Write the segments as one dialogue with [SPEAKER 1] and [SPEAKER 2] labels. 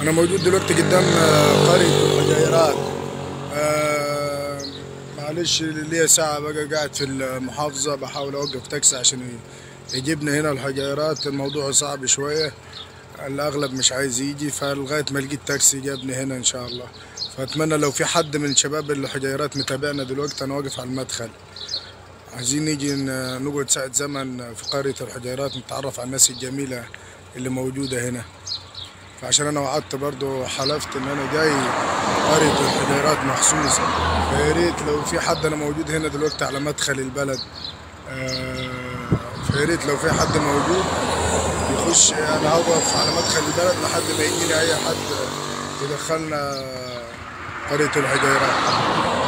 [SPEAKER 1] أنا موجود دلوقتي قدام قرية الحجيرات. معلش ليا ساعة بقى قاعد في المحافظة بحاول أوقف تاكسي عشان يجيبنا هنا الحجيرات. الموضوع صعب شوية، الأغلب مش عايز يجي، فلغاية ما لقيت تاكسي جابني هنا إن شاء الله. فأتمنى لو في حد من شباب الحجيرات متابعنا دلوقتي، أنا واقف على المدخل، عايزين نيجي نقعد ساعة زمن في قرية الحجيرات نتعرف على الناس الجميلة اللي موجودة هنا. فعشان انا وعدت برضو حلفت ان انا جاي قرية الحجيرات مخصوص، فيا ريت لو في حد، انا موجود هنا دلوقتي على مدخل البلد، فيا ريت لو في حد موجود يخش. انا هوقف على مدخل البلد لحد ما يجيني اي حد يدخلنا قرية الحجيرات.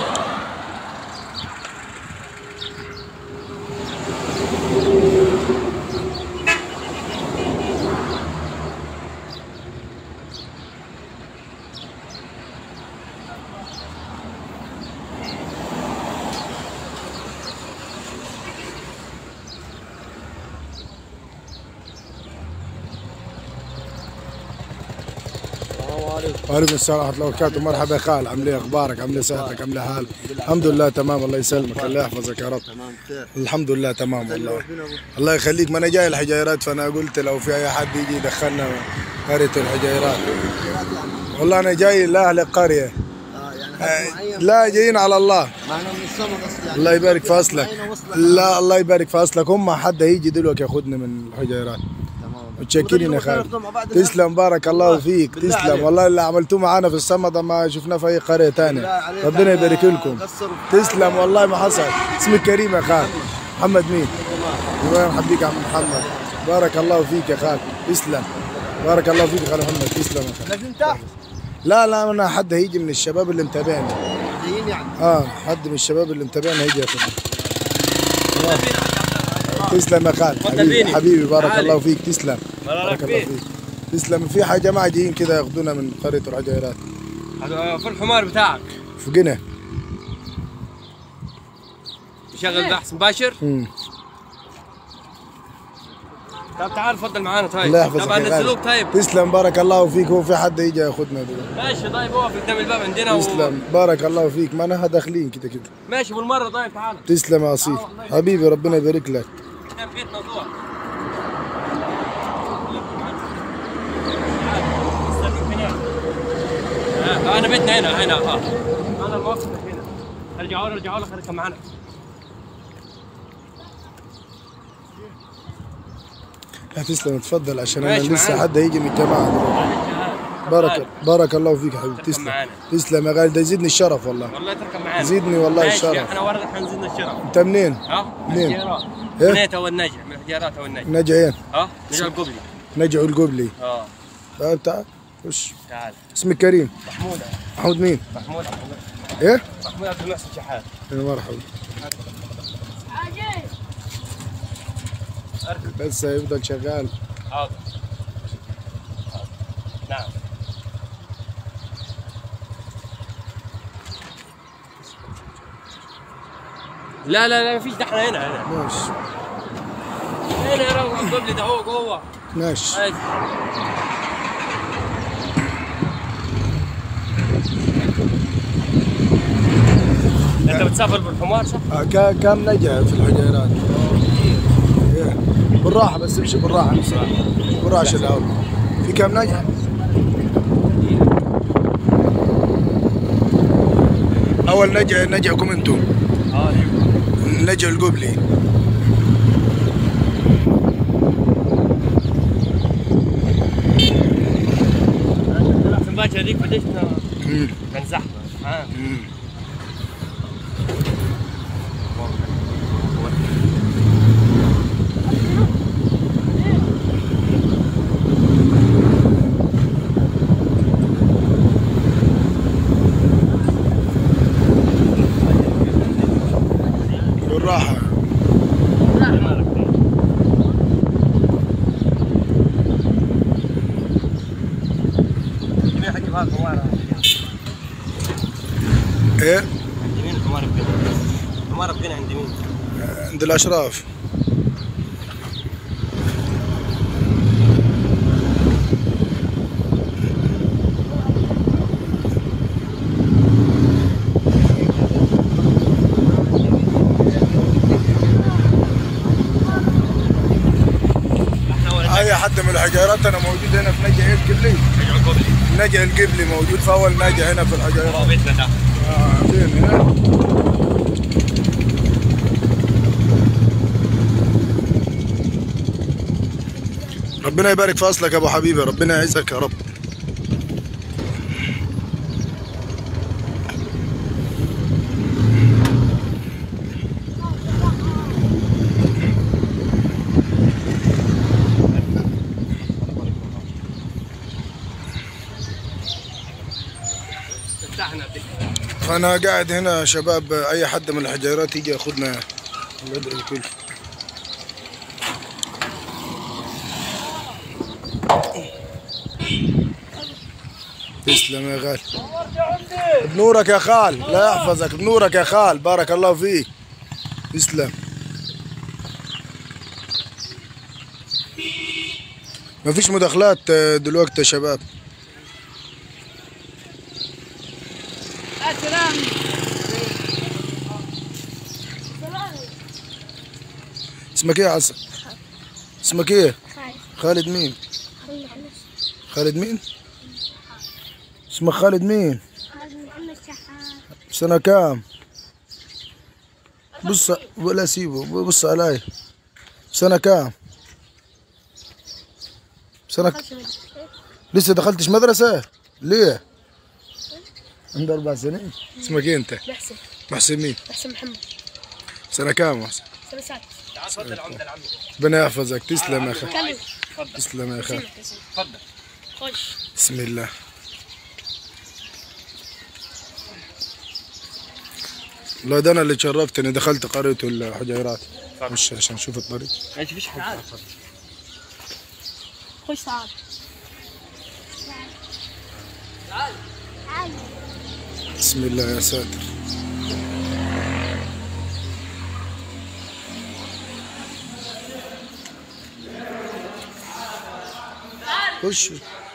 [SPEAKER 1] وعليكم السلام ورحمة الله وبركاته. مرحبا يا خال، عامل ايه؟ اخبارك؟ عامل ايه؟ صحتك؟ عامل ايه حالك؟ الحمد لله تمام، الله يسلمك، الله يحفظك يا رب.
[SPEAKER 2] تمام بخير
[SPEAKER 1] الحمد لله تمام والله. الله يخليك، ما انا جاي الحجيرات، فانا قلت لو في اي حد يجي يدخلنا قرية الحجيرات. والله انا جاي لاهل القرية. لا جايين على الله.
[SPEAKER 2] ما احنا من الصمد اصلا.
[SPEAKER 1] الله يبارك في اصلك. لا الله يبارك في اصلك، هم حد هيجي دلوقتي ياخذنا من الحجيرات. متشكرين يا خالد، تسلم، بارك الله فيك، تسلم والله. اللي عملتوه معانا في الصمد ما شفناه في اي قريه ثانيه، ربنا يبارك لكم. تسلم والله ما حصل. اسمك كريم يا خالد. محمد مين؟ الله يحبيك يا عم محمد، بارك الله فيك يا خالد، تسلم، بارك الله فيك يا خالد محمد، تسلم يا خالد.
[SPEAKER 2] لازم تحت.
[SPEAKER 1] لا انا حد هيجي من الشباب اللي متابعني.
[SPEAKER 2] جايين يعني؟
[SPEAKER 1] حد من الشباب اللي متابعنا هيجي ياخذنا. تسلم يا خالد، حبيبي بارك الله فيك، تسلم، بارك الله فيك، تسلم. في حاجه جماعه جايين كده ياخذونا من قريه الحجيرات.
[SPEAKER 3] في الحمار بتاعك
[SPEAKER 1] فوقنا
[SPEAKER 3] شغل بحث مباشر. طب تعال تفضل معانا. طيب
[SPEAKER 1] الله يحفظك،
[SPEAKER 3] طب هنزلوك. طيب
[SPEAKER 1] تسلم، بارك الله فيك. هو في حد يجي ياخذنا دلوقتي؟
[SPEAKER 3] ماشي طيب، اقف قدام الباب عندنا.
[SPEAKER 1] تسلم بارك الله فيك، ما انا داخلين كده
[SPEAKER 3] ماشي بالمره. طيب تعال.
[SPEAKER 1] تسلم يا اصيل حبيبي، ربنا يبارك لك.
[SPEAKER 3] بيتنا جوا. انا بيتنا هنا انا الموقف هنا. ارجعوا له خليكم معنا.
[SPEAKER 1] لا تسلم، تفضل، عشان انا لسه حد هيجي من الجماعه. بارك الله فيك يا حبيبي، تسلم، تسلم يا غالي، ده يزيدني الشرف والله.
[SPEAKER 3] والله تركب معانا،
[SPEAKER 1] يزيدني والله الشرف.
[SPEAKER 3] احنا ورا حنزيدنا الشرف.
[SPEAKER 1] انت منين؟
[SPEAKER 3] منين؟ من تو النجع، من الحجيرات او النجع.
[SPEAKER 1] نجعين؟
[SPEAKER 3] نجع القبلي.
[SPEAKER 1] نجع القبلي. طيب تعال خش. تعال. اسمك كريم؟ محمود مين؟
[SPEAKER 3] محمود عبد المحسن.
[SPEAKER 1] ايه؟
[SPEAKER 3] محمود عبد المحسن شحات.
[SPEAKER 1] مرحبا. بس هيفضل شغال.
[SPEAKER 3] حاضر. نعم. لا مفيش، ده احنا هنا.
[SPEAKER 1] ماشي.
[SPEAKER 3] هنا يا راجل القبلي ده هو جوه.
[SPEAKER 1] ماشي.
[SPEAKER 3] انت بتسافر بالحمار صح؟
[SPEAKER 1] كم نجع في الحجيرات؟ ايه بالراحة بس، امشي بالراحة، بالراحة عشان الهواء. في كم نجع؟ أول نجعكم أنتم؟ النجع القبلي.
[SPEAKER 3] باكر هذيك بديتنا كان زحمة.
[SPEAKER 1] بالراحة. ايه؟
[SPEAKER 3] عند مين الحمار بقنا؟ الحمار بقنا عند مين؟
[SPEAKER 1] عند الاشراف. الحجيرات انا موجود هنا في نجع القبلي. نجع القبلي موجود في اول نجع هنا في الحجيرات.
[SPEAKER 3] بيتنا ده.
[SPEAKER 1] فين هنا؟ ربنا يبارك في اصلك يا ابو حبيبي، ربنا يعزك يا رب. انا قاعد هنا شباب، اي حد من الحجيرات يجي ياخدنا البدء الكل. تسلم يا غالي. بنورك يا خال، لا يحفظك، بنورك يا خال، بارك الله فيك. تسلم. مفيش مداخلات دلوقتي يا شباب. اسمك ايه يا حسن؟ اسمك ايه؟ خالد مين؟ خالد مين؟ اسمك خالد مين؟ سنة كام؟ بص ولا سيبه، بص علي. سنة كام؟ سنة لسه دخلتش مدرسة؟ ليه؟ عندي 4 سنين. اسمك ايه انت؟
[SPEAKER 4] محسن.
[SPEAKER 1] محسن مين؟
[SPEAKER 4] محسن محمد.
[SPEAKER 1] سنة كام محسن؟
[SPEAKER 4] سنة 7.
[SPEAKER 3] تفضل عمده العمده.
[SPEAKER 1] ربنا يحفظك. تسلم يا اخي.
[SPEAKER 3] تفضل.
[SPEAKER 1] تسلم يا اخي.
[SPEAKER 3] تفضل.
[SPEAKER 4] خش.
[SPEAKER 1] بسم الله. لا ده انا اللي تشرفت اني دخلت قرية الحجيرات. مش عشان اشوف الطريق.
[SPEAKER 3] ماشي فيش حاجه.
[SPEAKER 4] خش تعال.
[SPEAKER 1] بسم الله يا ساتر. خش.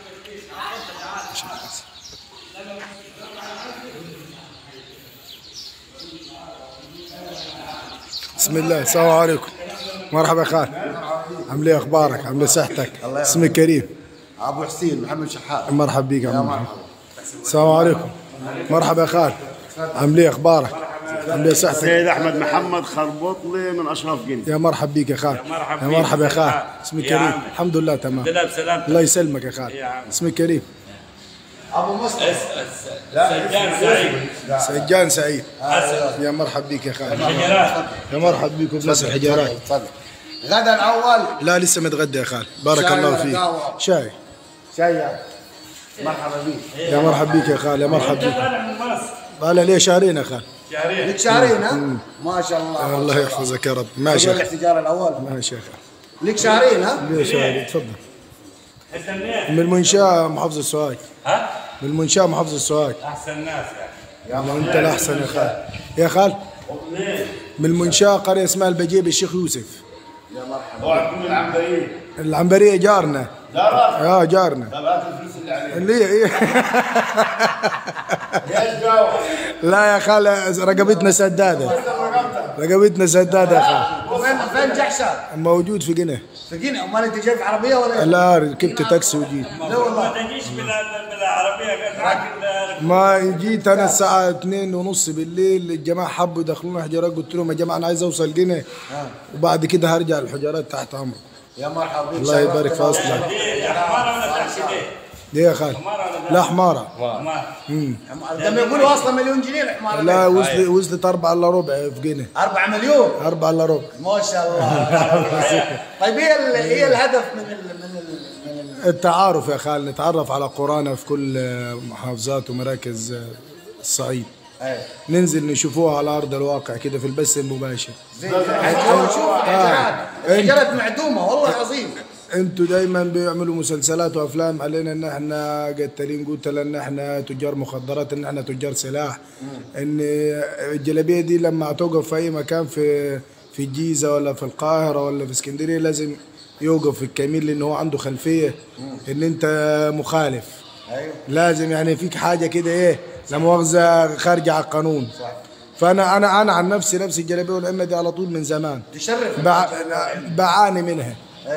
[SPEAKER 1] بسم الله. السلام عليكم. مرحبا يا خال. عامل ايه اخبارك؟ عامل ايه صحتك؟ اسمك كريم.
[SPEAKER 2] ابو حسين محمد شحات.
[SPEAKER 1] مرحبا بيك يا عم. السلام عليكم. مرحبا يا خال. عامل ايه اخبارك؟ عامل ايه صحتك؟
[SPEAKER 5] سيد احمد محمد خربوطلي من اشراف جندي.
[SPEAKER 1] يا مرحبا بيك يا خال. يا مرحبا يا خال. اسمك كريم. الحمد لله تمام. الله يسلمك يا خال. اسمك كريم.
[SPEAKER 2] ابو مصطفى.
[SPEAKER 3] سجان سعيد.
[SPEAKER 1] سجان سعيد. يا مرحبا بيك يا خال. يا مرحبا بيك بناس الحجارات.
[SPEAKER 2] تفضل. غدا الاول.
[SPEAKER 1] لا لسه متغدى يا خال. بارك
[SPEAKER 2] شاي
[SPEAKER 1] الله
[SPEAKER 2] ولا
[SPEAKER 1] فيك.
[SPEAKER 2] قهوة؟
[SPEAKER 1] شاي.
[SPEAKER 2] شاي. مرحبا بك.
[SPEAKER 1] يا مرحبا بيك يا خال. يا مرحبا بيك. قال لي شهرين يا خال.
[SPEAKER 2] لك شهرين ها؟ ما شاء الله.
[SPEAKER 1] الله يحفظك يا رب. ماشي يا خال.
[SPEAKER 2] الاحتجار الاول.
[SPEAKER 1] ماشي يا خال.
[SPEAKER 2] لك شهرين ها؟
[SPEAKER 1] ليه شهرين؟ تفضل. من المنشاة محافظة سوهاج.
[SPEAKER 3] ها؟
[SPEAKER 1] من المنشاة محافظة سوهاج.
[SPEAKER 3] احسن ناس
[SPEAKER 1] يعني انت الاحسن يا خال. يا خال من المنشاة قرية اسمها البجيب الشيخ يوسف.
[SPEAKER 5] يا مرحبا. اوعى تكون العنبريه.
[SPEAKER 1] العنبرية جارنا.
[SPEAKER 5] جارك؟
[SPEAKER 1] جارنا.
[SPEAKER 5] طب هات الفلوس اللي عليك.
[SPEAKER 1] اللي هي
[SPEAKER 5] ايش دعوه؟
[SPEAKER 1] لا يا خال رقبتنا سدادة. رقبتنا سدادة يا خال.
[SPEAKER 2] فين جحشر؟
[SPEAKER 1] موجود في قنا.
[SPEAKER 2] سقينا. امال انت جاي في عربيه ولا إيه؟
[SPEAKER 1] لا ركبت تاكسي وجيت.
[SPEAKER 2] لا والله.
[SPEAKER 3] ما تجيش بالعربيه راكب.
[SPEAKER 1] ما جيت انا الساعة 2:30 بالليل، الجماعة حبوا يدخلونا حجرات، قلت لهم يا جماعة انا عايز اوصل قنا وبعد كده هرجع الحجرات تحت امرك.
[SPEAKER 2] يا مرحبا بك.
[SPEAKER 1] الله يبارك في اصلك.
[SPEAKER 3] حماره ولا تاكسي
[SPEAKER 1] ليه يا خال؟ لا حمارة.
[SPEAKER 2] لما يقولوا اصلا مليون جنيه الحمار.
[SPEAKER 1] لا وصلت 4 الا ربع في قنا.
[SPEAKER 2] 4 مليون.
[SPEAKER 1] 4 الا ربع.
[SPEAKER 2] ما شاء الله. طيب ايه الهدف من
[SPEAKER 1] التعارف يا خال، نتعرف على قرانا في كل محافظات ومراكز الصعيد.
[SPEAKER 2] ايه.
[SPEAKER 1] ننزل نشوفوها على ارض الواقع كده في البث المباشر.
[SPEAKER 2] شوف الحجرات معدومه والله العظيم.
[SPEAKER 1] انتوا دايما بيعملوا مسلسلات وافلام علينا ان احنا قتالين قتله، ان احنا تجار مخدرات، ان احنا تجار سلاح. ان الجلابيه دي لما توقف في اي مكان في الجيزه ولا في القاهره ولا في اسكندريه لازم يوقف في الكمين، لان هو عنده خلفيه ان انت مخالف.
[SPEAKER 2] ايوه.
[SPEAKER 1] لازم يعني فيك حاجه كده ايه لا مؤاخذه خارجه على القانون. صح. فانا عن نفسي لابس الجلابيه والامه دي على طول من زمان.
[SPEAKER 2] تشرف.
[SPEAKER 1] بعاني منها.
[SPEAKER 2] ايه.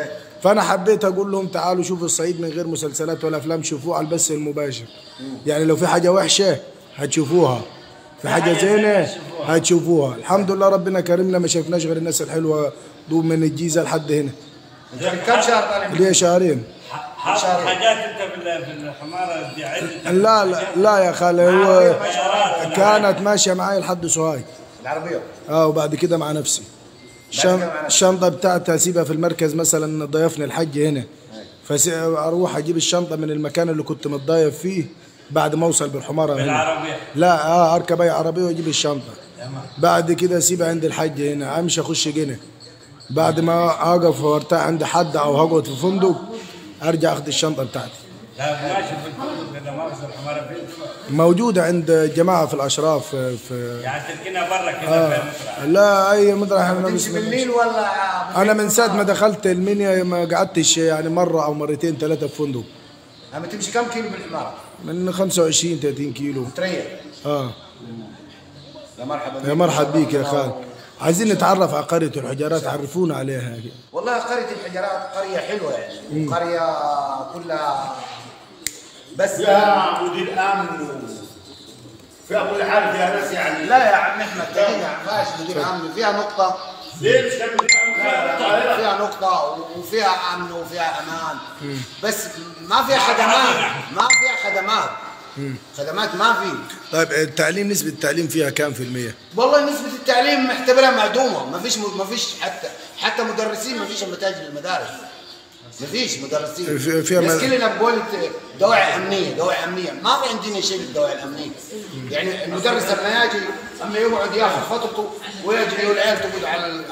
[SPEAKER 1] فانا حبيت اقول لهم تعالوا شوفوا الصعيد من غير مسلسلات ولا افلام، شوفوه على البث المباشر. يعني لو في حاجه وحشه هتشوفوها، في حاجه زينه هتشوفوها. الحمد لله ربنا كرمنا ما شفناش غير الناس الحلوه دوب من الجيزه لحد هنا.
[SPEAKER 2] انت من كم شهر طالع؟
[SPEAKER 1] ليه شهرين.
[SPEAKER 4] حاجات انت في الحماره دي عدة.
[SPEAKER 1] لا يا خالي، هو كانت ماشيه معايا لحد سوهاج
[SPEAKER 2] العربيه.
[SPEAKER 1] وبعد كده مع نفسي. الشنطه بتاعتي اسيبها في المركز، مثلا ضيفني الحج هنا، فاروح اجيب الشنطه من المكان اللي كنت متضايف فيه بعد ما اوصل بالحماره
[SPEAKER 4] بالعربيه.
[SPEAKER 1] لا اركب اي عربيه واجيب الشنطه. بعد كده اسيبها عند الحج هنا، امشي اخش جنة، بعد ما اقف وارتاح عند حد او هقعد في فندق ارجع اخد الشنطه بتاعتي.
[SPEAKER 4] لا ماشي في الفندق كده ما بصير الحماره فين؟
[SPEAKER 1] موجوده عند جماعه في الاشراف في
[SPEAKER 4] يعني تركنها برا كده في المطرح.
[SPEAKER 1] لا اي مطرح. انا
[SPEAKER 2] تمشي بالليل ولا
[SPEAKER 1] انا من ساعه ما دخلت المنيا ما قعدتش يعني مره او مرتين ثلاثه في فندق.
[SPEAKER 2] عم تمشي كم كيلو بالحماره؟
[SPEAKER 1] من 25 30 كيلو.
[SPEAKER 2] تريح.
[SPEAKER 1] يا مرحبا يا مرحبا بيك يا خال. عايزين نتعرف على قريه الحجرات، عرفونا عليها.
[SPEAKER 2] والله قريه الحجرات قريه حلوه يعني، قريه كلها بس
[SPEAKER 5] فيها مدير امن فيها كل حاجه، فيها ناس يعني.
[SPEAKER 2] لا يا عم احمد ما فيهاش مدير امن، فيها نقطه.
[SPEAKER 5] ليه مش كان مدير امن؟
[SPEAKER 2] فيها نقطه وفيها امن وفيها امان، بس ما فيها خدمات. خدمات ما في.
[SPEAKER 1] طيب التعليم، نسبة التعليم فيها كام في المية؟
[SPEAKER 2] والله نسبة التعليم معتبرها معدومة، ما فيش حتى مدرسين، ما فيش متاجر المدارس. ما فيش مدرسين. بس كلنا بقول دواعي أمنية، ما في عندنا شيء بالدواعي الأمنية. يعني المدرس لما يجي أما يقعد ياخذ فترته ويجري والعيال تقعد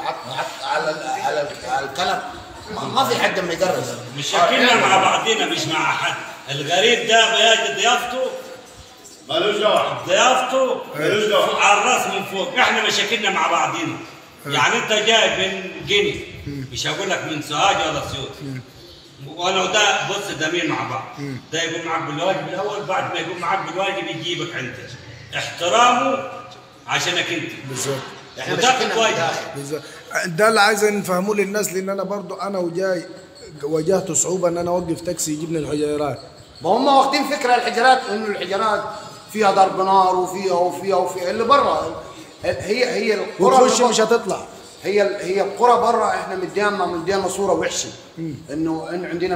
[SPEAKER 2] على الكنب، ما في حد ما يدرس.
[SPEAKER 4] مشاكلنا مع بعضنا مش مع حد. الغريب ده بيجي ضيافته
[SPEAKER 5] مالوش دعوه،
[SPEAKER 4] ضيافته
[SPEAKER 5] مالوش دعوه
[SPEAKER 4] على الراس من فوق. احنا مشاكلنا مع بعضنا. يعني انت جاي من جني، مش هقول لك من سوهاج ولا اسيوط، وانا وده بص ده مين مع بعض. ده يقوم معك بالواجب الاول، بعد ما يقوم معك بالواجب يجيبك انت. احترامه عشانك انت.
[SPEAKER 1] بالظبط.
[SPEAKER 2] احنا مشاكلنا
[SPEAKER 1] بالظبط. ده اللي عايز نفهموه للناس، لان انا برضو انا وجاي واجهت صعوبه ان انا اوقف تاكسي يجيبني الحجيرات.
[SPEAKER 2] ما هم واخدين فكره الحجرات انه الحجرات فيها ضرب نار وفيها اللي برا. هي القرى
[SPEAKER 1] وتخش مش هتطلع.
[SPEAKER 2] هي القرى برا احنا مدينا صوره وحشه انه عندنا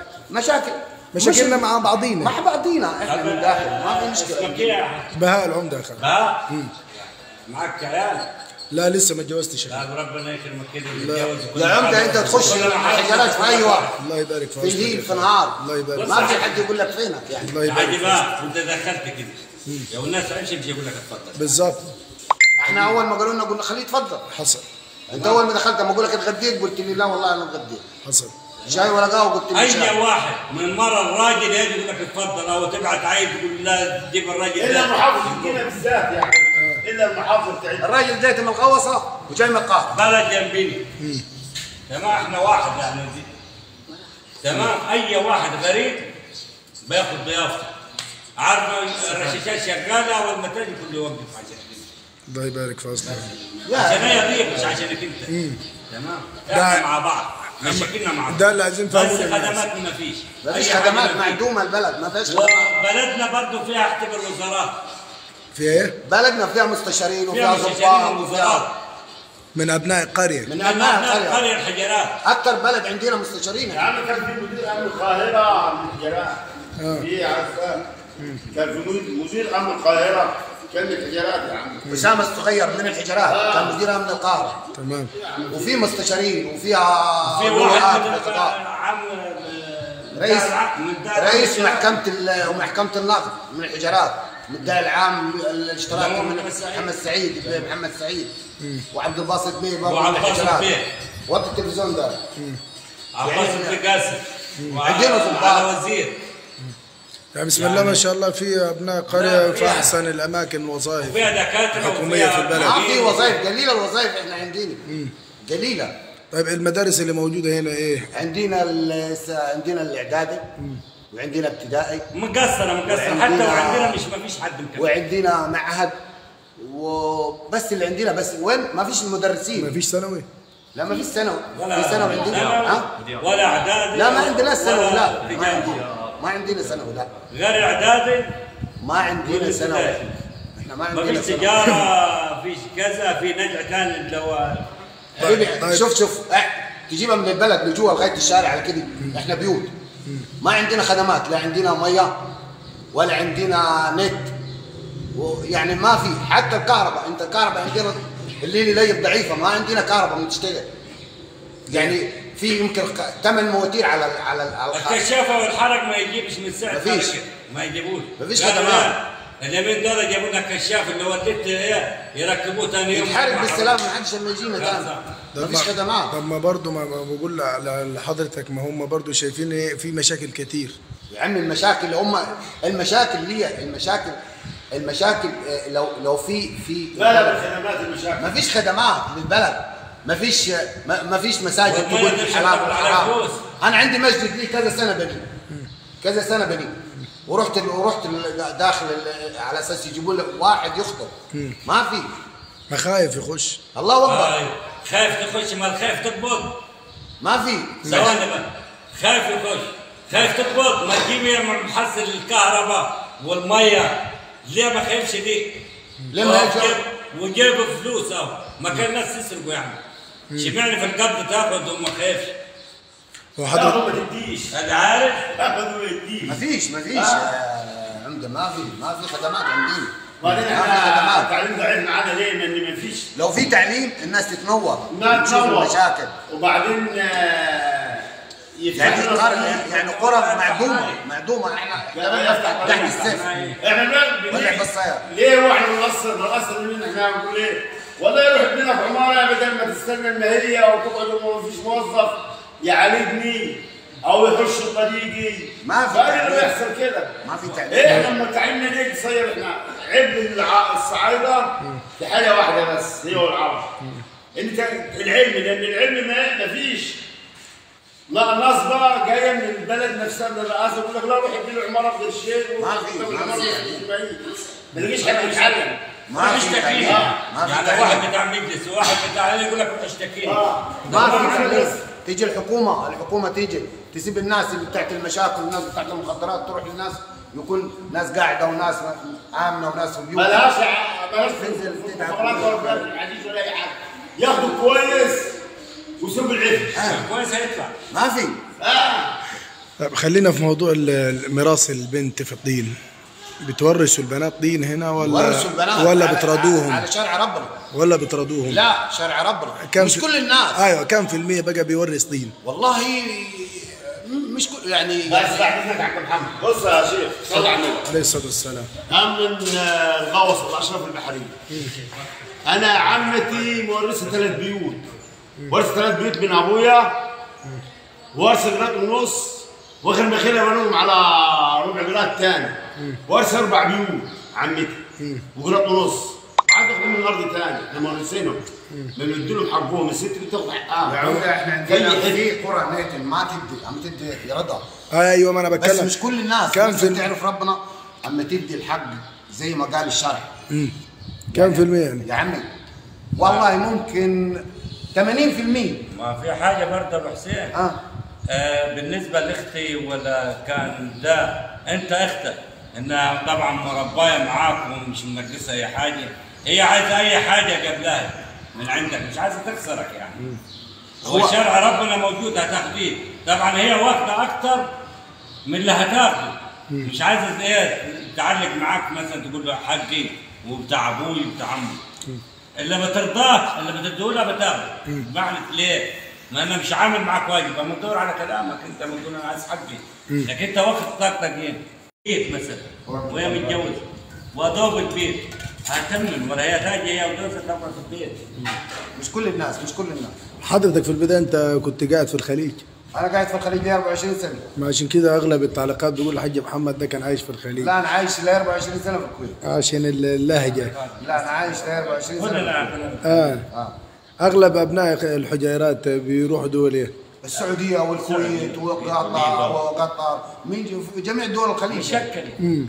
[SPEAKER 2] مشاكلنا
[SPEAKER 1] مع بعضينا.
[SPEAKER 2] احنا من داخل ما في مشكله.
[SPEAKER 1] بهاء العمده يا خالد.
[SPEAKER 4] بهاء معك عيال؟
[SPEAKER 1] لا لسه ما اتجوزتش.
[SPEAKER 4] لا ربنا يكرمك كده تتجوز.
[SPEAKER 2] يا عمده انت تخش الحجرات في اي وقت.
[SPEAKER 1] الله يبارك فيك.
[SPEAKER 2] في الليل في النهار.
[SPEAKER 1] الله يبارك.
[SPEAKER 2] ما في حد يقول لك فينك يعني.
[SPEAKER 1] الله يبارك.
[SPEAKER 4] عادي بقى انت دخلت كده. لو الناس عايشه مش يقول لك اتفضل.
[SPEAKER 1] بالظبط.
[SPEAKER 2] احنا اول ما قالوا لنا قلنا خليه يتفضل.
[SPEAKER 1] حصل.
[SPEAKER 2] انت اول ما دخلت لما اقول لك اتغديت قلت لي لا والله انا اتغديت.
[SPEAKER 1] حصل.
[SPEAKER 2] شاي ولا قهوه قلت لي شاي.
[SPEAKER 4] اي واحد من مره الراجل يجي يقول لك اتفضل، او تبعت عيل تقول لا تجيب الراجل
[SPEAKER 5] الا المحافظ الدنيا بالذات يعني، الا المحافظ بتاعتنا.
[SPEAKER 2] الراجل جاي من الغوصه وجاي من القاهره.
[SPEAKER 4] بلد جنبيني. تمام احنا واحد يعني دي. تمام اي واحد غريب بياخد ضيافته. عارف الرشاشات شغاله والمتاجر كله يوقف عشان
[SPEAKER 1] الله يبارك في اصلك.
[SPEAKER 4] عشان هي ضيق مش عشانك انت. تمام احنا مع بعض مشاكلنا مع بعض.
[SPEAKER 1] ده اللي عايزين نفهمه.
[SPEAKER 4] بس خدمات ما فيش.
[SPEAKER 2] مفيش خدمات معدومه البلد ما فيهاش خدمات.
[SPEAKER 4] بلدنا برضه فيها احتفال وزارات.
[SPEAKER 1] فيها ايه؟
[SPEAKER 2] بلدنا فيها مستشارين وفيها
[SPEAKER 4] فيها
[SPEAKER 2] ضباط
[SPEAKER 4] وزارات.
[SPEAKER 1] من ابناء القريه.
[SPEAKER 2] من ابناء
[SPEAKER 4] القريه الحجرات.
[SPEAKER 2] اكثر بلد عندنا مستشارين.
[SPEAKER 5] يا عم كان في مدير امن القاهره من الحجرات. في عارفه كان في مدير امن القاهره كان من الحجرات يا عم.
[SPEAKER 2] اسامه الصغير من الحجرات كان مدير امن القاهره.
[SPEAKER 1] تمام.
[SPEAKER 2] وفي مستشارين وفيها
[SPEAKER 4] في واحد من
[SPEAKER 2] عام رئيس محكمه النقد من الحجرات، مدعي العام الاشتراكي من محمد سعيد وعبد الباسط بيه برضه من الحجرات. وقت التلفزيون ده
[SPEAKER 4] عباس بن قاسم
[SPEAKER 2] عندنا سلطان
[SPEAKER 4] وزير.
[SPEAKER 1] يعني بسم الله ما شاء الله في ابناء قريه في احسن الاماكن الوظائف
[SPEAKER 4] وفيها دكاتره
[SPEAKER 1] حكوميه في البلد.
[SPEAKER 2] ما في وظائف، قليله الوظائف احنا عندنا قليله.
[SPEAKER 1] طيب المدارس اللي موجوده هنا ايه؟
[SPEAKER 2] عندنا الاعدادي وعندنا ابتدائي
[SPEAKER 4] مقصره حتى وعندنا مش ما فيش حد مكسر.
[SPEAKER 2] وعندنا معهد وبس اللي عندنا. بس وين ما فيش المدرسين.
[SPEAKER 1] ما فيش ثانوي؟
[SPEAKER 2] لا ما فيش ثانوي. في ثانوي عندنا؟
[SPEAKER 4] ولا اعدادي.
[SPEAKER 2] لا ما عندنا ثانوي. لا ما عندنا ثانوي. لا
[SPEAKER 4] غير اعدادي
[SPEAKER 2] ما عندنا ثانوي. احنا ما عندنا.
[SPEAKER 4] ما فيش تجاره، فيش كذا، في نجع ثاني اللي هو
[SPEAKER 2] حبيبي. شوف تجيبها من البلد من جوا لغايه الشارع على كده. احنا بيوت ما عندنا خدمات، لا عندنا ميه ولا عندنا نت، يعني ما في حتى الكهرباء. انت الكهرباء عندنا الليل ليل ضعيفه، ما عندنا كهرباء بتشتغل. يعني في يمكن 8 مواتير على
[SPEAKER 4] الكشافه والحرق ما يجيبش من ساعه.
[SPEAKER 2] مفيش.
[SPEAKER 4] ما يجيبوش.
[SPEAKER 2] مفيش خدمات.
[SPEAKER 4] اليومين دول جابوا لنا كشاف اللي هو يركبوه ثاني يوم
[SPEAKER 2] يتحرق بالسلام، ما حدش لما يجينا ثاني. مفيش خدمات.
[SPEAKER 1] طب ما برضه ما بقول لحضرتك، ما هم برضه شايفين في مشاكل كتير
[SPEAKER 2] يا عم. المشاكل المشاكل لو في
[SPEAKER 5] لا خدمات المشاكل.
[SPEAKER 2] ما فيش خدمات للبلد. ما فيش مساجد تقول الحلال والحرام. انا عندي مسجد لي كذا سنه بني ورحت داخل على اساس يجيبوا لك واحد يخطب. ما في.
[SPEAKER 1] ما خايف يخش.
[SPEAKER 2] الله اكبر.
[SPEAKER 4] خايف تخش، ما خايف تقبض.
[SPEAKER 2] ما في.
[SPEAKER 4] خايف يخش، خايف تقبض، ما تجيب محصل الكهرباء والميه. ليه ما خايفش دي؟
[SPEAKER 2] ليه ما
[SPEAKER 4] وجيبوا فلوس اهو، ما كان الناس يسرقوا يعني. شمعني في القبض تاخذ وما خايفش.
[SPEAKER 5] تاخذ ما تديش.
[SPEAKER 4] انا عارف.
[SPEAKER 5] تاخذ وما تديش.
[SPEAKER 2] ما فيش عندنا ما في خدمات عندنا.
[SPEAKER 5] بعدين احنا التعليم ضعيف معانا ليه؟ لان ما فيش.
[SPEAKER 2] لو في تعليم الناس تتنور.
[SPEAKER 5] تشوف
[SPEAKER 2] المشاكل.
[SPEAKER 5] وبعدين
[SPEAKER 2] يعني قرى معدومه. احنا تحت السيف.
[SPEAKER 5] احنا بالصياد. ليه واحنا بنقصر منين؟ احنا بنقول ايه؟ والله يروح ابننا في عماره بدل ما تستنى المهريه وتقعد وما فيش موظف يعالجني او يخش طريقي.
[SPEAKER 2] ما في
[SPEAKER 5] تعليم. يحصل كده.
[SPEAKER 2] ما في تعليم.
[SPEAKER 5] ايه لما تعليمنا ليه يصير احنا عيب الصعايده في حاجه واحده بس هي والعرب. انت العلم، لان العلم ما فيش. لا الناس بقى جايه من البلد نفسها من الرئاسه يقول لك لا روح ابني له عماره بقرشين.
[SPEAKER 2] ما في.
[SPEAKER 5] ما تلاقيش حد يتعلم.
[SPEAKER 4] ما اشتكي. يعني واحد بتاع مجلس وواحد بتاع يقول لك روح اشتكي.
[SPEAKER 2] ما في تعليم. تيجي الحكومه تيجي تسيب الناس اللي بتاعت المشاكل والناس بتاعت المخدرات تروح للناس، يكون ناس قاعده وناس امنه وناس في بيوت.
[SPEAKER 5] بلاش تنزل تدعم العزيز ولا اي حاجه. ياخذوا كويس ويسيبوا العفش.
[SPEAKER 4] كويس هيدفع.
[SPEAKER 2] ما في.
[SPEAKER 1] طيب خلينا في موضوع ميراث البنت في الدين. بتورثوا البنات دين هنا ولا بترادوهم؟
[SPEAKER 2] على شرع ربنا.
[SPEAKER 1] ولا بترادوهم؟
[SPEAKER 2] لا شرع ربنا. مش كل الناس.
[SPEAKER 1] ايوه كم في المية بقى بيورث دين؟
[SPEAKER 2] والله مش كل يعني.
[SPEAKER 5] بس بعد اذنك عم محمد. بص يا شيخ صل على النبي
[SPEAKER 1] عليه الصلاه والسلام.
[SPEAKER 5] من الغوص الاشراف البحريه. انا عمتي مورثه 3 بيوت. ورثه 3 بيوت من ابويا، ورثه قراط ونص، واخر مخيله بنوهم على ربع قراط ثاني. ورثه 4 بيوت عمتي وقراط ونص. عايز اخذ من الارض ثاني، احنا مورثينهم. بندي لهم حقهم، الست بتاخذ حقها.
[SPEAKER 2] يا عودة احنا عندنا في قرى نيتن ما تدي رضا.
[SPEAKER 1] ايوه ما انا بتكلم.
[SPEAKER 2] بس مش كل الناس.
[SPEAKER 1] كم في
[SPEAKER 2] تعرف ربنا اما تدي الحق زي ما قال الشرع.
[SPEAKER 1] كم في المية يعني؟
[SPEAKER 2] يا عمي والله ممكن 80%.
[SPEAKER 4] ما في حاجه برضه ابو حسين. بالنسبه لاختي ولا كان ده انت اختك انها طبعا مربايه معاك ومش منقصه اي حاجه، هي عايزه اي حاجه قبلها من عندك، مش عايزه تخسرك يعني. هو شرع ربنا موجود هتاخديه، طبعا هي واخده اكثر من اللي هتاخده. مش عايزه ايه تعلق معاك مثلا تقول له حقي وبتاع ابوي وبتاع عمي. اللي بترضاه اللي بتديه بتاخده. معنى ليه؟ ما انا مش عامل معاك واجب، اما تدور على كلامك انت بتقول انا عايز حقي، لكن انت واخد طاقتك هنا. بيت مثلا وهي متجوزه وادوب البيت هتمن ولا هي تاجي هي وجوزها تقعد في البيت.
[SPEAKER 2] مش كل الناس.
[SPEAKER 1] حضرتك في البدايه انت كنت قاعد في الخليج.
[SPEAKER 2] انا قاعد في الخليج لي 24 سنه.
[SPEAKER 1] ما عشان كده اغلب التعليقات بيقول الحاج محمد ده كان عايش في الخليج.
[SPEAKER 2] لا انا عايش لي 24 سنه في الكويت.
[SPEAKER 1] عشان اللهجه.
[SPEAKER 2] لا انا عايش لي 24 سنه.
[SPEAKER 1] اغلب ابناء الحجيرات بيروحوا دول ايه؟
[SPEAKER 2] السعوديه والكويت وقطر من جميع دول الخليج.
[SPEAKER 4] مشكله.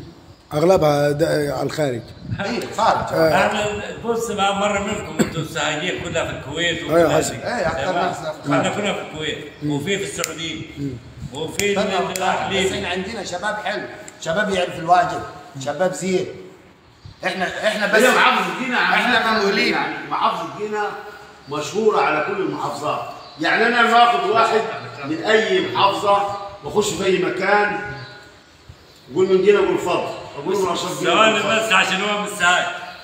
[SPEAKER 1] اغلبها على الخارج.
[SPEAKER 2] اي خارج.
[SPEAKER 4] احنا بص بقى مره منكم انتم السهاجيه كلها في الكويت
[SPEAKER 1] ايوه حسن.
[SPEAKER 2] اكثر ناس
[SPEAKER 4] احنا كنا في الكويت وفي السعوديه وفي
[SPEAKER 2] بس
[SPEAKER 4] الاهلي.
[SPEAKER 2] عندنا شباب حلو، شباب يعرف الواجب، شباب زين. احنا بس
[SPEAKER 5] محافظة جينا
[SPEAKER 2] احنا ممولين.
[SPEAKER 5] يعني محافظة جينا مشهورة على كل المحافظات. يعني أنا باخذ واحد من أي محافظة بخش في أي مكان يقول من جينا أقول فضل، أقول من أشرف جينا.
[SPEAKER 4] ثواني بس عشان هو مش سهل.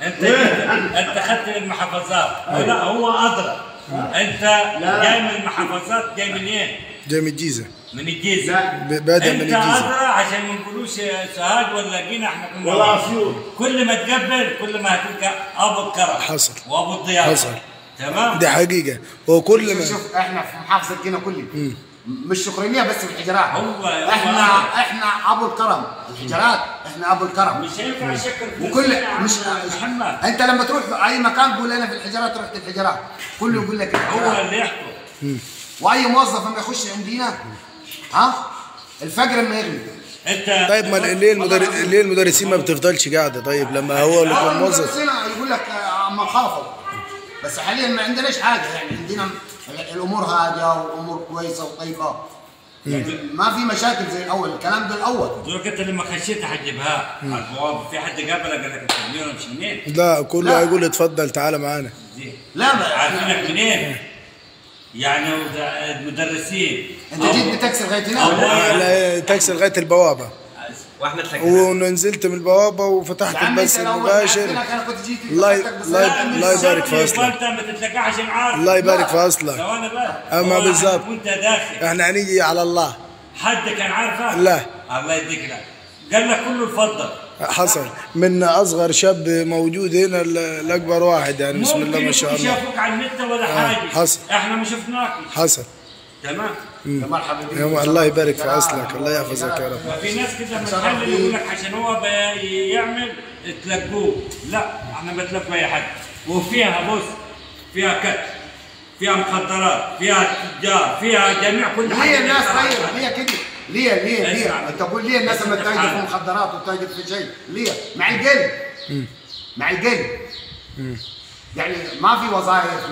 [SPEAKER 4] انت اخذت من المحافظات، لا هو ادرى. انت جاي من المحافظات، جاي منين؟
[SPEAKER 1] جاي من الجيزه.
[SPEAKER 4] من الجيزه.
[SPEAKER 1] بادئ من الجيزه.
[SPEAKER 4] انت ادرى عشان ما نقولوش سهاد ولا جينا احنا كنا
[SPEAKER 5] ولا اسيوط.
[SPEAKER 4] كل ما تقبل كل ما هتلقى ابو الكرم.
[SPEAKER 1] حصل.
[SPEAKER 4] وابو الضيافه.
[SPEAKER 1] حصل.
[SPEAKER 4] تمام.
[SPEAKER 1] دي حقيقه. وكل ما
[SPEAKER 2] شوف احنا في محافظه جينا كلي مش شكرانيه بس في الحجرات. احنا ابو الكرم، الحجرات احنا ابو الكرم.
[SPEAKER 4] مش هينفع اشكر في
[SPEAKER 2] وكل مش
[SPEAKER 4] محمد.
[SPEAKER 2] انت لما تروح في اي مكان تقول انا في الحجرات رحت الحجرات، كله يقول لك
[SPEAKER 4] هو اللي يحكم.
[SPEAKER 2] واي موظف لما يخش عندنا الفجر ما يغلي.
[SPEAKER 4] انت
[SPEAKER 1] طيب ما ليه المدرسين ما بتفضلش قاعده؟ طيب لما هو اللي يكون موظف
[SPEAKER 2] يقول لك ما خافوا. بس حاليا ما عندناش حاجه، يعني عندنا الامور هاديه والامور كويسه وطيبه، يعني ما في مشاكل زي الاول. الكلام ده الاول.
[SPEAKER 4] دول انت لما خشيت حتجيبها على البوابه، في حد قابلك قال لك انت منين ولا مش منين؟
[SPEAKER 1] لا كله هيقول اتفضل تعالى معانا.
[SPEAKER 2] لا ما
[SPEAKER 4] عارفينك منين؟ يعني المدرسين
[SPEAKER 2] انت جيت بتاكسي لغايه هنا؟
[SPEAKER 1] لا تاكسي لغايه البوابه
[SPEAKER 3] واحنا تلاقينا
[SPEAKER 1] ونزلت من البوابه وفتحت البث المباشر. الله يبارك في اصلك.
[SPEAKER 4] انت ما تتلقاش عشان عارف.
[SPEAKER 1] الله يبارك في اصلك.
[SPEAKER 4] ثواني بس.
[SPEAKER 1] اما بالظبط
[SPEAKER 4] وانت داخل
[SPEAKER 1] احنا هنيجي على الله.
[SPEAKER 4] حد كان عارفه؟
[SPEAKER 1] لا.
[SPEAKER 4] الله يديك لا. قال لك كله اتفضل.
[SPEAKER 1] حصل من اصغر شاب موجود هنا لاكبر واحد، يعني بسم الله ما شاء الله.
[SPEAKER 4] ممكن يشوفوك على النت ولا حاجه.
[SPEAKER 1] حصل.
[SPEAKER 4] احنا ما شفناك.
[SPEAKER 1] حصل.
[SPEAKER 4] تمام.
[SPEAKER 2] مرحبا.
[SPEAKER 1] الله يبارك في اصلك، الله يحفظك يا رب.
[SPEAKER 4] في ناس كده بتحلل يقول لك عشان هو بيعمل تلقوه. لا احنا بنتلقى اي حد. وفيها بص فيها كت، فيها مخدرات، فيها تجار، فيها جميع كل حاجه.
[SPEAKER 2] ليه الناس طيب؟ ليه كده؟ ليه؟ انت تقول ليه الناس لما تتاجر في مخدرات وتتاجر في شيء؟ ليه؟ مع القلب. مع القلب. يعني ما في وظائف،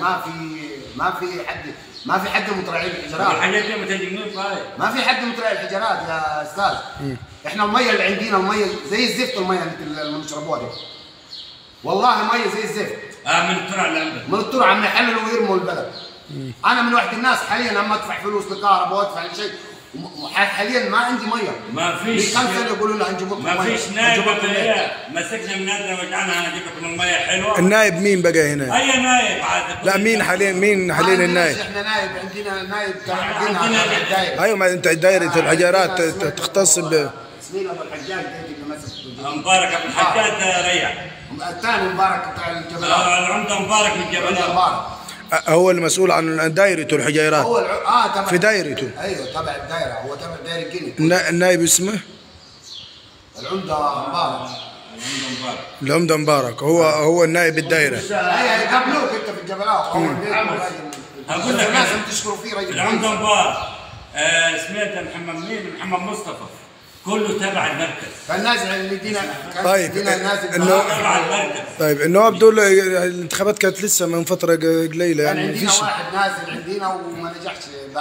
[SPEAKER 2] ما في حد متراعي الحجرات.
[SPEAKER 4] الحاجات دي ما تجنون طيب.
[SPEAKER 2] ما في حد متراعي الحجرات يا استاذ. احنا الميه اللي عندنا الميه زي الزفت، الميه اللي بنشربوها دي. والله ميه زي الزفت.
[SPEAKER 4] من الترع اللي عندك.
[SPEAKER 2] من الترع عم يحللوا ويرموا البلد. انا من واحد الناس حاليا لما ادفع فلوس لكهرباء وادفع لشيء حاليا ما عندي ميه.
[SPEAKER 4] ما فيش.
[SPEAKER 2] كم سنه يقولوا لنا هنجيب لكم ميه.
[SPEAKER 4] ما فيش نايب مسكنا من نادي وجعنا هنجيب لكم الميه حلوه.
[SPEAKER 1] النايب مين بقى هنا؟
[SPEAKER 4] اي نايب عاد.
[SPEAKER 1] لا مين حاليا النايب؟
[SPEAKER 2] احنا نايب، عندنا نايب عندنا الدائره.
[SPEAKER 1] ايوه ما انت دايره الحجارات تختص ب
[SPEAKER 2] سمين ابو الحجاج اللي ماسك
[SPEAKER 4] مبارك ابو الحجاج ريح.
[SPEAKER 2] الثاني مبارك بتاع الجبلات.
[SPEAKER 4] العمده مبارك من الجبلات.
[SPEAKER 1] هو المسؤول عن دايرته الحجيرات.
[SPEAKER 2] هو تبع
[SPEAKER 1] في دايرته.
[SPEAKER 2] ايوه تبع الدايره، هو تبع دايره جني.
[SPEAKER 1] النائب اسمه
[SPEAKER 2] العمده مبارك.
[SPEAKER 1] العمده مبارك هو النائب الدايره.
[SPEAKER 2] اي قبلوك انت في الجبلات.
[SPEAKER 4] اقول لك
[SPEAKER 2] لازم تشكروا فيه راجل.
[SPEAKER 4] العمده مبارك سمعت محمد مصطفى كله تبع المركز.
[SPEAKER 2] فالنازل اللي دينا
[SPEAKER 1] طيب
[SPEAKER 4] تبع المركز.
[SPEAKER 1] طيب النواب دول الانتخابات كانت لسه من فتره قليله
[SPEAKER 2] يعني.
[SPEAKER 1] يعني
[SPEAKER 2] عندنا واحد نازل عندنا وما نجحش.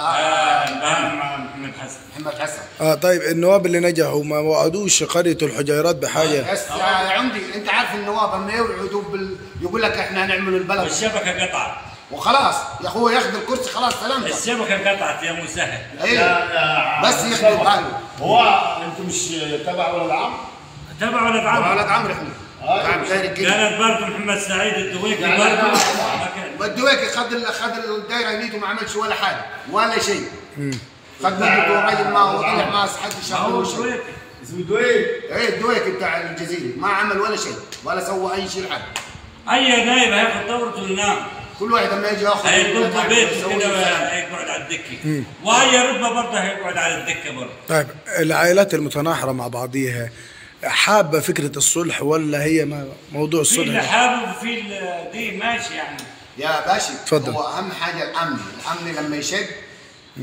[SPEAKER 2] محمد حسن.
[SPEAKER 1] طيب النواب اللي نجحوا ما وعدوش قريه الحجيرات بحاجه؟
[SPEAKER 2] بس يا عمدي انت عارف النواب لما يوعدوا يقول لك احنا هنعمل البلد
[SPEAKER 4] والشبكه قطعت
[SPEAKER 2] وخلاص يا اخوي ياخذ الكرسي خلاص سلامتك.
[SPEAKER 4] الشبكه قطعت يا مسهل.
[SPEAKER 2] ايوه بس يخدم باله.
[SPEAKER 5] هو انتم مش تبع ولد عم؟
[SPEAKER 4] تبع ولد عم.
[SPEAKER 2] ولد عمرو احنا.
[SPEAKER 4] كانت برضه محمد سعيد الدويكي برضه.
[SPEAKER 2] والدويكي خد الدايره هنيته ما عملش ولا حاجه ولا شيء. خد منه راجل ما طلع ما حد شافه شيء.
[SPEAKER 5] اسمه دويك.
[SPEAKER 2] ايه الدويكي بتاع الجزيره ما عمل ولا شيء ولا سوى اي شيء لحد.
[SPEAKER 4] اي نايب هياخذ دورته وينام.
[SPEAKER 2] كل واحد لما يجي ياخذ
[SPEAKER 4] هيقعد بيته كده هيقعد على الدكه. واي رتبه برضه هيقعد على الدكه برضه.
[SPEAKER 1] طيب العائلات المتناحره مع بعضيها حابه فكره الصلح ولا هي موضوع الصلح؟
[SPEAKER 4] في اللي حابب وفي دي ماشي يعني.
[SPEAKER 2] يا باشا
[SPEAKER 1] تفضل.
[SPEAKER 2] هو اهم حاجه الامن لما يشد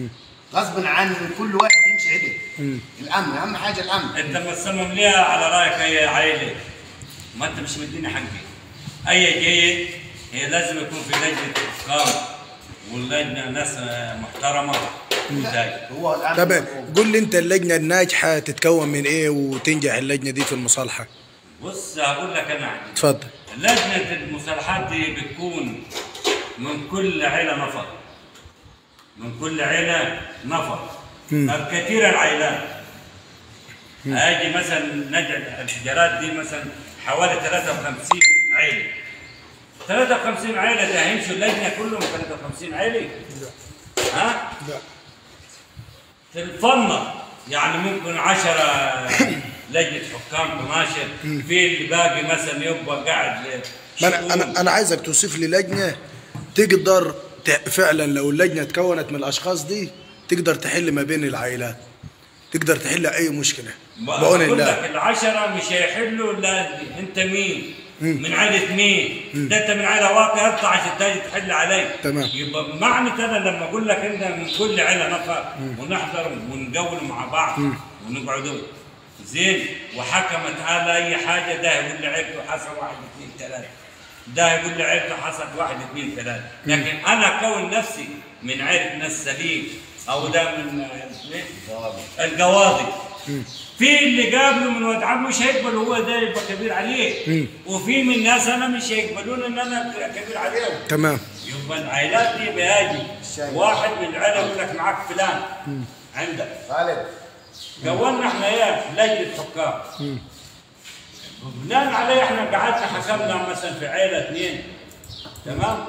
[SPEAKER 2] غصبا عن كل واحد يمشي عدل. الامن اهم حاجه الامن.
[SPEAKER 4] انت مصمم ليها على رايك اي عائله، ما انت مش مديني حقي. اي جيد هي لازم يكون في لجنه حكام واللجنه ناس محترمه
[SPEAKER 2] هو الامن.
[SPEAKER 1] طب قول لي انت اللجنه الناجحه تتكون من ايه وتنجح اللجنه دي في المصالحه؟
[SPEAKER 4] بص هقول لك انا عندي.
[SPEAKER 1] اتفضل.
[SPEAKER 4] لجنه المصالحات دي بتكون من كل عيله نفر. من كل عيله نفر. كثير العائلات. اجي مثلا نجد الحجارات دي مثلا حوالي 53 عيله. 53 عيله ده هيمشوا اللجنه كلهم 53 عيله؟ ها؟
[SPEAKER 1] لا.
[SPEAKER 4] في الفنة يعني ممكن 10 لجنة حكام 12 في الباقي مثلا يبقى قاعد.
[SPEAKER 1] انا عايزك توصف لي لجنه تقدر فعلا لو اللجنه تكونت من الاشخاص دي تقدر تحل ما بين العائلات، تقدر تحل اي مشكله.
[SPEAKER 4] بقول لك ال10 مش هيحلوا الا انت مين؟ من عائله مين؟ ده انت من عائله واقعه اطلع عشان تجي تحل علي.
[SPEAKER 1] تمام.
[SPEAKER 4] يبقى معنى انا لما اقول لك انت من كل عائله نفر ونحضر ونقول مع بعض ونقعدوا زين وحكمت على اي حاجه، ده يقول لي عيبته حصل 1 2 3، ده يقول لي عيبته حصل 1 2 3، لكن انا كون نفسي من عائله ناس سليم او ده من القواضي. في اللي قابله من ولد عمه مش هيقبل هو ده يبقى كبير عليه، وفي من ناس انا مش هيقبلون ان انا كبير عليهم.
[SPEAKER 1] تمام.
[SPEAKER 4] يبقى العائلات دي بيجي واحد من العائله يقول لك معاك فلان عندك
[SPEAKER 2] خالد
[SPEAKER 4] قولنا احنا ايه لجنه حكام. بناء عليه احنا قعدنا حكمنا مثلا في عائله 2 تمام؟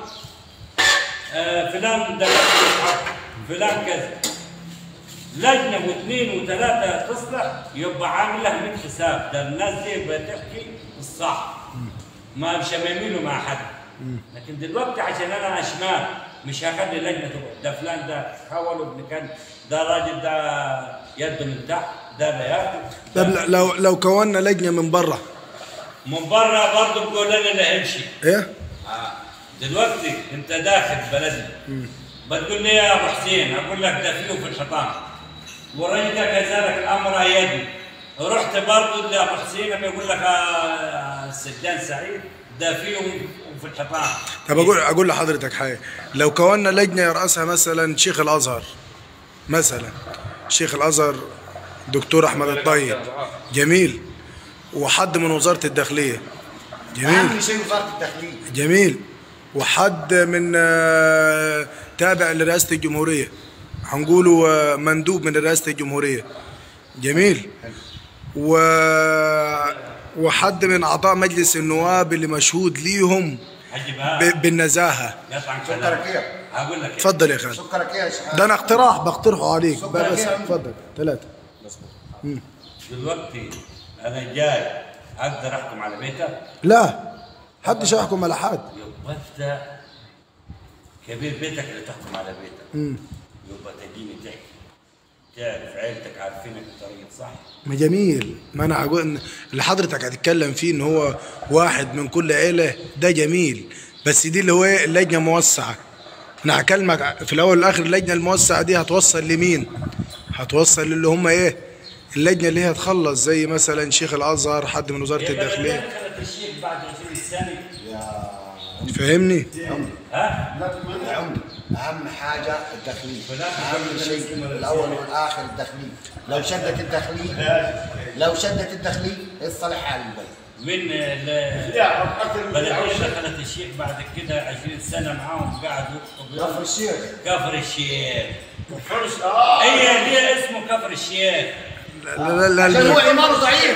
[SPEAKER 4] فلان ده فلان كذا. لجنه واثنين وثلاثه تصلح يبقى عامل لها من حساب، ده الناس دي بتحكي الصح ما مش يميلوا مع حد. لكن دلوقتي عشان انا اشمال مش هخلي اللجنه تقعد، ده فلان ده حول ابن كلب، ده راجل ده يده من تحت، ده لا ياكل.
[SPEAKER 1] طب لو كونا لجنه من بره.
[SPEAKER 4] من بره برضه بقول لنا اللي هيمشي.
[SPEAKER 1] ايه؟
[SPEAKER 4] دلوقتي انت داخل بلدنا بتقول لي يا ابو حسين اقول لك ده فيه في الحيطان والراجل ده كذلك الامر يدي، رحت برضه لابو حسين بيقول لك السجان سعيد ده فيه في الحيطان.
[SPEAKER 1] طب اقول لحضرتك حاجه، لو كونا لجنه يرأسها مثلا شيخ الازهر مثلا، شيخ الازهر دكتور احمد الطيب جميل، وحد من وزاره الداخليه جميل،
[SPEAKER 2] اهم شيء وزاره الداخليه
[SPEAKER 1] جميل، وحد من تابع لرئاسه الجمهوريه هنقوله مندوب من رئاسه الجمهوريه جميل، وحد من اعضاء مجلس النواب اللي مشهود ليهم بالنزاهه.
[SPEAKER 2] سكرك ايه؟
[SPEAKER 4] هقول لك
[SPEAKER 1] اتفضل يا خالد.
[SPEAKER 2] سكرك ايه يا شيخ؟
[SPEAKER 1] ده انا اقتراح بقترحه عليك بس. اتفضل 3.
[SPEAKER 4] دلوقتي انا جاي اقدر احكم على بيته؟
[SPEAKER 1] لا حدش يحكم على حد.
[SPEAKER 4] يبقى انت كبير بيتك اللي تحكم على بيتك. يبقى تجيني تحكي تعرف عيلتك عارفينك الطريق صح.
[SPEAKER 1] ما جميل، ما انا هقول اللي حضرتك هتتكلم فيه ان هو واحد من كل عيله، ده جميل، بس دي اللي هو اللجنه موسعه. انا هكلمك في الاول والاخر اللجنه الموسعه دي هتوصل لمين؟ هتوصل للي هم ايه؟ اللجنه اللي هي هتخلص زي مثلا شيخ الازهر، حد من وزاره الداخليه.
[SPEAKER 4] الشيخ بعد 20 سنه
[SPEAKER 1] فاهمني؟
[SPEAKER 4] ها؟
[SPEAKER 2] يا عمدة اهم حاجه الداخليه، اهم شيء الاول والاخر الداخليه. لو شدت الداخليه يصلح حال البلد.
[SPEAKER 4] من بلديه دخلت الشيخ بعد كده 20 سنه معاهم قاعد
[SPEAKER 2] كفر الشيخ.
[SPEAKER 4] كفر الشيخ. اي ليه اسمه كفر الشيخ؟
[SPEAKER 1] لا
[SPEAKER 2] عشان هو ايمانه ضعيف.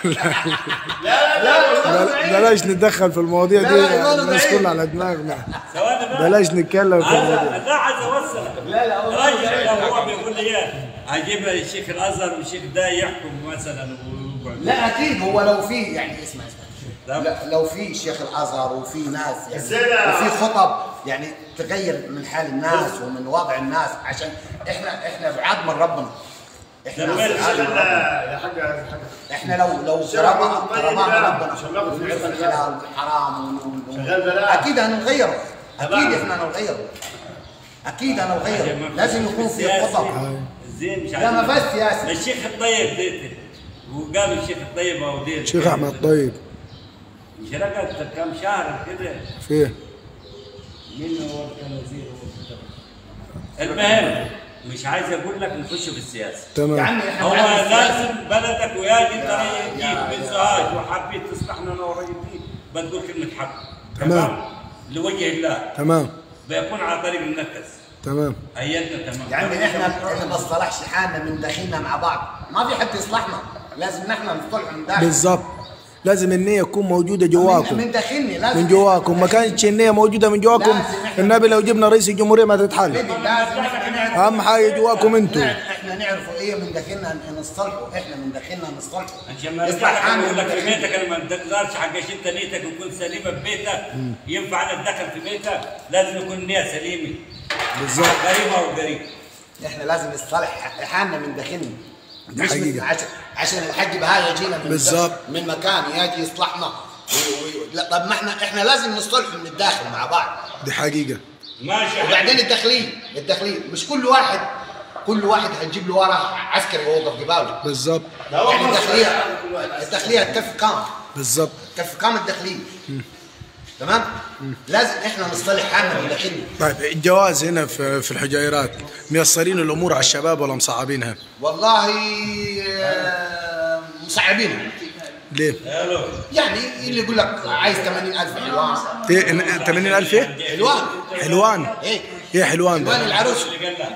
[SPEAKER 1] بلاش نتدخل في المواضيع دي، الناس كلها على دماغنا. بلاش نتكلم في المواضيع.
[SPEAKER 4] لا عايز اوصلك. لا راجل هو بيقول لي ايه اجيب الشيخ الازهر والشيخ ده يحكم مثلا
[SPEAKER 2] لا اكيد هو لو في يعني اسمع لو في شيخ الازهر وفي ناس يعني وفي خطب يعني تغير من حال الناس ومن وضع الناس، عشان احنا بعاد من ربنا. احنا لو قربنا ربنا ونعرف الحلال والحرام اكيد هنغيره، اكيد احنا هنغيره. اكيد انا وغيره لازم يكون في خطط.
[SPEAKER 4] زين مش
[SPEAKER 2] لا ما
[SPEAKER 4] عارف.
[SPEAKER 2] فيش سياسه.
[SPEAKER 4] الشيخ الطيب ديت وقالوا الشيخ الطيب او ديت
[SPEAKER 1] الشيخ احمد الطيب
[SPEAKER 4] مش رقد كم شهر كده
[SPEAKER 1] فيه
[SPEAKER 4] منه هو كان وزير. المهم مش عايز اقول لك نخش في السياسه.
[SPEAKER 1] تمام.
[SPEAKER 2] يا عمي احنا
[SPEAKER 4] هو
[SPEAKER 2] معانا السياسة.
[SPEAKER 4] لازم بلدك وياجي انت جيت من سوهاج وحبيت تصلحنا انا وراجل فيك بتقول كلمه حق.
[SPEAKER 1] تمام.
[SPEAKER 4] لوجه الله.
[SPEAKER 1] تمام.
[SPEAKER 4] بيكون على طريق المنكس.
[SPEAKER 1] تمام.
[SPEAKER 4] ايدنا تمام.
[SPEAKER 2] يا عمي احنا ما نصلحش حالنا من داخلنا مع بعض، ما في حد يصلحنا، لازم نحن نصلح من داخل.
[SPEAKER 1] بالظبط. لازم النية تكون موجودة جواكم.
[SPEAKER 2] من داخلنا لازم.
[SPEAKER 1] من جواكم، ما كانتش النية موجودة من جواكم النبي لو جبنا رئيس الجمهورية ما تتحل.
[SPEAKER 2] لازم احنا نعرف.
[SPEAKER 1] أهم حاجة جواكم أنتم.
[SPEAKER 2] احنا نعرفوا ايه من داخلنا نصلحه، احنا من داخلنا نصلحه.
[SPEAKER 4] عشان ما يصلح يقول لك في بيتك انا ما تقدرش حقش انت نيتك تكون سليمه في بيتك ينفع انا اتدخل في بيتك لازم يكون النية سليمه.
[SPEAKER 1] بالظبط.
[SPEAKER 4] غريبه وقريب.
[SPEAKER 2] احنا لازم نصلح حالنا من داخلنا. مش
[SPEAKER 1] حقيقة.
[SPEAKER 2] عشان الحاج بهاي يجينا من
[SPEAKER 1] بالظبط.
[SPEAKER 2] من مكان يجي يصلحنا لا طب ما احنا لازم نصلح من الداخل مع بعض.
[SPEAKER 1] دي حقيقة.
[SPEAKER 4] ماشي.
[SPEAKER 2] وبعدين التخليل مش كل واحد هتجيب له وراه عسكري ويوقف قباله.
[SPEAKER 1] بالظبط.
[SPEAKER 2] يعني التخليه تكفي كام؟
[SPEAKER 1] بالظبط.
[SPEAKER 2] تكفي كام التخليل؟ تمام؟ لازم احنا نصلح حالنا من داخلنا.
[SPEAKER 1] طيب الجواز هنا في الحجيرات ميسرين الأمور على الشباب ولا مصعبينها؟
[SPEAKER 2] والله مصعبينها.
[SPEAKER 1] ليه؟
[SPEAKER 2] يعني اللي يقول لك عايز 80,000 حلوان.
[SPEAKER 1] إيه 80,000 إيه؟ حلوان. إيه حلوان ده؟
[SPEAKER 2] العروس.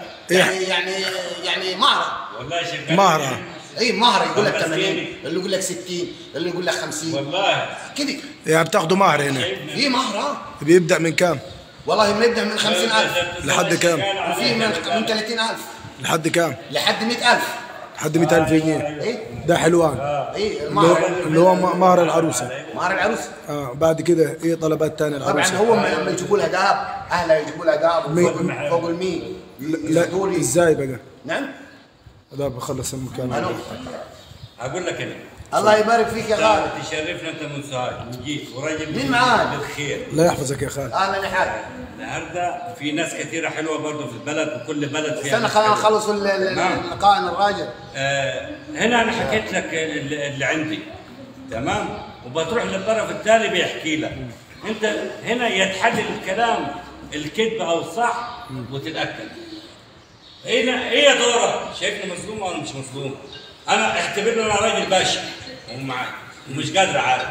[SPEAKER 2] يعني مهرة.
[SPEAKER 4] والله شيخ
[SPEAKER 1] مهرة.
[SPEAKER 2] مهرة يقول لك 80، اللي يقول لك 60، اللي يقول لك 50.
[SPEAKER 4] والله
[SPEAKER 2] كده.
[SPEAKER 1] يعني بتاخدوا مهر هنا؟
[SPEAKER 2] في مهرة.
[SPEAKER 1] بيبدأ من كام؟
[SPEAKER 2] والله بنبدأ من 50,000
[SPEAKER 1] لحد كام؟
[SPEAKER 2] وفي من 30,000
[SPEAKER 1] لحد كام؟
[SPEAKER 2] لحد 100,000.
[SPEAKER 1] لحد 100,000 جنيه.
[SPEAKER 2] ايه
[SPEAKER 1] ده حلوان.
[SPEAKER 2] ايه المهر
[SPEAKER 1] اللي هو مهر العروسة.
[SPEAKER 2] مهر العروسة.
[SPEAKER 1] بعد كده ايه طلبات تانية العروسة؟
[SPEAKER 2] طبعا هو لما يجيبوا لها دهب اهلها يجيبوا لها دهب فوق ال100.
[SPEAKER 1] لا ازاي بقى؟
[SPEAKER 2] نعم.
[SPEAKER 1] ده بخلص المكالمة.
[SPEAKER 4] اقول لك انا
[SPEAKER 2] الله يبارك فيك يا خالد.
[SPEAKER 4] تشرفنا انت من سوهاج وجيت وراجل
[SPEAKER 2] مين معاك؟
[SPEAKER 4] بالخير.
[SPEAKER 1] لا يحفظك يا خالد.
[SPEAKER 2] اهلا يا حاج.
[SPEAKER 4] النهارده في ناس كثيره حلوه برضه في البلد وكل بلد فيها.
[SPEAKER 2] استنى خلينا نخلص اللقاء الراجل.
[SPEAKER 4] هنا انا حكيت لك اللي عندي تمام وبتروح للطرف الثاني بيحكي لك. انت هنا يتحلل الكلام الكذب او الصح وتتاكد. هنا هي دورك شايفني مظلوم ولا مش مظلوم؟ انا اعتبرني انا راجل باشا ومعاك ومش قادر اعرف.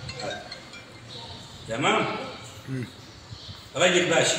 [SPEAKER 4] تمام؟ راجل باشا.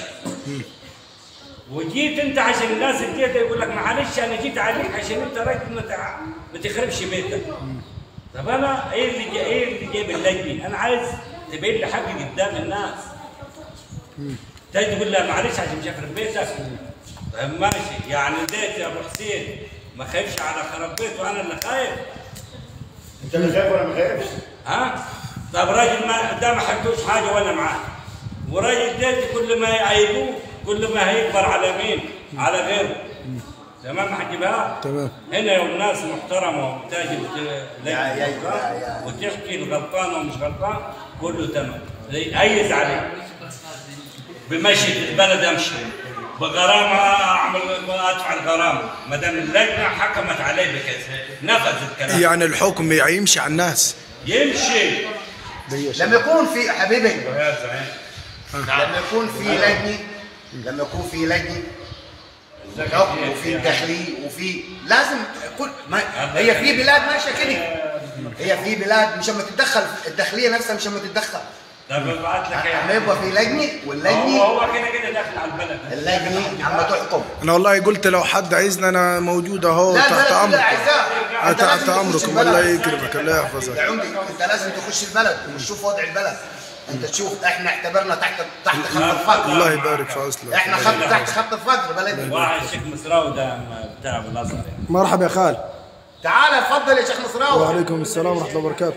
[SPEAKER 4] وجيت انت عشان الناس الجيت يقول لك معلش انا جيت عليك عشان انت راجل ما تخربش بيتك. طب انا ايه اللي جايب اللجنه؟ انا عايز تبين لي حقي قدام الناس. تيجي تقول لها معلش عشان مش هخرب بيتك. طيب ماشي يعني ديت يا ابو حسين ما خايفش على خراب بيته وانا اللي خايف.
[SPEAKER 5] انت اللي خايف ولا ما خايفش؟
[SPEAKER 4] ها؟ طب راجل ما حدوش حاجه وانا معاه. وراجل ديت كل ما يعيبوه كل ما هيكبر على مين؟ على غيره. تمام حجبها؟
[SPEAKER 1] تمام.
[SPEAKER 4] هنا يوم ناس محترمه وبتاجي وتحكي الغلطان ومش غلطان كله تمام. ايز عليه. بمشي البلد امشي. بغرامه اعمل ادفع الغرامه ما دام اللجنه حكمت عليه بكذا نفذ الكلام.
[SPEAKER 1] يعني الحكم يمشي على الناس.
[SPEAKER 4] يمشي.
[SPEAKER 2] لما يكون في حبيبي لما يكون في لجنه حكم وفي داخلي وفي لازم كل ما هي في بلاد ماشيه كده. هي في بلاد مش لما تتدخل الداخليه نفسها مش لما تتدخل.
[SPEAKER 4] طب ابعت لك
[SPEAKER 2] اما يبقى في لجنه واللجنه
[SPEAKER 4] هو كده داخل على البلد.
[SPEAKER 2] اللجنه عم تحكم.
[SPEAKER 1] انا والله قلت لو حد عايزنا انا موجود اهو تحت امرك. تحت امركم الله يكرمك الله يحفظك.
[SPEAKER 2] يا عمري انت لازم تخش البلد وتشوف وضع البلد. انت تشوف احنا اعتبرنا تحت خط الفقر.
[SPEAKER 1] الله يبارك في اصلك.
[SPEAKER 2] احنا تحت خط الفقر بلدنا.
[SPEAKER 4] واحد الشيخ مصراوي ده بتاع ابو الازهر يعني.
[SPEAKER 1] مرحبا يا خال.
[SPEAKER 2] تعال اتفضل يا شيخ مصراوي.
[SPEAKER 1] وعليكم السلام ورحمه الله وبركاته.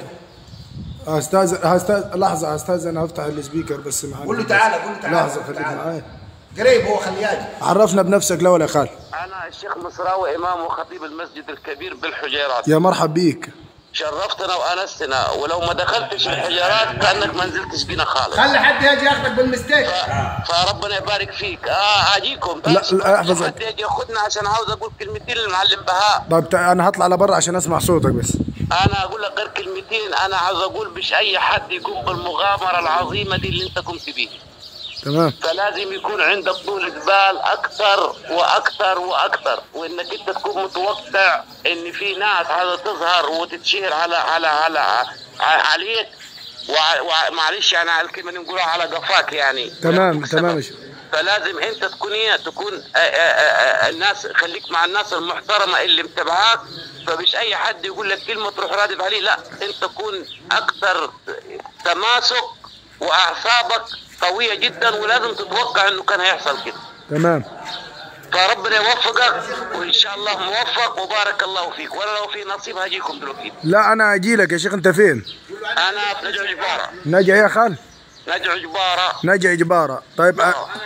[SPEAKER 1] لحظه هستاذن افتح السبيكر بس معاك.
[SPEAKER 2] قول له تعالى
[SPEAKER 1] لحظه خليك معايا.
[SPEAKER 2] قريب هو خلياجي.
[SPEAKER 1] عرفنا بنفسك الاول يا خال.
[SPEAKER 6] أنا الشيخ مصراوي إمام وخطيب المسجد الكبير بالحجيرات.
[SPEAKER 1] يا مرحب بيك.
[SPEAKER 6] شرفتنا وانستنا، ولو ما دخلتش الحجارات كانك ما نزلتش بينا خالص.
[SPEAKER 2] خلي حد يجي ياخدك بالمستيك.
[SPEAKER 6] فربنا يبارك فيك. اجيكم
[SPEAKER 1] لا احفظ.
[SPEAKER 6] حد يجي ياخدنا عشان عاوز اقول كلمتين للمعلم بهاء.
[SPEAKER 1] طب انا هطلع لبرا عشان اسمع صوتك بس.
[SPEAKER 6] انا اقول لك غير كلمتين. انا عاوز اقول مش اي حد يقوم بالمغامره العظيمه دي اللي انت قمت بيها.
[SPEAKER 1] تمام.
[SPEAKER 6] فلازم يكون عندك طولة بال اكثر واكثر واكثر، وانك انت تكون متوقع ان في ناس عايزه تظهر وتتشهر عليك، ومعلش يعني الكلمه اللي نقولها على قفاك يعني.
[SPEAKER 1] تمام.
[SPEAKER 6] فلازم انت تكون الناس، خليك مع الناس المحترمه اللي متابعاك. فمش اي حد يقول لك كلمه تروح رادب عليه، لا انت تكون اكثر تماسك واعصابك قويه جدا، ولازم تتوقع انه كان هيحصل كده.
[SPEAKER 1] تمام.
[SPEAKER 6] فربنا يوفقك وان شاء الله موفق وبارك الله فيك. وانا لو في نصيب هجيكم دلوقتي.
[SPEAKER 1] لا انا اجي لك يا شيخ. انت فين؟
[SPEAKER 6] انا في نجع جباره.
[SPEAKER 1] نجع يا خال؟
[SPEAKER 6] نجع جباره.
[SPEAKER 1] طيب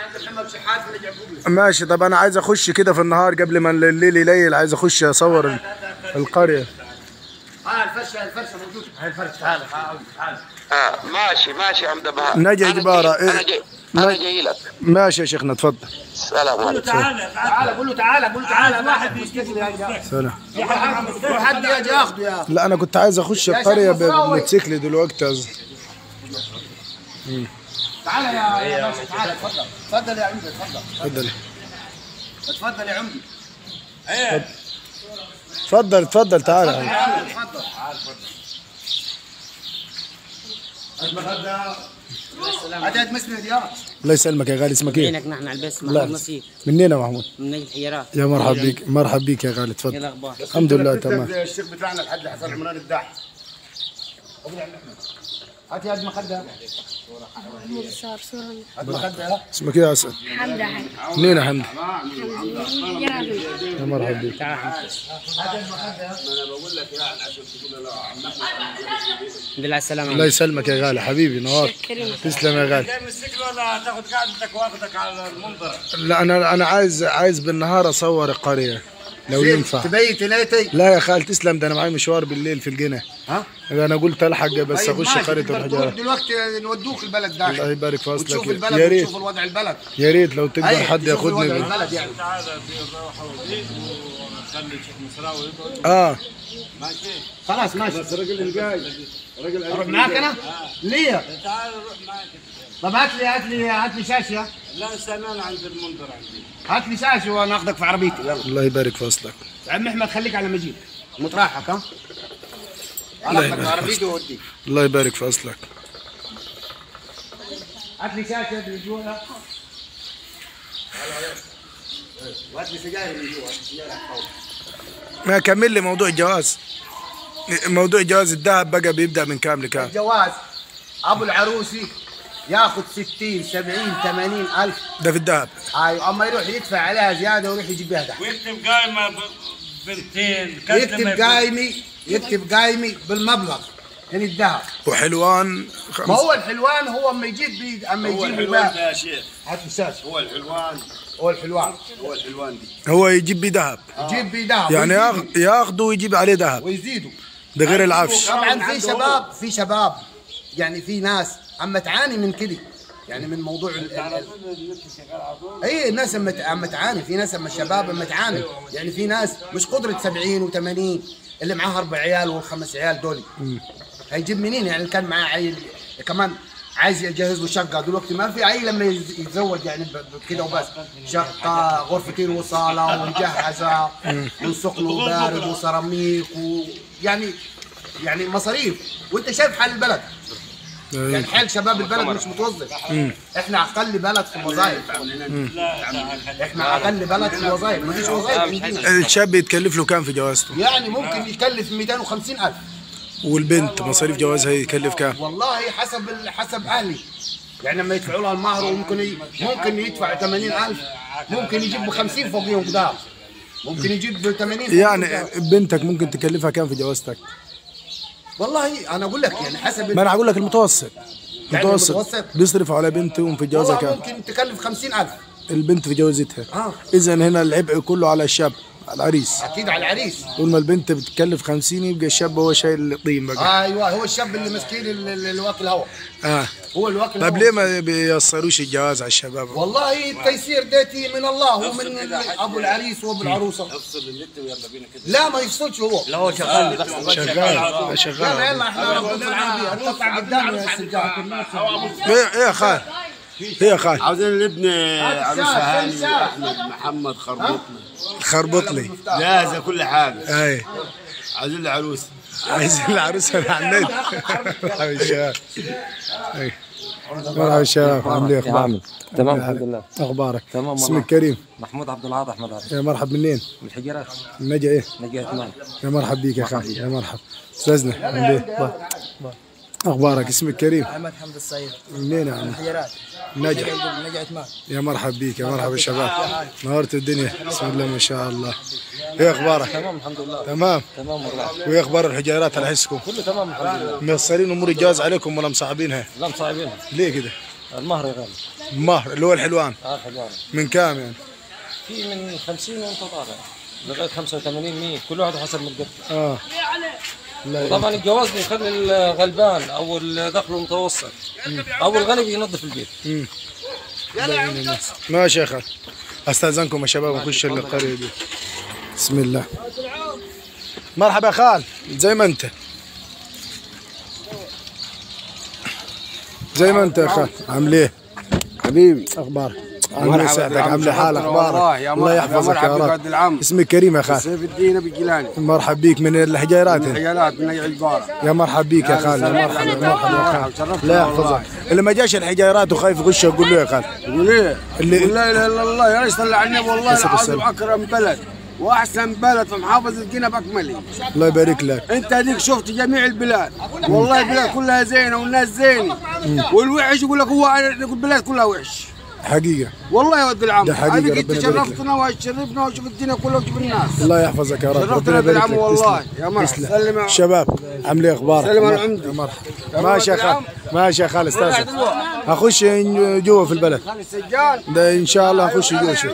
[SPEAKER 1] ماشي. طب انا عايز اخش كده في النهار قبل ما الليل يليل، عايز اخش اصور القريه.
[SPEAKER 2] الفرشه موجوده. هاي الفرشه. تعال.
[SPEAKER 6] ماشي يا عم دبها.
[SPEAKER 1] نجع جباره.
[SPEAKER 6] انا جاي لك.
[SPEAKER 1] ماشي يا شيخنا اتفضل.
[SPEAKER 6] السلام عليكم.
[SPEAKER 2] تعال قول له تعال واحد مستقل يا
[SPEAKER 1] سلام.
[SPEAKER 2] حد يجي ياخده يا اخي.
[SPEAKER 1] لا انا كنت عايز اخش القريه بموتوسيكل دلوقتي.
[SPEAKER 2] تعال يا باشا. تعال اتفضل يا عمدي. اتفضل يا عمدي.
[SPEAKER 1] اتفضل تعال يا عمدي.
[SPEAKER 2] عدد مسند يا
[SPEAKER 1] الله يسلمك يا غالي. اسمك ايه؟
[SPEAKER 7] نحن على البس محمود نصيب.
[SPEAKER 1] منين يا محمود؟
[SPEAKER 7] من نجد الحجارات.
[SPEAKER 1] يا مرحب بيك يا غالي. اتفضل.
[SPEAKER 7] ايه الاخبار؟
[SPEAKER 1] الحمد لله تمام.
[SPEAKER 5] الشيخ بتاعنا الحاج حسن عمران الداح.
[SPEAKER 2] هات يا مخده. هات مخده.
[SPEAKER 1] اسمك ايه يا اسد؟
[SPEAKER 8] حمد حاج.
[SPEAKER 1] منين يا حمد؟
[SPEAKER 8] يا
[SPEAKER 1] مرحبا بك.
[SPEAKER 7] بالله السلامة.
[SPEAKER 1] الله يسلمك يا غالي. حبيبي نوار. تسلم يا غالي.
[SPEAKER 4] جاي من السجن ولا هتاخد قعدتك واخدك على المنظر؟
[SPEAKER 1] لا انا عايز بالنهار اصور القريه لو ينفع.
[SPEAKER 2] تبيت ليتي.
[SPEAKER 1] لا يا خال تسلم. ده انا معايا مشوار بالليل في الجنة. انا قلت الحق بس اخش قريه الحجارات.
[SPEAKER 2] دلوقتي نودوك البلد ده.
[SPEAKER 1] الله يبارك في اصلك.
[SPEAKER 2] وتشوف البلد وتشوف الوضع البلد.
[SPEAKER 1] يا ريت لو تقدر حد ياخدني
[SPEAKER 2] البلد يعني.
[SPEAKER 4] تعالى بنروح ونجي ونخلي الشيخ مسراوي يقعد. ماشي.
[SPEAKER 2] خلاص ماشي.
[SPEAKER 5] بس الراجل اللي جاي
[SPEAKER 2] اروح معاك انا؟ ليه؟
[SPEAKER 4] تعال روح معك.
[SPEAKER 2] طب هات لي شاشه.
[SPEAKER 4] لا استنى انا عند المنظر عندي.
[SPEAKER 2] هات لي شاشه وانا اخذك في عربيتي. يلا.
[SPEAKER 1] الله يبارك في اصلك.
[SPEAKER 2] عم احمد خليك على مجيب متراحك. انا اخذك في عربيتي واوديك.
[SPEAKER 1] الله يبارك في اصلك.
[SPEAKER 2] هات لي شاشه اللي جوا. وهات لي سجاير اللي جوا.
[SPEAKER 1] ما كمل لي موضوع الجواز. موضوع جواز الذهب بقى بيبدا من كام لكام؟
[SPEAKER 2] الجواز ابو العروسي ياخذ 60 70 80 الف.
[SPEAKER 1] ده في الذهب.
[SPEAKER 2] ايوه. اما يروح يدفع عليها زياده ويروح يجيب بها ذهب.
[SPEAKER 4] ويكتب قايمه بنتين.
[SPEAKER 2] يكتب قايمي بالمبلغ من الذهب.
[SPEAKER 1] وحلوان
[SPEAKER 2] ما هو الحلوان هو اما يجيب
[SPEAKER 5] الحلوان ده يا شيخ.
[SPEAKER 2] هات الشاشه.
[SPEAKER 5] هو الحلوان دي.
[SPEAKER 1] هو يجيب بيه ذهب.
[SPEAKER 2] يجيب بيه ذهب
[SPEAKER 1] يعني ياخده ويجيب عليه ذهب
[SPEAKER 2] ويزيدوا.
[SPEAKER 1] ده غير العفش.
[SPEAKER 2] طبعا في شباب يعني في ناس اما تعاني من كده، يعني من موضوع اي الناس اما تعاني. في ناس اما الشباب اما تعاني، يعني في ناس مش قدره 70 و80 اللي معاه 4 عيال و5 عيال دول هيجيب منين؟ يعني كان معاه عيل كمان عايز يجهز له شقه. دلوقتي ما في عيل لما يتزوج يعني كده وبس. شقه غرفتين وصاله ومجهزه ونسخ له بارد وسيراميك يعني مصاريف. وانت شايف حال البلد. يعني حال شباب البلد مش متوظف. احنا اقل بلد في الوظائف. احنا اقل بلد في الوظائف. ما فيش وظائف عندنا.
[SPEAKER 1] الشاب يتكلف له كام في جوازته؟
[SPEAKER 2] يعني ممكن يكلف 250,000.
[SPEAKER 1] والبنت مصاريف جوازها يكلف كام؟
[SPEAKER 2] والله حسب اهلي. يعني لما يدفعوا لها المهر ممكن يدفع 80,000. ممكن يجيب 50 فوقيهم قدام. ممكن يجيب 80.
[SPEAKER 1] يعني بنتك ممكن تكلفها كام في جوازتك؟
[SPEAKER 2] والله انا اقول لك يعني حسب.
[SPEAKER 1] ما انا اقول لك المتوسط.
[SPEAKER 2] يعني المتوسط
[SPEAKER 1] بيصرفوا على بنتهم في جوازها كام؟
[SPEAKER 2] ممكن تكلف 50,000
[SPEAKER 1] البنت في جوازتها. اذا هنا العبء كله على الشاب. على العريس.
[SPEAKER 2] اكيد على العريس.
[SPEAKER 1] طول ما البنت بتكلف 50 يبقى الشاب هو شايل الطين بقى.
[SPEAKER 2] ايوه هو الشاب اللي مسكين اللي واكل هوا. هو اللي واكل.
[SPEAKER 1] طيب ليه ما بييسروش الجواز على الشباب؟
[SPEAKER 2] والله التيسير ديتي من الله، هو من ابو العريس وابو العروسه. افصل النت ويلا بينا كده. لا ما يفصلش هو.
[SPEAKER 3] لا هو شغال
[SPEAKER 1] شغال.
[SPEAKER 2] يلا يلا احنا ربنا العافيه نطلع قدامنا يا سجاد.
[SPEAKER 1] ايه يا خال؟ ايه يا خال؟
[SPEAKER 5] عاوزين نبني عروسه هاني احمد محمد
[SPEAKER 1] خربطلي
[SPEAKER 5] جاهزه كل حاجه.
[SPEAKER 1] اي
[SPEAKER 5] عايزين له عروسه.
[SPEAKER 1] عايزين العروسه على النت. مرحبا الشباب. مرحبا الشباب، عامل ايه اخبارك؟
[SPEAKER 3] تمام الحمد لله.
[SPEAKER 1] اخبارك؟
[SPEAKER 3] تمام.
[SPEAKER 1] اسمك كريم؟
[SPEAKER 3] محمود عبد العاطي احمد عبد.
[SPEAKER 1] يا مرحب، منين؟
[SPEAKER 3] من الحجرات.
[SPEAKER 1] نجا ايه؟
[SPEAKER 3] نجا عثمان.
[SPEAKER 1] يا مرحب بيك يا خالد. يا مرحب استاذنا، عامل ايه؟ اخبارك؟ اسمك كريم؟
[SPEAKER 7] احمد حمد الصيد.
[SPEAKER 1] منين يا عم؟
[SPEAKER 7] الحجرات.
[SPEAKER 1] نجا
[SPEAKER 7] عثمان.
[SPEAKER 1] يا مرحب بيك. يا مرحبا شباب، نورت الدنيا. بسم الله ما شاء الله. ايه اخبارك؟
[SPEAKER 3] تمام الحمد لله.
[SPEAKER 1] تمام
[SPEAKER 3] والله.
[SPEAKER 1] وايه اخبار الحجيرات على حسكم؟
[SPEAKER 3] كله تمام الحمد لله.
[SPEAKER 1] ميسرين امور الجواز عليكم ولا مصعبينها؟
[SPEAKER 3] لا مصعبينها.
[SPEAKER 1] ليه كده؟
[SPEAKER 3] المهر غالي.
[SPEAKER 1] المهر اللي هو الحلوان.
[SPEAKER 3] الحلوان.
[SPEAKER 1] من كام يعني؟
[SPEAKER 3] في من 50 وانت طالع لغايه 85 100 كل واحد حسب مقدرته. طبعا الجواز بيخلي الغلبان او الدخل المتوسط او الغني ينظف البيت.
[SPEAKER 1] ماشي يا خال، استاذنكم يا شباب نخش القريه دي. بسم الله. مرحبا يا خال، زي ما انت يا خال. عامل ايه؟
[SPEAKER 8] حبيبي
[SPEAKER 1] اخبارك؟ عامل ايه سعدك؟ عامل ايه حالك؟ اخبارك؟ الله يحفظك يا رب. اسمك كريم يا خال؟
[SPEAKER 8] سيف الدين ابو جيلاني.
[SPEAKER 1] مرحب بيك من الحجيرات.
[SPEAKER 8] من الحجيرات من نجع البارة.
[SPEAKER 1] يا مرحب بيك يا خال. يا مرحبا يا خال. الله يحفظك. اللي ما جاش الحجيرات وخايف يخش يقول له يا خال.
[SPEAKER 8] يقول ايه؟ لا اله الا الله يا ريت صلى على النبي. والله العظيم اكرم بلد واحسن بلد في محافظه قنا باكمله.
[SPEAKER 1] الله يبارك لك.
[SPEAKER 8] انت هذيك شفت جميع البلاد، والله البلاد كلها زينه والناس زينه، والوحش يقول لك هو البلاد كلها وحش.
[SPEAKER 1] حقيقة
[SPEAKER 8] والله يا ولد العم،
[SPEAKER 1] ده حقيقة.
[SPEAKER 8] هذيك انت شرفتنا وشرفنا وشوف الدنيا كلها وشوف الناس.
[SPEAKER 1] الله يحفظك يا رب.
[SPEAKER 8] شرفتنا بالعم والله. يا مرحبا. سلم
[SPEAKER 1] شباب، عامل ايه اخبارك؟
[SPEAKER 8] سلم على العمدة.
[SPEAKER 1] يا مرحبا. ماشي يا خال، ماشي يا خال. استاذ اخش جوا في البلد ده ان شاء الله. اخش جوا شوي.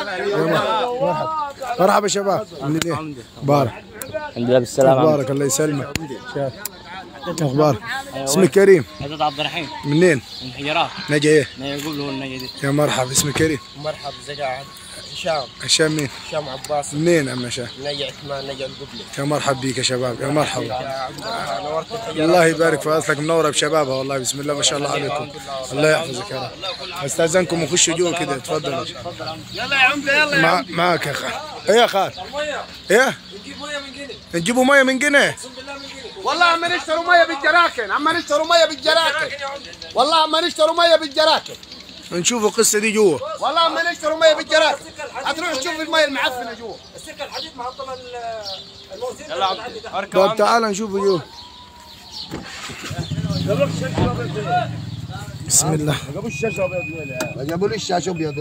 [SPEAKER 1] مرحبا شباب، عاملين ايه؟ اخبارك؟
[SPEAKER 3] الحمد لله بالسلامة.
[SPEAKER 1] اخبارك؟ الله يسلمك. اخبارك؟ اسمك كريم؟
[SPEAKER 7] عدد عبد الرحيم.
[SPEAKER 1] منين؟
[SPEAKER 7] من الحجرات.
[SPEAKER 1] نجا ايه؟
[SPEAKER 7] يقول له النجا دي.
[SPEAKER 1] يا مرحبا. اسمك كريم؟
[SPEAKER 7] مرحبا. زكاة هشام.
[SPEAKER 1] هشام مين؟
[SPEAKER 7] هشام عباس.
[SPEAKER 1] منين عم هشام؟
[SPEAKER 7] نجا عثمان نجا القبلي.
[SPEAKER 1] يا مرحب بيك يا شباب. يا مرحبا.
[SPEAKER 7] نورت الحجرات.
[SPEAKER 1] الله يبارك في اصلك، منوره بشبابها والله. بسم الله ما شاء الله عليكم. الله يحفظك يا رب. استاذنكم نخش جوا كده. تفضلوا.
[SPEAKER 8] يلا يا عمده يلا.
[SPEAKER 1] معك يا خال. ايه يا خال؟ ايه؟
[SPEAKER 8] نجيب ميه من قنا.
[SPEAKER 1] نجيبوا ميه من قنا؟
[SPEAKER 8] اقسم بالله من قنا. والله عم نشتروا ميه بالجراكن، عم نشتروا ميه بالجراكن. والله عم نشتروا ميه بالجراكن.
[SPEAKER 1] نشوفوا القصه دي جوا.
[SPEAKER 8] والله عم نشتروا ميه بالجراكن. هتروح تشوف الميه المعفنه جوا. السكه الحديد محطمه الموزين. يلا
[SPEAKER 1] طب تعال نشوفوا جوا. بسم الله.
[SPEAKER 8] ما جابوش الشاشه ابيض.
[SPEAKER 2] ما جابوليش الشاشه ابيض.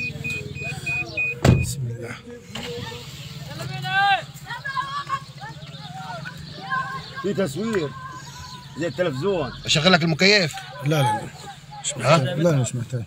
[SPEAKER 1] بسم الله.
[SPEAKER 5] في تصوير زي التلفزيون.
[SPEAKER 2] اشغل لك المكيف؟
[SPEAKER 1] لا مش محتاج. لا مش محتاج.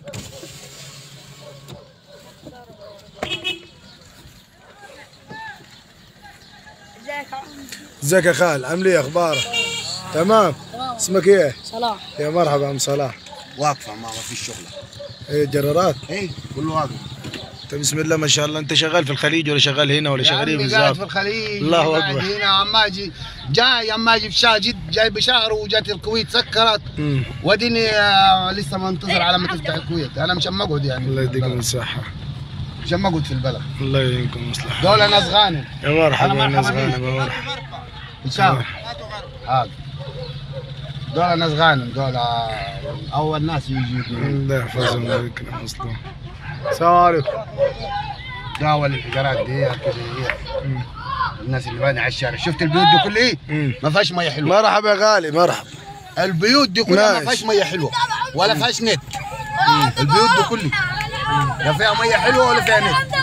[SPEAKER 1] ازيك يا خال؟ عامل ايه؟ اخبارك؟ تمام. اسمك ايه؟
[SPEAKER 9] صلاح.
[SPEAKER 1] يا مرحبا عم صلاح.
[SPEAKER 2] واقفه ما فيش شغله.
[SPEAKER 1] ايه جرارات؟
[SPEAKER 2] ايه كله واقف.
[SPEAKER 1] بسم الله ما شاء الله. انت شغال في الخليج ولا شغال هنا ولا شغال ايه بالظبط؟
[SPEAKER 2] قاعد في الخليج.
[SPEAKER 1] الله
[SPEAKER 2] قاعد
[SPEAKER 1] اكبر.
[SPEAKER 2] هنا عم اجي جاي عم اجي في شاجد جاي بشهر وجات الكويت سكرت. وديني لسه منتظر على ما تفتح الكويت. انا مش اما اقعد يعني.
[SPEAKER 1] الله يديكم الصحة.
[SPEAKER 2] مش اما اقعد في البلد.
[SPEAKER 1] الله يعينكم مصلحة.
[SPEAKER 2] دول ناس غانم.
[SPEAKER 1] يا مرحبا يا ناس غانم. يا مرحبا.
[SPEAKER 2] هشام. دول ناس غانم. دول اول ناس يجوا.
[SPEAKER 1] الله يحفظهم ويكرم اصلهم. السلام عليكم.
[SPEAKER 2] داول الحجارات دي كده هي. الناس اللي باني على الشارع. شفت البيوت دي كلها ما فيهاش ميه حلوه.
[SPEAKER 1] مرحبا يا غالي. مرحبا.
[SPEAKER 2] البيوت دي كلها ما فيهاش ميه حلوه ولا فيهاش نت. البيوت دي كلها لا فيها ميه حلوه ولا فيها نت.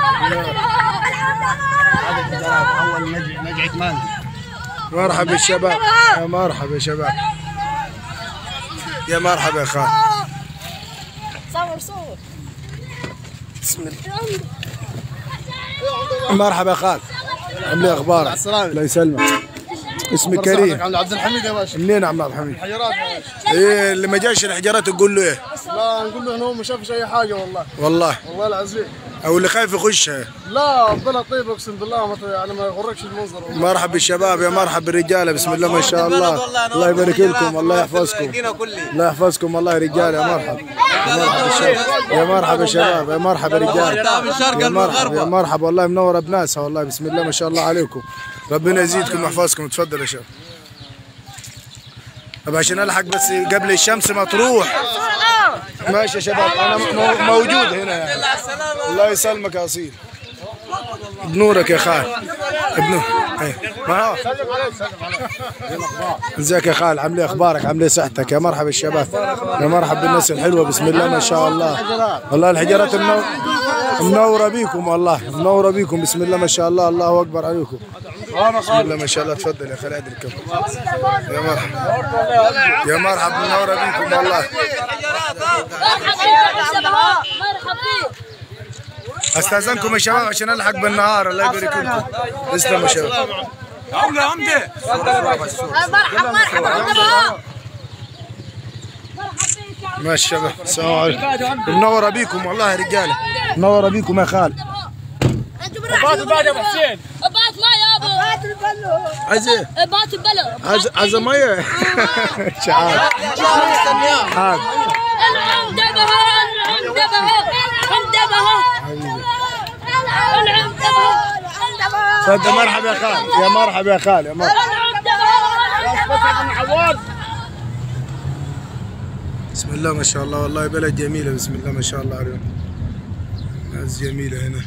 [SPEAKER 2] هذه الحجارات اول نجعه مانجا.
[SPEAKER 1] مرحبا يا شباب. يا مرحبا يا شباب. يا مرحبا يا خال.
[SPEAKER 9] صور. بسم الله.
[SPEAKER 1] مرحبا يا خال، عامل ايه اخبارك؟ الله يسلمك. اسمي كريم.
[SPEAKER 8] عم عبد الحميد يا باشا.
[SPEAKER 1] منين يا عم عبد الحميد؟
[SPEAKER 8] الحجرات يا باشا.
[SPEAKER 1] ايه اللي ما جاش الحجرات تقول له ايه؟
[SPEAKER 8] لا نقول له انه هو ما شافش اي حاجه والله.
[SPEAKER 1] والله
[SPEAKER 8] العظيم.
[SPEAKER 1] او اللي خايف يخشها.
[SPEAKER 8] لا بلد طيب اقسم بالله يعني ما يغركش المنظر.
[SPEAKER 1] مرحب بالشباب، يا مرحب بالرجاله، بسم الله ما شاء الله. الله يبارك لكم، الله يحفظكم. الله يحفظكم والله يا رجال، يا مرحب. يا مرحبا يا شباب، يا مرحبا رجال، يا مرحبا يا مرحبا والله منوره بناسها والله، بسم الله ما شاء الله عليكم. ربنا يزيدكم ويحفظكم. تفضل يا شباب. طب عشان الحق بس قبل الشمس ما تروح. ماشي يا شباب، انا موجود هنا يعني. الله يسلمك يا اصيل. بنورك يا خال. ابنه ايه ما هو. ازيك يا خال، عامل ايه اخبارك؟ عامل ايه صحتك؟ يا مرحبا الشباب، يا مرحبا بالناس الحلوه، بسم الله ما شاء الله. والله الحجرات منوره بيكم والله، منوره بيكم، بسم الله ما شاء الله. الله اكبر عليكم، بسم الله ما شاء الله. تفضل يا خالد الكبر. يا مرحبا يا مرحبا، منوره بيكم والله. استاذنكم يا شباب عشان الحق بالنهار، الله يبارك لكم. تسلموا يا شباب.
[SPEAKER 9] عمده
[SPEAKER 1] ماشي شباب، السلام عليكم. منوره بيكم والله يا رجاله، منوره بيكم يا خال.
[SPEAKER 9] بات بعد يا ابو حسين.
[SPEAKER 10] بات ما يا ابو. بات البلو.
[SPEAKER 1] عايز ايه؟
[SPEAKER 10] بات البلو.
[SPEAKER 1] عايز ميه؟ شعار. حاضر.
[SPEAKER 10] العم دبها، العم دبها، العم دبها. العم دبها.
[SPEAKER 1] صدق. مرحبا يا خال، يا مرحبا يا خال، يا مرحبا. بسم الله ما شاء الله والله، بلد جميله، بسم الله ما شاء الله عليهم، ناس جميله هنا.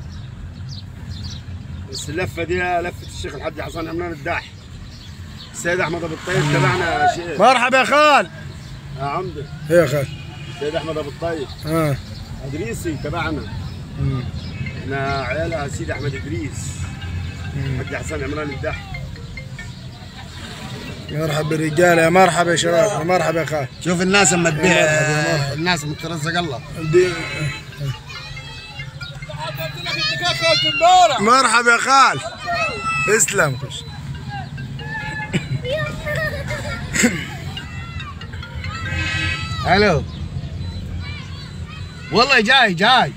[SPEAKER 5] بس اللفه دي لفه الشيخ الحاج حسن عمران الداح، السيد احمد ابو الطيب تبعنا. شيخ
[SPEAKER 1] مرحبا يا خال.
[SPEAKER 5] يا عمده.
[SPEAKER 1] ايه يا خال؟
[SPEAKER 5] السيد احمد ابو الطيب ادريسي تبعنا. احنا عيالها سيدي احمد ادريس، الحاج حسن عمران الداح.
[SPEAKER 1] يا مرحبا بالرجاله، يا مرحبا يا شباب، يا مرحبا يا خال.
[SPEAKER 2] شوف الناس اما تبيع، الناس مترزق الله.
[SPEAKER 1] مرحبا يا خال، اسلم. خش.
[SPEAKER 2] الو والله جاي.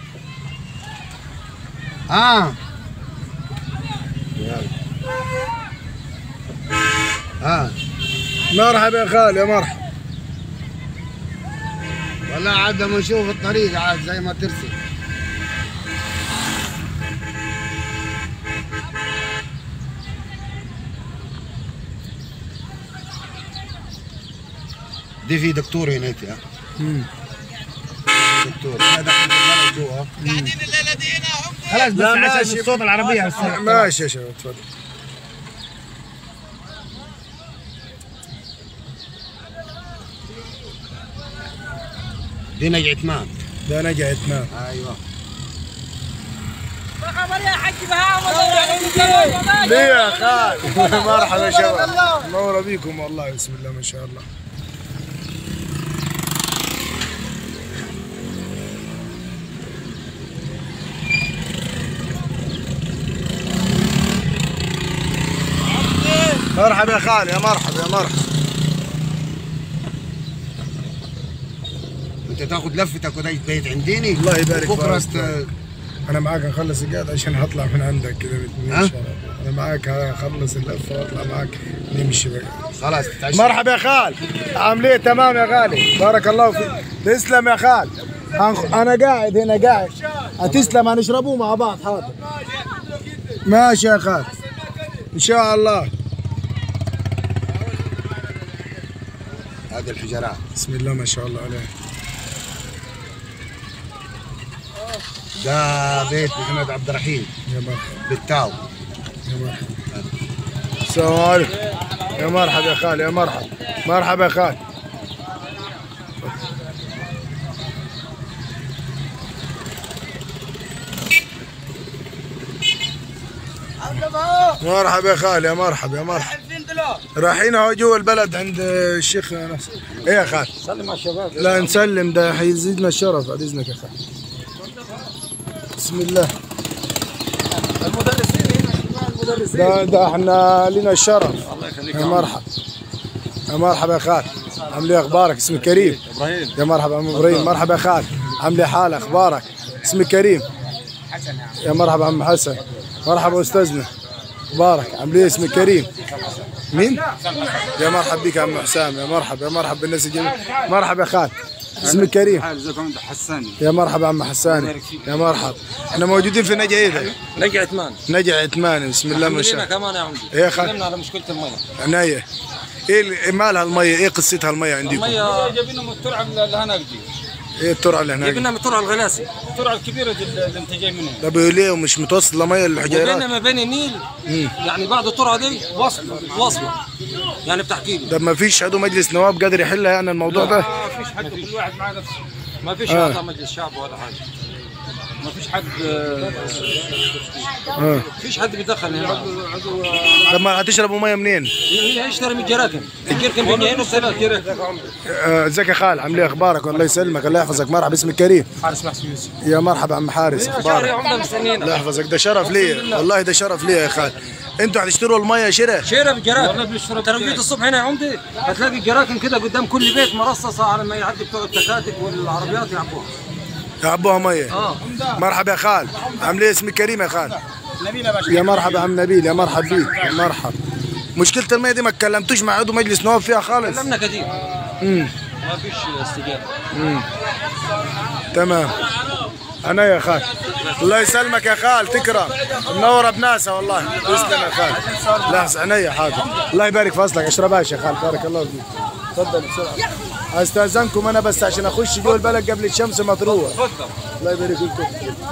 [SPEAKER 1] مرحبا يا خال، يا مرحبا.
[SPEAKER 2] والله عاد ما نشوف الطريق عاد زي ما ترسل. دي في دكتور هناك يا دكتور. انا داخل البلد جوا. قاعدين الليله دي هنا. خلاص بس عشان الصوت العربيه.
[SPEAKER 1] ماشي يا شباب، تفضل.
[SPEAKER 2] دي نجع عثمان.
[SPEAKER 1] ده نجع عثمان.
[SPEAKER 2] ايوه.
[SPEAKER 10] خبر يا حاج بهاء.
[SPEAKER 1] ليه يا خال؟ مرحبا يا شباب، منوره بيكم والله، بسم الله ما شاء الله. مرحبا يا خال، يا مرحبا يا مرحبا.
[SPEAKER 2] انت تاخذ لفتك وده بيت عنديني.
[SPEAKER 1] الله يبارك فيك.
[SPEAKER 2] بكره
[SPEAKER 1] انا معاك اخلص القعده عشان هطلع من عندك كده ان شاء الله. انا معاك هخلص اللفه واطلع معاك نمشي بقى.
[SPEAKER 2] خلاص تتعشى.
[SPEAKER 1] مرحبا يا خال، عامل ايه؟ تمام يا غالي، بارك الله فيك. تسلم يا خال. انا قاعد هنا قاعد. هتسلم، هنشربوه مع بعض. حاضر ماشي يا خال ان شاء الله.
[SPEAKER 2] هذه الحجرات
[SPEAKER 1] بسم الله ما شاء الله عليه.
[SPEAKER 2] ده بيت محمد عبد الرحيم.
[SPEAKER 1] يا مرحبا
[SPEAKER 2] بالتاو.
[SPEAKER 1] يا مرحبا. السلام عليكم. يا مرحبا يا خال، يا مرحبا. مرحبا يا خال. مرحبا يا خال، يا مرحبا يا مرحبا. رايحين اهو جوا البلد عند الشيخ نفسه. ايه يا خال؟
[SPEAKER 3] سلم على الشباب.
[SPEAKER 1] لا نسلم، ده حيزيدنا الشرف بعد اذنك يا خال. بسم الله.
[SPEAKER 3] المدرسين هنا.
[SPEAKER 1] ده احنا لنا الشرف.
[SPEAKER 3] الله يخليك
[SPEAKER 1] يا مرحبا. يا مرحبا يا خال، عامل ايه اخبارك؟ اسمي كريم.
[SPEAKER 3] ابراهيم.
[SPEAKER 1] يا مرحبا يا عم ابراهيم. مرحبا يا خال، عامل ايه حالك؟ اخبارك؟ اسمي كريم. يا مرحبا عم حسن. مرحبا استاذنا، اخبارك؟ عامل ايه؟ اسمي كريم. مين؟ يا مرحبا بك يا عم حسام. يا مرحبا، يا مرحبا بالناس الجميله. مرحبا يا خال، اسمي كريم. يا مرحبا عم حسان. يا مرحبا. احنا موجودين في نجع ايه؟
[SPEAKER 3] نجع عثمان.
[SPEAKER 1] نجع عثمان، بسم الله ما شاء الله.
[SPEAKER 3] كمان يا عمدي.
[SPEAKER 1] يا خال،
[SPEAKER 3] تكلمنا على مشكله الميه.
[SPEAKER 1] عناية. ايه مالها الميه؟ ايه قصتها الميه عندكم؟
[SPEAKER 3] الميه جايبينها من الترعه اللي هناك دي.
[SPEAKER 1] ايه الترعه اللي هناك؟
[SPEAKER 3] جايبينها من الترعه الغلاسي، الترعه الكبيره دي اللي انت جاي منها.
[SPEAKER 1] طب ليه مش متوصله ميه للحجيرات؟
[SPEAKER 3] وبيننا ما بين النيل يعني بعد الترعه دي واصله يعني بتحكي لي.
[SPEAKER 1] طب ما فيش عضو مجلس نواب قادر يحلها يعني الموضوع ده؟
[SPEAKER 3] ما فيش حد، كل واحد مع نفسه. ما فيش اعضاء مجلس شعب ولا حاجه. ما فيش حد فيش حد بيدخل هنا.
[SPEAKER 1] طب ما هتشربوا ميه منين؟
[SPEAKER 3] هي يشتري من الجراكن، الجركن بيجي هنا وثلاث جراكن.
[SPEAKER 1] ازيك يا خال، عامل ايه اخبارك؟ الله يسلمك، الله يحفظك. مرحبا، اسمك كريم.
[SPEAKER 3] حارس محسن يوسف.
[SPEAKER 1] يا مرحبا عم حارس، اخبارك؟ الله يحفظك، ده شرف لي والله، ده شرف لي يا خال. انتوا هتشتروا الميه شراء
[SPEAKER 3] بالجراكن. ترى جيت الصبح هنا يا عمدي هتلاقي الجراكن كده قدام كل بيت مرصصه على ما يعدي بتوع التكاتك والعربيات يعبوها.
[SPEAKER 1] يعبوها ميه. مرحبا يا خال، عامل ايه؟ اسمك كريم يا خال. يا مرحبا عم نبيل، يا مرحبا بيك. يا مرحبا. مشكله الميه دي ما اتكلمتوش مع عضو مجلس نواب فيها خالص؟
[SPEAKER 3] كلمنا كثير. ما فيش استجابه.
[SPEAKER 1] تمام. انا يا خال، الله يسلمك يا خال، تكرم، منوره بناسها والله. تسلم يا خال. لا عينيا حاضر. الله يبارك في اصلك، اشربهاش يا خال، بارك الله فيك. تفضل بسرعه. استاذنكم انا بس عشان اخش جوه البلد قبل الشمس ما تروح.
[SPEAKER 3] تفضل.
[SPEAKER 1] الله يبارك فيكم.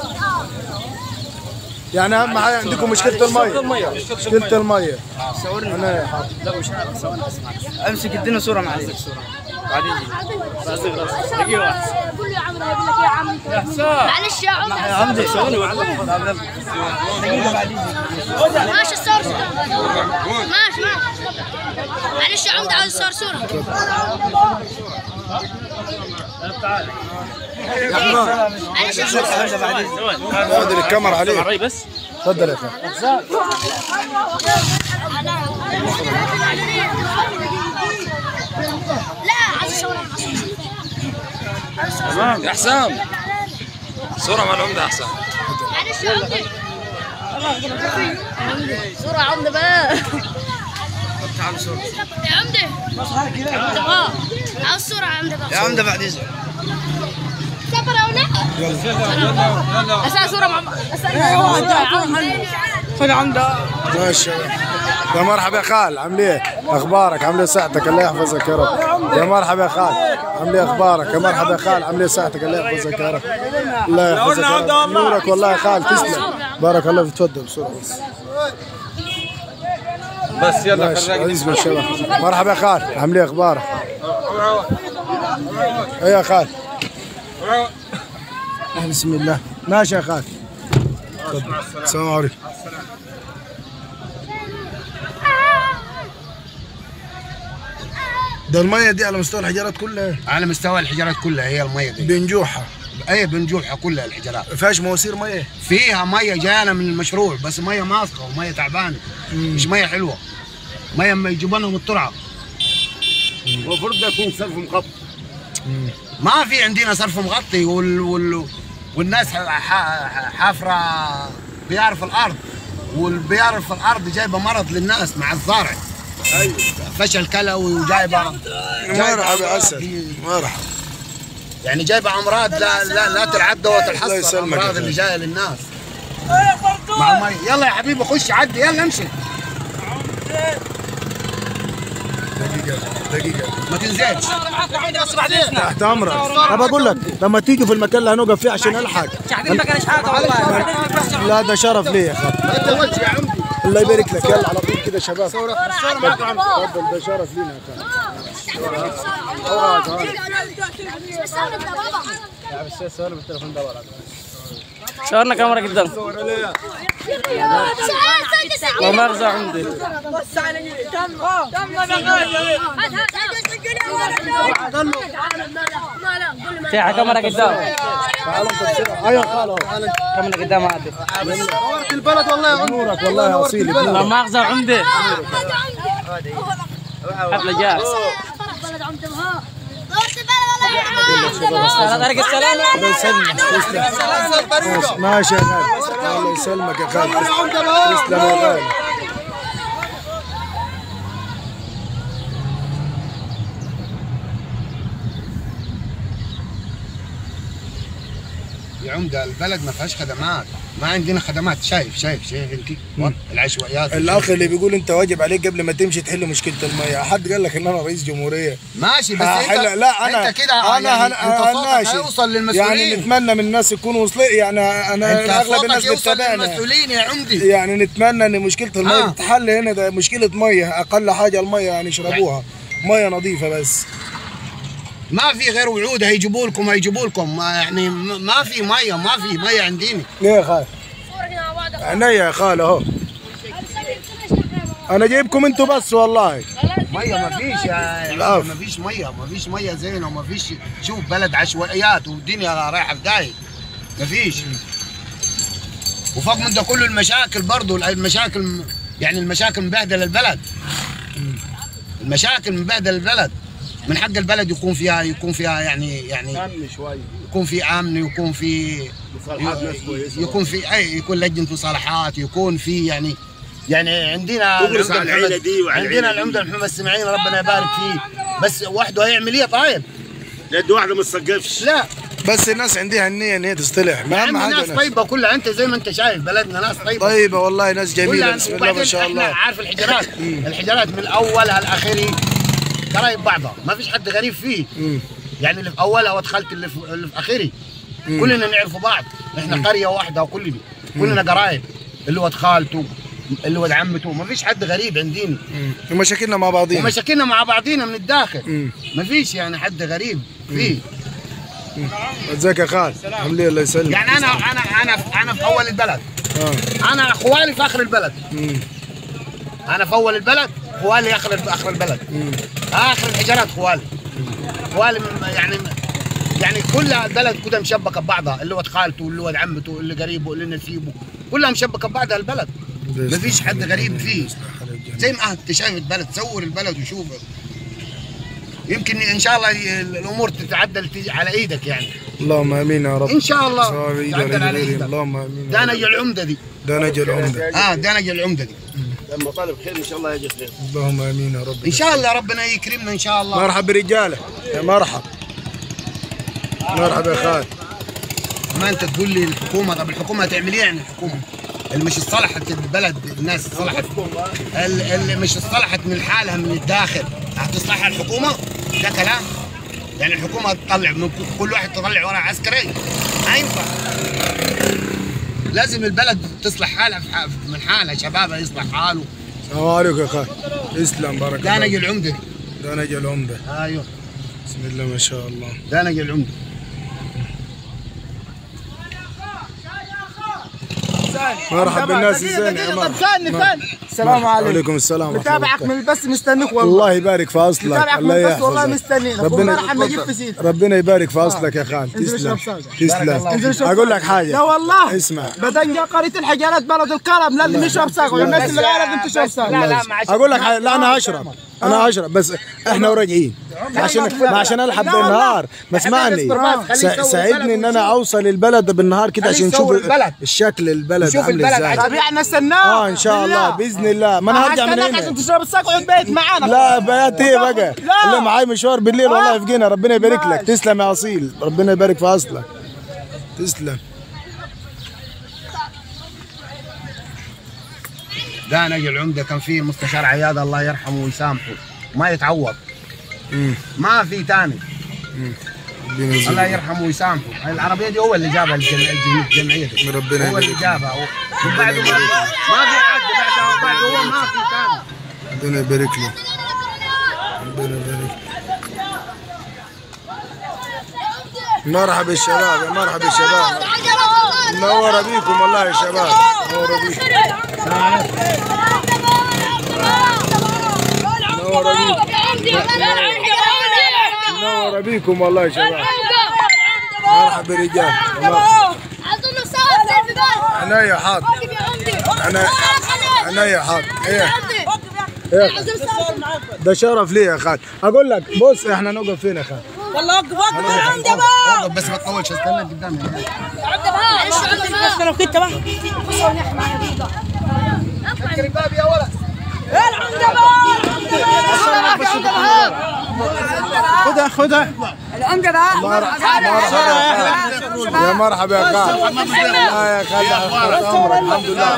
[SPEAKER 1] يعني اهم حاجه عندكم مشكله الميه. مشكله الميه.
[SPEAKER 11] صورني.
[SPEAKER 1] انا يا حاضر.
[SPEAKER 11] لا مش ثواني اسمع. امسك ادينا صوره معلش. بعدين دقيقه واحده.
[SPEAKER 10] قول له يا عمرو، يقول لك يا عم معلش يا عمرو.
[SPEAKER 11] يا عمدي ثواني دقيقه بعدين.
[SPEAKER 10] ماشي الصور ماشي معلش يا عمرو، عاوز صور صوره. معلش يا عمرو.
[SPEAKER 1] خذ الكاميرا عليك
[SPEAKER 11] بس.
[SPEAKER 1] تفضل يا اخي.
[SPEAKER 10] لا عايز صوره.
[SPEAKER 3] تمام يا حسام، صوره مع العمده احسن.
[SPEAKER 10] معلش يا عمدي. صوره يا عمدي بقى.
[SPEAKER 11] تعال صوره
[SPEAKER 10] يا عمدي. عاوز صوره يا عمدي بقى.
[SPEAKER 11] يا عمده بعد اذنك.
[SPEAKER 10] سافر يا ولاد. يلا اسال صوره مع
[SPEAKER 11] خذ عمده.
[SPEAKER 1] ما شاء الله. يا مرحبا يا خال، عامل ايه؟ اخبارك؟ عامل ايه صحتك؟ الله يحفظك يا رب. يا مرحبا يا خال، عامل ايه اخبارك؟ يا مرحبا يا خال، عامل ايه صحتك؟ الله يحفظك يا رب. الله يحفظك يا رب. نورك والله يا خال، تسلم. بارك الله فيك. تفضل بسرعه
[SPEAKER 3] بس يلا
[SPEAKER 1] عزيز بالشباب. مرحبا يا خال، عامل ايه اخبارك؟ ايه يا خال. بسم الله. ماشي يا خال. السلام عليكم. ده المية دي على مستوى الحجارات كلها؟
[SPEAKER 2] على مستوى الحجارات كلها هي المية دي.
[SPEAKER 1] بنجوحها؟
[SPEAKER 2] ايه بنجوحها كلها الحجارات.
[SPEAKER 1] ما فيهاش مواسير مية؟
[SPEAKER 2] فيها مية جانا من المشروع بس مية ماسكة ومية تعبانة. مش مية حلوة. مية ما يجيبوا لنا من الترعة.
[SPEAKER 5] المفروض ده يكون صرف مغطي.
[SPEAKER 2] ما في عندنا صرف مغطي والناس حافرة بيار في الأرض، والبيار في الأرض جايبة مرض للناس مع الزارع.
[SPEAKER 5] ايوه
[SPEAKER 2] فشل كلوي وجايبة
[SPEAKER 1] مرحبا يا أسد، مرحبا.
[SPEAKER 2] يعني جايبة أمراض لا تعدى وتتحصل، الأمراض اللي جاية للناس مع المي. يلا يا حبيبي خش عدي، يلا امشي.
[SPEAKER 1] دقيقة
[SPEAKER 2] ما تنزلش.
[SPEAKER 1] تحت امرك. انا بقول لك لما تيجوا في المكان اللي هنوقف فيه عشان الحق. لا ده شرف لي يا اخي. الله يبارك لك. يلا على طول كده شباب. تفضل، ده شرف لينا يا اخي.
[SPEAKER 11] صورنا كاميرا قدام. ومغزى عندي. فيها كاميرا قدام. ايوه خالو كاميرا قدام عادي.
[SPEAKER 8] نورت البلد والله يا عمرك
[SPEAKER 1] والله يا اصيل.
[SPEAKER 11] لا مؤاخذة عمدة. حفلة جاهز.
[SPEAKER 10] بلد عمدة ها. نورت البلد والله.
[SPEAKER 11] على طريق السلامة.
[SPEAKER 1] الله يسلمك. ماشي يا غالي. الله يسلمك يا غالي. تسلم يا غالي.
[SPEAKER 2] يا عمده البلد ما فيهاش خدمات، ما عندنا خدمات. شايف انت العشوائيات.
[SPEAKER 1] الاخ اللي بيقول انت واجب عليك قبل ما تمشي تحل مشكله الميه، حد قال لك ان انا رئيس جمهوريه؟
[SPEAKER 2] ماشي بس انت
[SPEAKER 1] لا انا
[SPEAKER 2] انت كده
[SPEAKER 1] انا
[SPEAKER 2] هيوصل للمسؤولين.
[SPEAKER 1] يعني نتمنى من الناس يكونوا يعني انا اغلب الناس بتتابعنا
[SPEAKER 2] المسؤولين يا عمدي.
[SPEAKER 1] يعني نتمنى ان مشكله الميه تتحل هنا. ده مشكله ميه، اقل حاجه الميه يعني يشربوها ميه نظيفه بس.
[SPEAKER 2] ما في غير وعود هيجيبوا لكم يعني ما في ميه عندنا.
[SPEAKER 1] ليه يا خال؟ عينيا يا خال اهو. انا جايبكم انتوا بس والله.
[SPEAKER 2] ميه ما فيش يا ما فيش ميه زينه وما فيش. شوف بلد عشوائيات والدنيا رايحه في داهيه. ما فيش. وفوق من ده كله المشاكل برضه المشاكل مبهدله البلد. المشاكل مبهدله البلد. من حق البلد يكون فيها يعني امن شويه، يكون في امن، ويكون في يكون في يكون لجنه مصالحات، يكون في يعني عندنا العمده محمد السماعين ربنا يبارك فيه، بس وحده هيعمل ايه طيب؟
[SPEAKER 5] يد واحده ما تصقفش.
[SPEAKER 2] لا
[SPEAKER 1] بس الناس عندها النيه ان هي تصطلح. ما اهم حاجه
[SPEAKER 2] ناس طيبه كلها. انت زي ما انت شايف بلدنا ناس
[SPEAKER 1] طيبه والله، ناس جميله بسم الله ما شاء الله.
[SPEAKER 2] عارف الحجارات من اولها لاخرها قرايب بعضها، ما فيش حد غريب فيه. يعني اللي في اولها ودخلت اللي في اخرها كلنا نعرف بعض. احنا قريه واحده كلنا قرايب، اللي ولد خالته اللي ولد عمته، ما فيش حد غريب عندنا.
[SPEAKER 1] ومشاكلنا مع بعضينا
[SPEAKER 2] من الداخل. ما فيش يعني حد غريب فيه.
[SPEAKER 1] ازيك يا خال؟ الحمد لله. الله يسلمك.
[SPEAKER 2] يعني انا في اول البلد. انا اخوالي في اخر البلد. انا في اول البلد، خوالي اخر البلد. اخر الحجارات خوالي يعني كل البلد كلها مشبكه ببعضها، اللي ولد خالته واللي ولد عمته واللي قريبه واللي نسيبه، كلها مشبكه ببعضها البلد. ما فيش حد غريب فيه. زي ما انت شايف البلد، صور البلد وشوف. يمكن ان شاء الله الامور تتعدل على ايدك يعني.
[SPEAKER 1] اللهم امين يا رب.
[SPEAKER 2] ان شاء الله تتعدل على ايدك.
[SPEAKER 1] اللهم امين.
[SPEAKER 2] دانج العمده دي.
[SPEAKER 1] دانج
[SPEAKER 2] العمده دي.
[SPEAKER 5] لما طالب خير ان شاء الله يجي خير.
[SPEAKER 1] اللهم امين يا رب.
[SPEAKER 2] ان شاء الله ربنا يكرمنا ان شاء الله.
[SPEAKER 1] مرحبا برجاله. يا مرحبا يا خال.
[SPEAKER 2] ما انت تقول لي الحكومه، طب الحكومه هتعمل ايه يعني؟ الحكومه اللي مش اصطلحت البلد، الناس اصطلحت، اللي مش اصطلحت من حالها من الداخل، هتصلحها الحكومه؟ ده كلام يعني. الحكومه تطلع من كل واحد تطلع ورا عسكري، ما ينفع. لازم البلد تصلح حالها من حالها، شبابها يصلح حاله.
[SPEAKER 1] السلام عليكم يا خال. اسلم بارك الله.
[SPEAKER 2] دانج العمده دي.
[SPEAKER 1] دانج العمده.
[SPEAKER 2] ايوه
[SPEAKER 1] بسم الله ما شاء الله.
[SPEAKER 2] دانج العمده.
[SPEAKER 1] مرحبا بالناس الزينه يا مرحبا.
[SPEAKER 8] السلام عليكم.
[SPEAKER 1] وعليكم السلام.
[SPEAKER 8] متابعك من البث مستنيك والله.
[SPEAKER 1] الله يبارك في اصلك.
[SPEAKER 8] متابعك من البث والله مستنيك.
[SPEAKER 1] ربنا يبارك في اصلك يا خال. تسلم. اقول لك حاجه.
[SPEAKER 8] لا والله
[SPEAKER 1] اسمع.
[SPEAKER 8] بدنجا قريه الحجارات بلد الكرم لازم يشرب ساقه، والناس اللي لازم تشرب ساقه.
[SPEAKER 1] لا اقول لك حاجه. لا انا اشرب بس احنا وراجعين عشان الحق بالنهار. ما اسمعني، ساعدني ان انا اوصل البلد بالنهار كده عشان نشوف الشكل البلد عامل ازاي.
[SPEAKER 8] طب احنا نستناه
[SPEAKER 1] ان شاء الله باذن الله. ما انا هرجع من هنا
[SPEAKER 8] عشان تشرب الساقه وقعد بيت معانا.
[SPEAKER 1] لا بيات ايه بقى؟ اللي معاي مشوار بالليل والله يفقينا. ربنا يبارك لك. تسلم يا اصيل. ربنا يبارك في اصلك. تسلم.
[SPEAKER 2] دانج العمده كان فيه مستشار عياد الله يرحمه ويسامحه، ما يتعوض. ما في ثاني. الله يرحمه ويسامحه. العربيه دي هو اللي جابها الجمعيه دي.
[SPEAKER 1] ربنا
[SPEAKER 2] هو اللي جابها. وبعده ما في حد بعده هو ما في ثاني.
[SPEAKER 1] ربنا يبارك له. ربنا يبارك. مرحبا بالشباب. يا مرحبا بالشباب. منورة بيكم والله يا شباب. منورة بيكم. منورة بيكم. بيكم والله يا شباب. مرحبا رجال. عناية حاضر. عناية حاضر. ايه ده شرف لي يا خالد. اقول لك بص احنا نوقف فين يا خالد؟
[SPEAKER 12] والله وقف
[SPEAKER 1] بس ما تطولش استنى قدامي.
[SPEAKER 12] بس لو كنت بقى
[SPEAKER 8] سكر الباب يا ولد.
[SPEAKER 1] خدها خدها.
[SPEAKER 12] العمدة بقى.
[SPEAKER 1] يا مرحبا يا خالد. يا خالد الحمد لله.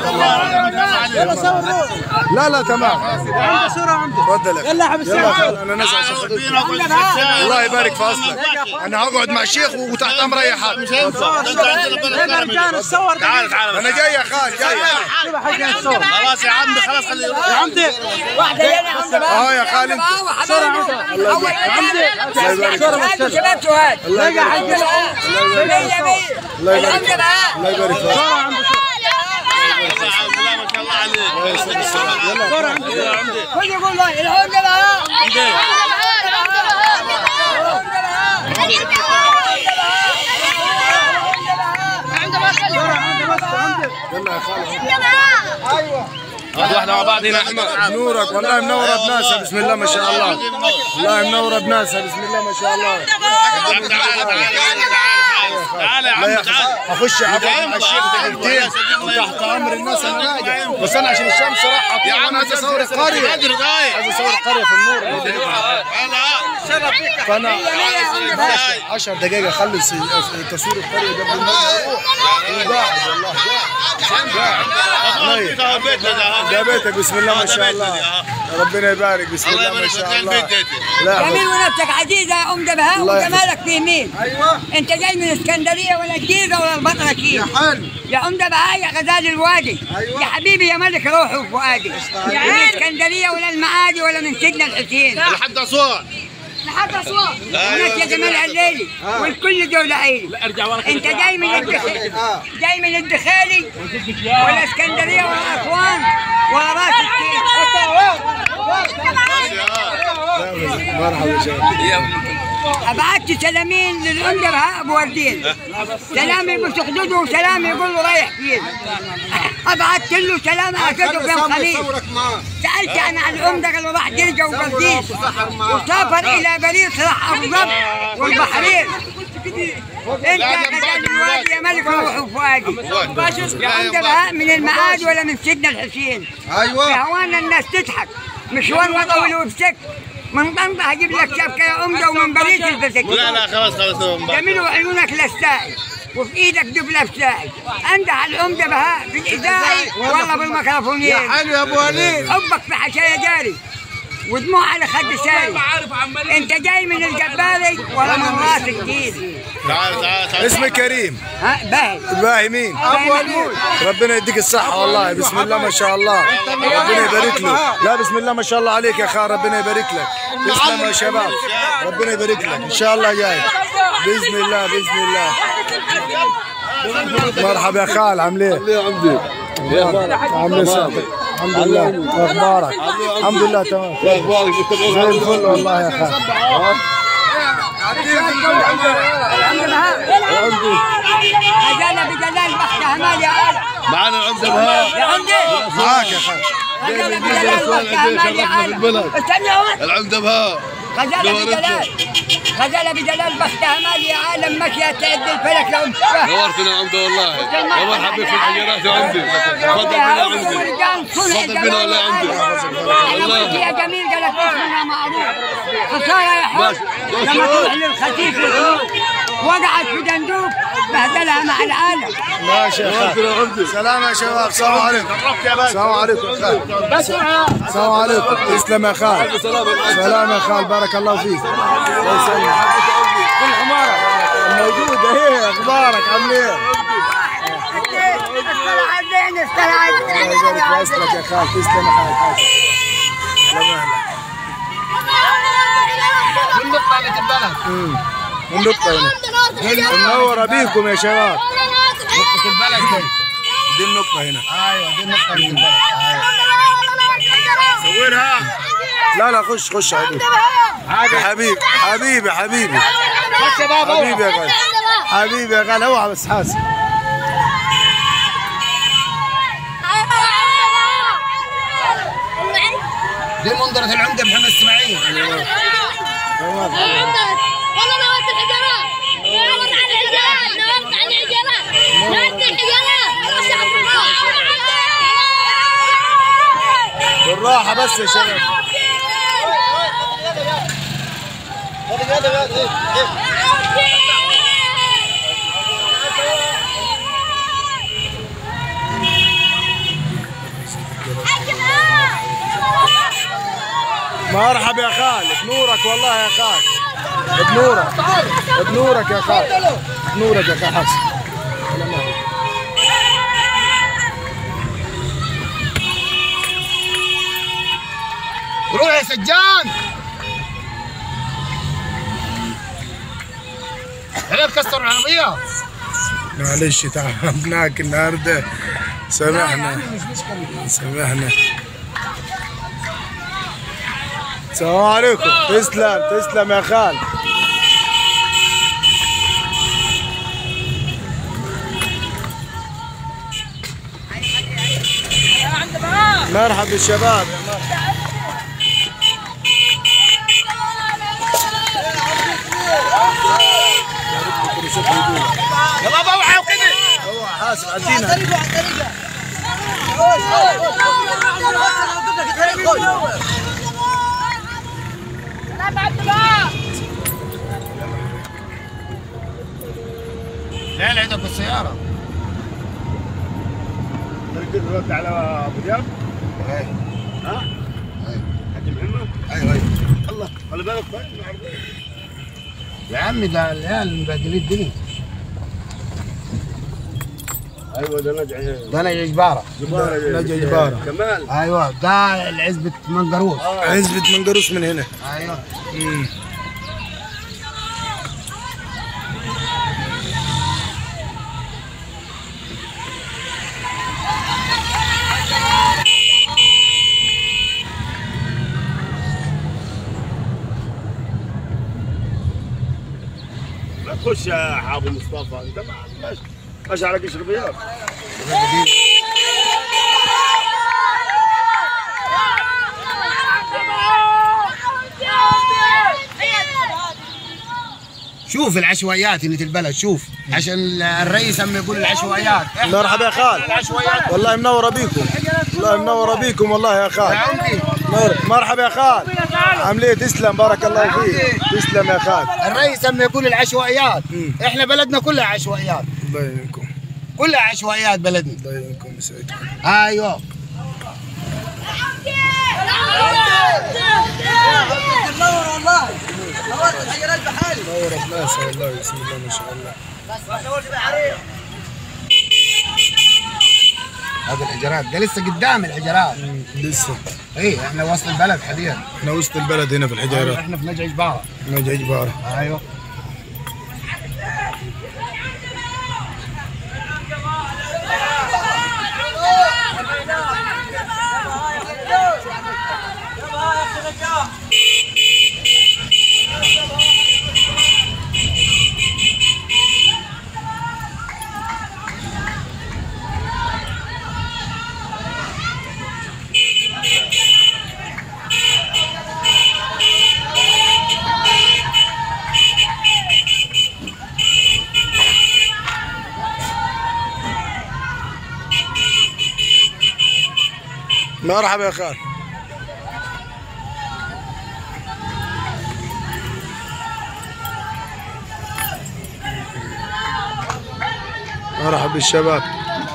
[SPEAKER 1] لا لا تمام. تفضل يلا يا حبيبي. انا نازل عشان الله يبارك في اصلك. انا هقعد مع الشيخ وتحت امر اي حد. تعال انا جاي يا خالد جاي.
[SPEAKER 5] خلاص يا عمي خلاص خلي
[SPEAKER 12] يا عمدي واحدة يا عمدي بقى.
[SPEAKER 1] يا خالد
[SPEAKER 12] شباب سؤال. الله يبارك فيك.
[SPEAKER 1] الله يبارك فيك. الله يبارك فيك.
[SPEAKER 5] ما شاء الله عليك.
[SPEAKER 12] خذ يقول له العمدة بقى.
[SPEAKER 1] يلا يا خالد.
[SPEAKER 8] ايوه
[SPEAKER 5] واحنا مع بعض هنا يا احمد.
[SPEAKER 1] نورك والله منوره بناسها بسم الله ما شاء الله. والله منوره بناسها بسم الله ما شاء الله.
[SPEAKER 5] تعال يا عم تعال.
[SPEAKER 1] اخش مع الشيخ دقيقتين وتحت امر الناس انا راجع. بس انا عشان الشمس راح يا عم عايز اصور القريه. عايز اصور القريه في النور. فانا 10 دقائق اخلص تصوير القريه قبل ما اروح. قاعد والله قاعد. ده بيتك بسم الله ما شاء الله. ربنا يبارك بسم الله ما شاء الله.
[SPEAKER 12] جميل ونفسك عزيزه يا عمده بهاء وجمالك في يمين.
[SPEAKER 8] ايوه
[SPEAKER 12] انت جاي من اسكندريه ولا الجيزه ولا البطره كيف؟
[SPEAKER 8] يا حلو
[SPEAKER 12] يا عمده بهاء يا غزال الوادي.
[SPEAKER 8] أيوة.
[SPEAKER 12] يا حبيبي يا ملك روحي وفؤادي. من اسكندريه ولا المعادي ولا من سيدنا الحسين.
[SPEAKER 5] لحد اسوان.
[SPEAKER 12] لحد اسوان. وناس يا جمال الليلي والكل دول عيلي. انت جاي من الدخيلي جاي من الدخيلي ولا اسكندريه ولا اسوان ولا راس السين.
[SPEAKER 1] مرحبا شيخ.
[SPEAKER 12] ابعت سلامين للعمده بهاء ابو وردين. سلام يقول تحدده وسلام يقول له رايح فين. ابعت له سلام اخذه في خليل. سالت انا عن العمده قال راح جرجه وقرديس وسافر الى باريس راح ابو ظبي والبحرين. انت يا غزال الوادي يا ملك روح وفؤادي. يا عمده بهاء من المعاد ولا من سيدنا الحسين.
[SPEAKER 8] ايوه
[SPEAKER 12] في هوانا الناس تضحك مشوار وطوي وبسك. من طنطا هجيب لك شبكه يا عمده ومن باريس الفسك.
[SPEAKER 5] لا خلاص
[SPEAKER 12] جميل وعيونك للساعي وفي ايدك دبله بساعي. انده العمده بهاء في الاذاعي والله بالميكروفونين.
[SPEAKER 8] يا حلو يا ابو وليد.
[SPEAKER 12] حبك في حشايا جاري ودموع على خد ساري. انت جاي من الجبالي ولا من راس الجيل.
[SPEAKER 5] تعال
[SPEAKER 1] اسمي كريم.
[SPEAKER 12] ها باهي
[SPEAKER 1] باهي مين؟
[SPEAKER 12] ابو وليد.
[SPEAKER 1] ربنا يديك الصحة والله بسم الله ما شاء الله. ربنا يبارك له. لا بسم الله ما شاء الله عليك يا خال ربنا يبارك لك. تسلم يا شباب ربنا يبارك لك ان شاء الله جاي باذن الله باذن الله. مرحبا يا خال عامل ايه؟
[SPEAKER 5] يا عمدي
[SPEAKER 1] عامل ايه؟ الحمد لله اخبارك؟ الحمد لله تمام.
[SPEAKER 5] اخبارك
[SPEAKER 1] زي الفل والله يا خال.
[SPEAKER 12] غزالة بجلال بحت همال يا عالم.
[SPEAKER 5] معانا العمده بهاء.
[SPEAKER 12] يا عمدي
[SPEAKER 1] معاك يا خال.
[SPEAKER 12] غزالة بجلال بحت همال يا عالم. استنى وين؟
[SPEAKER 5] العمده بهاء.
[SPEAKER 12] غزالة بجلال بحت همال يا عالم مشيت تعد الفلك يا عمدي.
[SPEAKER 5] نورتنا يا عمده والله. يا مرحبا بك في الحجرات يا عمدي. تفضل بنا يا عمدي. تفضل بنا يا عمدي.
[SPEAKER 12] والله يا جميل قالت اسمنا معروف. خسارة يا حب لما تروح للخسيس وقعت في دندوق بهدلها مع العالم.
[SPEAKER 1] ماشي يا خال. سلام يا شباب السلام عليكم. السلام عليكم يا خال. السلام عليكم. تسلم يا خال. سلام يا خال بارك الله فيك. الله يسلمك. كل حمارك موجودة ايه اخبارك عامل ايه؟
[SPEAKER 12] استلعب زين استلعب زين.
[SPEAKER 1] الله يبارك في اصلك يا خال تسلم يا خال.
[SPEAKER 8] من نقطة اللي البلد.
[SPEAKER 1] من نقطة هنا. منورة بيكم يا شباب.
[SPEAKER 8] نقطة البلد
[SPEAKER 1] دي النقطة هنا.
[SPEAKER 8] ايوه دي النقطة اللي البلد.
[SPEAKER 5] صورها.
[SPEAKER 1] لا خش عادي. حبيبي حبيبي حبيبي حبيبي يا غالي، حبيبي يا غالي. اوعى بس حاسب.
[SPEAKER 2] دي منظرة العمدة محمد اسماعيل.
[SPEAKER 10] والله نورت الحجرات، نورت على الحجرات، نورت على الحجرات، نورت الحجرات.
[SPEAKER 1] بالراحة بس يا شباب. مرحبا يا خالد، بنورك والله يا خالد، بنورك يا خالد، بنورك يا خالد.
[SPEAKER 2] روح يا سجان. هلا تكسر العربية.
[SPEAKER 1] معلش تعبناك النهارده، سامحنا. السلام عليكم. تسلم يا خال. مرحبا بالشباب.
[SPEAKER 2] يا بابا اوعى وكده.
[SPEAKER 1] اوعى حاسب عدينا.
[SPEAKER 2] لا عندك بالسيارة.
[SPEAKER 5] تركز دلوقتي على ابو دياب.
[SPEAKER 2] اي
[SPEAKER 5] ها؟
[SPEAKER 2] اي
[SPEAKER 5] حاج محمد.
[SPEAKER 2] ايوه
[SPEAKER 5] الله خلي بالك كويس.
[SPEAKER 2] يا عمي ده العيال مبهدلين الدنيا.
[SPEAKER 5] ايوه ده
[SPEAKER 2] نجع جبارة.
[SPEAKER 1] نجع جبارة
[SPEAKER 5] كمال.
[SPEAKER 2] ايوه ده عزبة منقروس.
[SPEAKER 1] عزبة منقروس من هنا.
[SPEAKER 2] ايوه.
[SPEAKER 5] خش يا حابو مصطفى، انت ماشي على قشر بياض.
[SPEAKER 2] شوف العشوائيات اللي في البلد، شوف عشان الرئيس اما يقول العشوائيات.
[SPEAKER 1] مرحبا يا خال، والله منوره بيكم، والله منوره بيكم والله يا خال. مرحبا يا خال، عامل ايه؟ تسلم بارك الله فيك. تسلم يا خال.
[SPEAKER 2] الرئيس اما يقول العشوائيات، احنا بلدنا كلها عشوائيات.
[SPEAKER 1] الله يعينكم.
[SPEAKER 2] كلها عشوائيات بلدنا.
[SPEAKER 1] الله يعينكم ويسعدكم.
[SPEAKER 2] ايوه.
[SPEAKER 11] منور والله، نورت الحجرات بحالي.
[SPEAKER 1] نورت ناس والله، بسم الله ما شاء الله.
[SPEAKER 2] هذه الحجرات ده لسه قدام الحجرات.
[SPEAKER 1] لسه.
[SPEAKER 2] ايه احنا وسط البلد حاليا.
[SPEAKER 1] احنا وسط البلد هنا في الحجرات.
[SPEAKER 2] احنا في نجع جبارة.
[SPEAKER 1] نجع جبارة.
[SPEAKER 2] ايوه.
[SPEAKER 1] مرحبا يا خال. مرحبا بالشباب.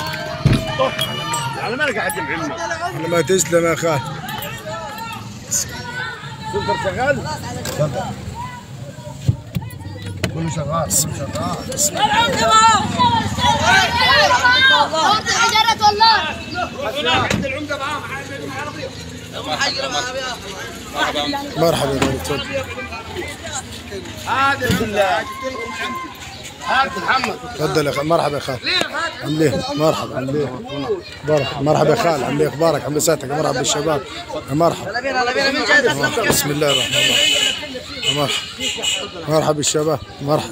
[SPEAKER 5] على مالك يا حاج محمد؟
[SPEAKER 1] على ما تسلم يا خال.
[SPEAKER 5] سوبر شغال؟
[SPEAKER 2] كله شغال.
[SPEAKER 10] نورت الحجرات والله.
[SPEAKER 2] عند العمدة معاهم عربية.
[SPEAKER 1] مرحبا يا ولد.
[SPEAKER 2] هذا
[SPEAKER 1] تفضل يا خال. مرحبا يا خال. عامل ايه؟ مرحبا. عامل ايه؟ مرحبا يا خال. عامل ايه اخبارك؟ عامل ساعتك؟ مرحبا بالشباب. مرحبا. بسم الله الرحمن الرحيم. مرحبا. مرحبا بالشباب. مرحبا.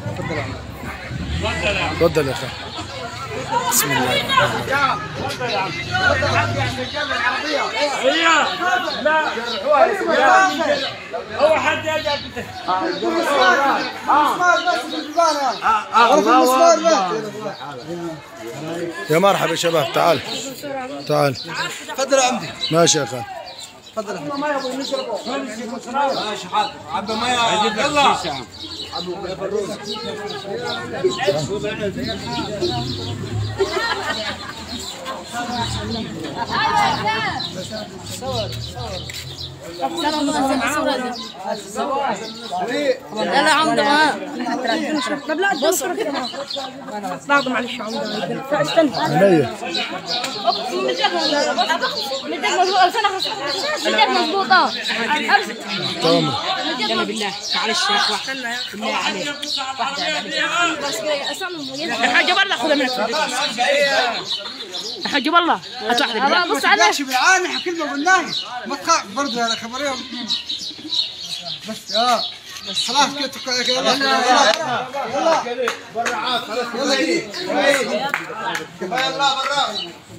[SPEAKER 1] تفضل يا خال. بسم الله الرحمن
[SPEAKER 4] الرحيم. هو حد
[SPEAKER 1] يا مرحبا يا شباب. تعال تعال.
[SPEAKER 8] تفضل يا عمدي.
[SPEAKER 1] ماشي يا خال.
[SPEAKER 8] تفضل.
[SPEAKER 4] ماشي حاضر. عبى ميه. يلا.
[SPEAKER 10] لا لا عمده ما
[SPEAKER 13] طب لا بص بعض معلش عمده استنى
[SPEAKER 10] مديك مظبوطه
[SPEAKER 1] تمام.
[SPEAKER 13] يلا بالله معلش يا اخوان بالله عليك الحاج بالله خذها منك الحاج بالله هات واحده
[SPEAKER 8] بص على بالعاني كلمه قلناها ما تخاف برضه هذا خبريه بس بس خلاص كده يلا يلا برا خلاص يلا كفايه الله برا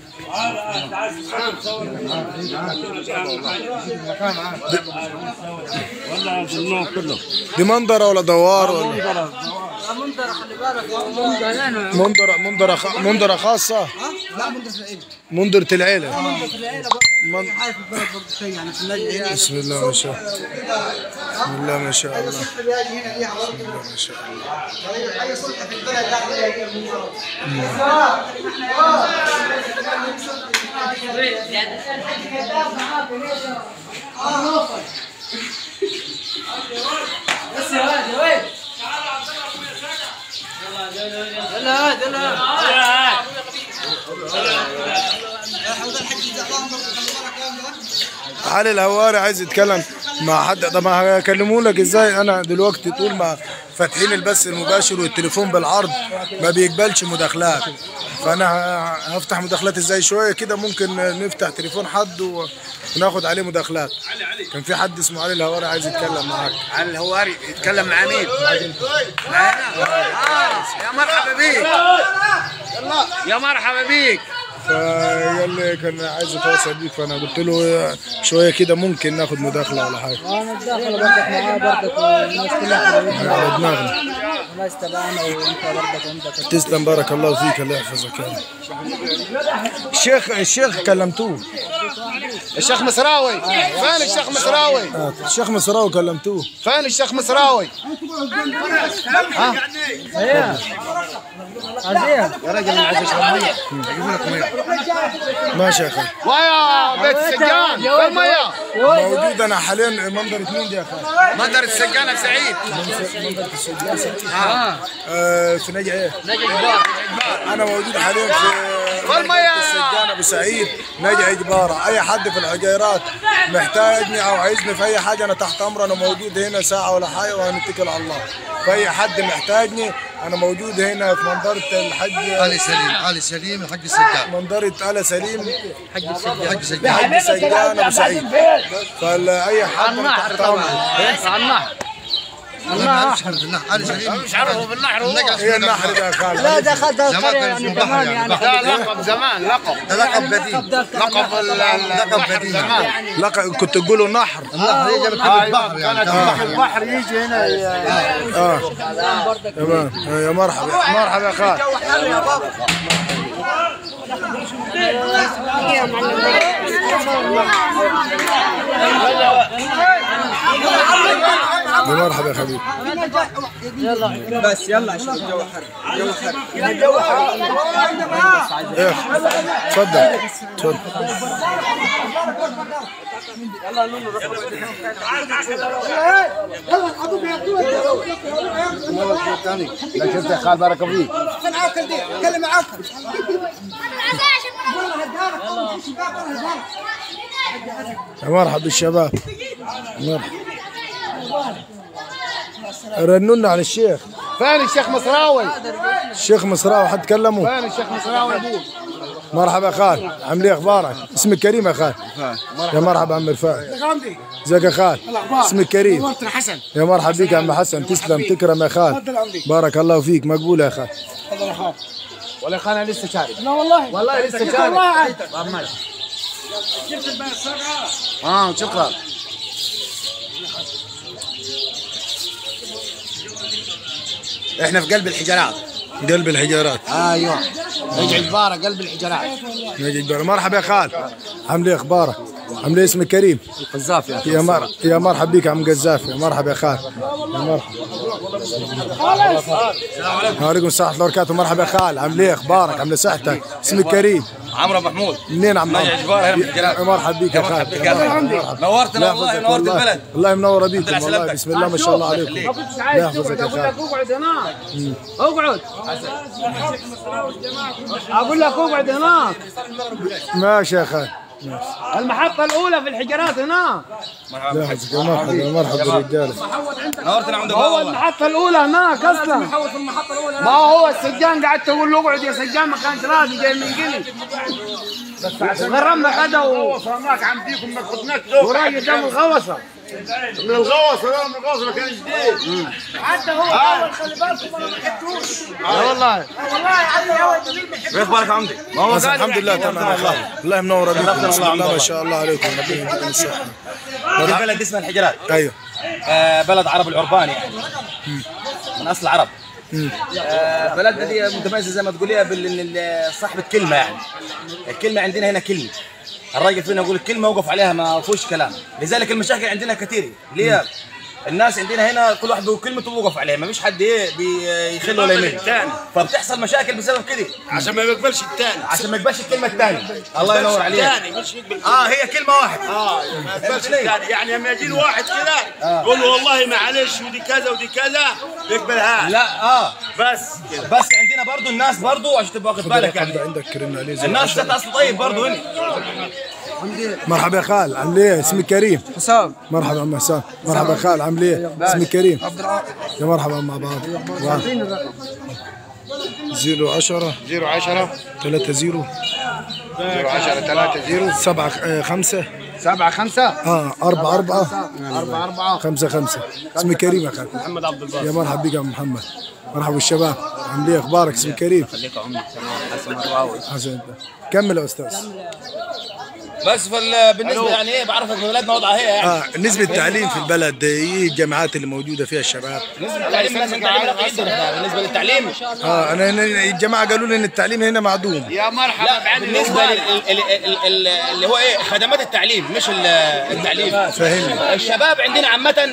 [SPEAKER 1] دي منظرة ولا دوار ولا
[SPEAKER 8] منظرة خلي بالك
[SPEAKER 1] منظرة خاصة؟
[SPEAKER 8] لا منظرة العيلة
[SPEAKER 1] منظرة العيلة
[SPEAKER 8] منظرة العيلة حايف البلد برضه شيء يعني في النجع
[SPEAKER 1] بسم الله ما شاء الله. بسم الله ما شاء الله. بسم الله ما شاء الله.
[SPEAKER 8] اي صلح في البلد بس يا واد يا واد يلا هاد يلا
[SPEAKER 1] علي الهواري عايز يتكلم مع حد. طب هكلمه لك ازاي انا دلوقتي طول ما فاتحين البث المباشر والتليفون بالعرض ما بيقبلش مداخلات، فانا هفتح مداخلات ازاي؟ شويه كده ممكن نفتح تليفون حد وناخد عليه مداخلات. كان في حد اسمه علي الهواري عايز يتكلم معاك.
[SPEAKER 2] علي الهواري يتكلم مع مين؟ معانا. يا مرحبا بيك. يا مرحبا بيك.
[SPEAKER 1] فقال لي كان عايز يتواصل بيك، فانا قلت له شويه كده ممكن ناخد مداخله ولا حاجه.
[SPEAKER 11] انا متداخله برضك معاه برضك والناس كلها
[SPEAKER 1] على دماغنا.
[SPEAKER 11] الناس تبعنا وانت برضك وانت
[SPEAKER 1] تسلم بارك الله فيك. الله يحفظك يا الشيخ كلمتوه.
[SPEAKER 2] الشيخ مصراوي فين؟ الشيخ مصراوي
[SPEAKER 1] الشيخ مصراوي كلمتوه.
[SPEAKER 2] فين الشيخ مصراوي؟
[SPEAKER 11] يا
[SPEAKER 2] راجل عايز يشرب ميه اجيب لك ميه.
[SPEAKER 1] ماشي يا اخي.
[SPEAKER 2] ويا بيت السجان فين ميه؟
[SPEAKER 1] موجود. انا حاليا منظرة مين دي يا اخي؟
[SPEAKER 2] منظر السجان ابو سعيد.
[SPEAKER 1] منظرة السجان في نجع ايه؟
[SPEAKER 2] نجع جبار.
[SPEAKER 1] انا موجود حاليا في السجان ابو سعيد نجع جبارة. اي حد في الحجيرات محتاجني او عايزني في اي حاجه انا تحت امر. انا موجود هنا ساعه ولا حاجه وهنتكل على الله. فاي حد محتاجني انا موجود هنا في منظره الحج
[SPEAKER 2] علي سليم. علي سليم الحج السجان.
[SPEAKER 1] منظره علي سليم
[SPEAKER 2] حج السجان. حج السجان.
[SPEAKER 1] حج السجان ابو سعيد. فاي حد
[SPEAKER 2] النهر طبعا. على النهر. النهر علي سليم مش عارفه بالنهر.
[SPEAKER 1] هي النهر ده خالد.
[SPEAKER 11] لا ده خد يعني زمان يعني
[SPEAKER 2] لا لقب زمان. لقب قديم. لقب قديم زمان.
[SPEAKER 1] لقب كنت تقولوا نحر.
[SPEAKER 2] النهر يجي من البحر يعني.
[SPEAKER 11] البحر يجي هنا
[SPEAKER 1] تمام. يا مرحبا. مرحبا يا خالد. مرحبا يا حبيبي.
[SPEAKER 11] يلا بس يلا عشان الجو حر. الجو حر.
[SPEAKER 1] تفضل تفضل.
[SPEAKER 8] يلا نونو
[SPEAKER 2] لا شفت يا خال بارك فيك.
[SPEAKER 8] انا عاكل دي اتكلم معاك.
[SPEAKER 1] يا مرحبا بالشباب. مرحبا. رنونا على الشيخ.
[SPEAKER 2] فين الشيخ مصراوي؟
[SPEAKER 1] الشيخ مصراوي حد كلمه؟
[SPEAKER 2] فين الشيخ مصراوي ابوك؟
[SPEAKER 1] مرحبا يا خال، عامل ايه اخبارك؟ اسمك كريم يا خال. يا مرحبا عم رفاعي. ازيك يا خال؟ اسمك كريم.
[SPEAKER 2] حسن.
[SPEAKER 1] يا مرحبا بك يا عم حسن، تسلم تكرم يا خال. بارك الله فيك، مقبول يا خال.
[SPEAKER 2] تفضل يا خال. ولا خال انا لسه شارب.
[SPEAKER 8] لا والله
[SPEAKER 2] والله لسه شارب.
[SPEAKER 8] والله عاد.
[SPEAKER 2] طب ماشي. شكرا. احنا في قلب الحجرات.
[SPEAKER 1] قلب الحجارات.
[SPEAKER 2] ايوه. نجي البارة قلب الحجرات.
[SPEAKER 1] نجي البارة. مرحبا يا خال، عامل ايه اخبارك؟ عامل ايه؟ اسمك كريم؟
[SPEAKER 2] قذاف يا اخي.
[SPEAKER 1] يا مرحبا بك يا عم قذاف، يا مرحبا يا خال. يا مرحبا. وعليكم السلام ورحمة الله وبركاته، مرحبا يا خال، عامل ايه اخبارك؟ عامل صحتك؟ اسمك كريم؟
[SPEAKER 14] عمرو محمود.
[SPEAKER 1] منين عم
[SPEAKER 14] نجي عجبار هنا في الحجرات.
[SPEAKER 1] مرحبا بك يا خال.
[SPEAKER 14] نورتنا والله، نورت البلد.
[SPEAKER 1] الله منور بيكم والله، بسم الله ما شاء الله عليكم. الله يحفظك يا خال.
[SPEAKER 8] اقعد هناك. اقعد. اقول لك اقعد هناك.
[SPEAKER 1] ماشي يا خال.
[SPEAKER 8] المحطة الأولى في الحجرات هناك.
[SPEAKER 1] مرحبا بالرجالة.
[SPEAKER 14] نورتنا عند
[SPEAKER 8] هو المحطة الأولى هناك أصلا. ما هو السجان قعدت تقول له اقعد يا سجان، ما كانش راضي، جاي من قلي. غرمنا خده
[SPEAKER 5] هناك عنديكم ما خدناش
[SPEAKER 8] وراجل ده من الغوصة.
[SPEAKER 5] من الغوصة، لا من الغوصة ما كانش جديد.
[SPEAKER 8] حتى هو أول خلي بالكم أنا ما حبتوش.
[SPEAKER 5] والله.
[SPEAKER 8] والله عمي هو جميل ما حبتوش.
[SPEAKER 14] اخبارك عمدي؟
[SPEAKER 1] الحمد لله تمام. الله منور بيكم، بسم الله ما شاء الله عليكم، ربنا يديكم الصحة.
[SPEAKER 14] البلد اسمها الحجرات.
[SPEAKER 1] ايوه.
[SPEAKER 14] بلد عرب العربان يعني. من اصل العرب. بلدنا دي متميزه زي ما تقوليها صاحبة كلمه يعني. الكلمه عندنا هنا كلمه. الراجل فينا يقول الكلمه وقف عليها ما فيهوش كلام، لذلك المشاكل عندنا كثير. ليه؟ الناس عندنا هنا كل واحد بيقول كلمته ووقف عليها، ما فيش حد بيخلوا ولا يمل، فبتحصل مشاكل بسبب كده.
[SPEAKER 5] عشان ما يقبلش الثاني.
[SPEAKER 14] عشان ما يقبلش الكلمه الثانيه. الله ينور عليك. هي كلمه واحده.
[SPEAKER 5] ما يقبلش الثاني، يعني لما يجي واحد كده يقول له والله معلش ودي كذا ودي كذا يقبلها.
[SPEAKER 14] لا
[SPEAKER 5] بس كده.
[SPEAKER 14] بس عندنا برضه الناس برضه عشان تبقى واخد بالك يعني.
[SPEAKER 1] عندك كرمنا عليه
[SPEAKER 14] الناس ذات اصل طيب برضه هنا.
[SPEAKER 1] مرحبا يا خال، عامل ايه؟ اسمك كريم؟
[SPEAKER 11] حسام.
[SPEAKER 1] مرحبا عم حسام. مرحبا يا خال، عامل ايه؟ اسمك كريم؟ يا مرحبا مع بعض. 010 30 7 5
[SPEAKER 2] 7 5
[SPEAKER 1] 4 4
[SPEAKER 2] 4
[SPEAKER 1] 5 5. اسمك كريم يا خال.
[SPEAKER 2] محمد عبد الباسط.
[SPEAKER 1] يا مرحبا بك يا ام محمد. مرحبا بالشباب، عامل ايه اخبارك؟ اسمك كريم؟
[SPEAKER 11] خليك يا عمي. حسن الراوي.
[SPEAKER 1] حسن. كمل يا استاذ.
[SPEAKER 14] بس بالنسبه يعني ايه بعرفك بلادنا وضعها هي يعني.
[SPEAKER 1] نسبة التعليم في البلد ايه الجامعات اللي موجودة فيها الشباب؟
[SPEAKER 14] نسبة التعليم لازم تعليم جدا بالنسبة للتعليم.
[SPEAKER 1] انا الجماعة قالوا لي ان التعليم هنا معدوم.
[SPEAKER 5] يا مرحبا.
[SPEAKER 14] بالنسبة اللي هو ايه خدمات التعليم مش التعليم.
[SPEAKER 1] فهمني.
[SPEAKER 14] الشباب عندنا عامة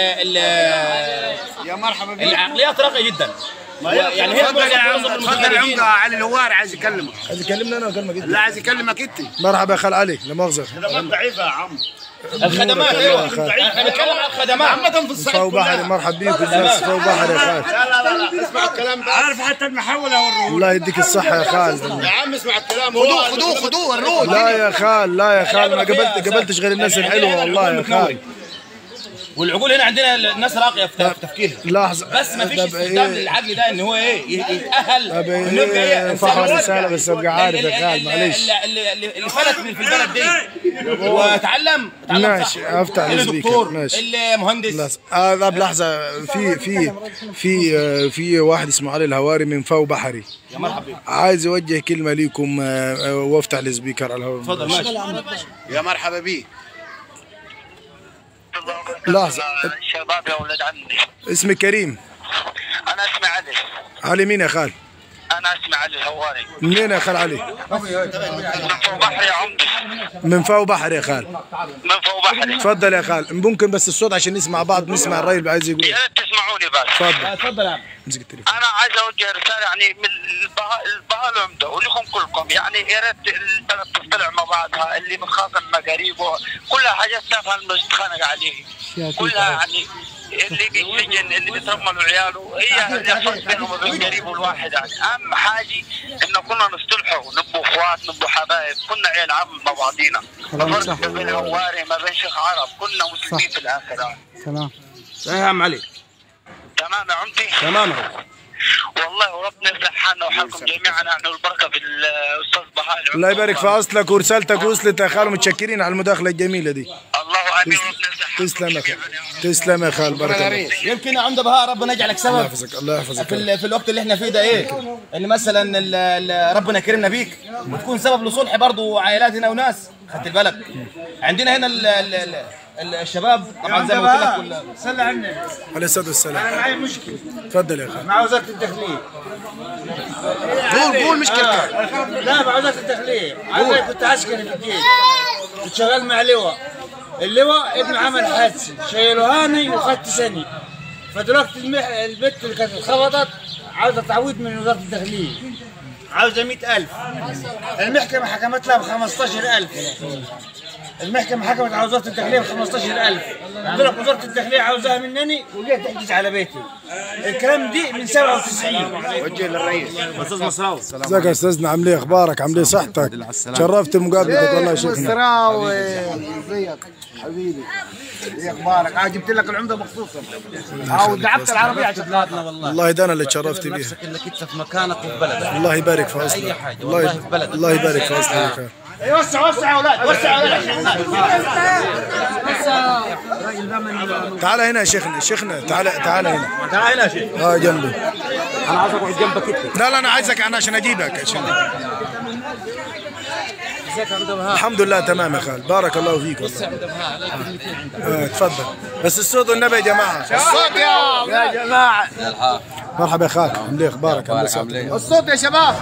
[SPEAKER 5] يا مرحبا بك.
[SPEAKER 14] العقليات راقية جدا. يعني هنا
[SPEAKER 5] تفضل عمده علي الهواري عايز يكلمك.
[SPEAKER 1] عايز يكلمنا انا ولا كلمك انت؟
[SPEAKER 5] لا عايز يكلمك انت.
[SPEAKER 1] مرحبا يا خال علي، لا مؤاخذة.
[SPEAKER 5] خدمات ضعيفة يا عم.
[SPEAKER 14] الخدمات ايوه احنا بنتكلم عن الخدمات
[SPEAKER 5] عامة في الصعيد
[SPEAKER 1] فو بحري. مرحبا بيكم الناس فو بحري يا خال.
[SPEAKER 5] لا اسمع الكلام ده. عارف حتى المحاولة والروح.
[SPEAKER 1] الله يديك الصحة يا خال.
[SPEAKER 5] يا عم اسمع الكلام.
[SPEAKER 2] خذوه ورود.
[SPEAKER 1] لا يا خال، لا يا خال، ما قبلتش غير الناس الحلوة والله يا خال.
[SPEAKER 14] والعقول هنا عندنا الناس راقيه في تفكيرها.
[SPEAKER 1] لحظه
[SPEAKER 14] بس ما فيش استخدام للعقل ده ان هو يتاهل انه يبقى
[SPEAKER 1] فخر رساله بس ابقى عارف يا خال معلش.
[SPEAKER 14] اللي فلت في البلد دي وتعلم
[SPEAKER 1] ماشي افتح السبيكر ماشي.
[SPEAKER 14] اللي مهندس
[SPEAKER 1] بلحظه في واحد اسمه علي الهواري من فو بحري.
[SPEAKER 14] يا مرحبا.
[SPEAKER 1] عايز يوجه كلمه ليكم وافتح السبيكر على الهواء.
[SPEAKER 14] تفضل ماشي.
[SPEAKER 5] يا مرحبا بيه.
[SPEAKER 1] لحظة.
[SPEAKER 6] شباب يا ولد عمي.
[SPEAKER 1] اسمي كريم.
[SPEAKER 6] أنا اسمي علي.
[SPEAKER 1] علي مين يا خال؟
[SPEAKER 6] أنا اسمي علي الهواري.
[SPEAKER 1] منين يا خال علي؟
[SPEAKER 6] من فوق بحر يا عمدي.
[SPEAKER 1] من فوق بحر يا خال.
[SPEAKER 6] من فوق بحري.
[SPEAKER 1] تفضل يا خال، ممكن بس الصوت عشان نسمع بعض، نسمع الراجل عايز يقول.
[SPEAKER 6] يا ريت تسمعوني بس.
[SPEAKER 1] تفضل.
[SPEAKER 14] تفضل يا عم.
[SPEAKER 1] امسك التليفون.
[SPEAKER 6] أنا عايز أوجه رسالة يعني من البهاء العمدة ولكم كلكم، يعني يا ريت البلد تطلع مع بعضها، اللي متخاصم مقاريبه كلها حاجات تافهة بنتخانق عليه. كلها يعني اللي بيتسجن اللي بيترملوا عياله هي الفرق بينهم وبين قريبه الواحد. يعني اهم حاجه ان كنا نصطلحوا، نبقوا اخوات، نبقوا حبايب، كنا عيال عم مع بعضينا. الفرق بين الهواري ما بين شيخ عرب، كنا مسلمين في الاخر.
[SPEAKER 11] سلام.
[SPEAKER 14] يا عم علي.
[SPEAKER 15] تمام يا عمدي.
[SPEAKER 14] تمام.
[SPEAKER 15] والله وربنا يصلح حالنا وحالكم جميعا، نحن البركه في الاستاذ بهاء.
[SPEAKER 1] الله يبارك في اصلك ورسالتك وصلت يا خال، متشكرين على المداخله الجميله دي.
[SPEAKER 15] الله امين. وربنا يصلح.
[SPEAKER 1] تسلم يا خال، تسلم يا خال، بارك الله.
[SPEAKER 14] يمكن يا عمده بهاء ربنا يجعلك سبب.
[SPEAKER 1] الله يحفظك، الله يحفظك.
[SPEAKER 14] في الوقت اللي احنا فيه ده ايه؟ ان مثلا ربنا يكرمنا بيك وتكون سبب لصلح برضه عائلاتنا وناس، خدت بالك؟ عندنا هنا الشباب طبعا زي ما قلت لك
[SPEAKER 8] صلى على النبي
[SPEAKER 1] عليه الصلاه والسلام.
[SPEAKER 8] انا معي مشكله.
[SPEAKER 1] تفضل يا خال.
[SPEAKER 8] مع وزاره الداخليه.
[SPEAKER 2] قول مشكلتك.
[SPEAKER 8] لا مع وزاره الداخليه. انا كنت عسكري في الجيش، كنت شغال مع اللواء ابن عمل حادثه شيلوهاني وخدت سنه، فدلوقتي البت اللي كانت انخبطت عاوزه تعويض من وزاره الداخليه، عاوزه 100,000. المحكمه حكمت لها ب 15,000. المحكمة حكمت على وزارة الداخلية ب 15,000. قلت لك وزارة الداخلية عاوزاها منني وجيت تحجز على بيتي. الكلام دي من 97.
[SPEAKER 2] وجه للرئيس.
[SPEAKER 14] استاذ مصراوي.
[SPEAKER 1] ازيك يا استاذنا، عامل ايه؟ اخبارك؟ عامل ايه؟ صحتك؟ شرفت مقابلتك والله يا شيخنا.
[SPEAKER 2] مصراوي ازيك حبيبي؟ ايه اخبارك؟ جبت لك العمده مخصوصا. ودعبت العربيه عشان
[SPEAKER 14] بلادنا والله.
[SPEAKER 1] والله ده انا اللي تشرفت بيها.
[SPEAKER 14] نفسك انك انت في مكانك وفي بلدك.
[SPEAKER 1] الله يبارك في اصلك.
[SPEAKER 14] اي حاجه والله في بلدك.
[SPEAKER 1] الله يبارك في اصلك يا خال.
[SPEAKER 8] وسع يا اولاد، وسع يا اولاد.
[SPEAKER 1] تعال هنا يا شيخنا، تعال هنا.
[SPEAKER 14] تعال هنا يا شيخ.
[SPEAKER 1] جنبي.
[SPEAKER 14] انا عايز اقعد جنبك انت.
[SPEAKER 1] لا انا عايزك انا عشان اجيبك عشان.
[SPEAKER 3] ازيك يا عمده بهاء؟
[SPEAKER 1] الحمد لله تمام يا خال، بارك الله فيك
[SPEAKER 3] بص يا
[SPEAKER 1] والله.
[SPEAKER 3] عمده بهاء عليك كلمتين عندك.
[SPEAKER 1] تفضل بس الصوت والنبي يا جماعه.
[SPEAKER 2] الصوت يا جماعه.
[SPEAKER 1] مرحبا يا خال، عامل ايه؟ اخبارك؟
[SPEAKER 2] الصوت يا شباب.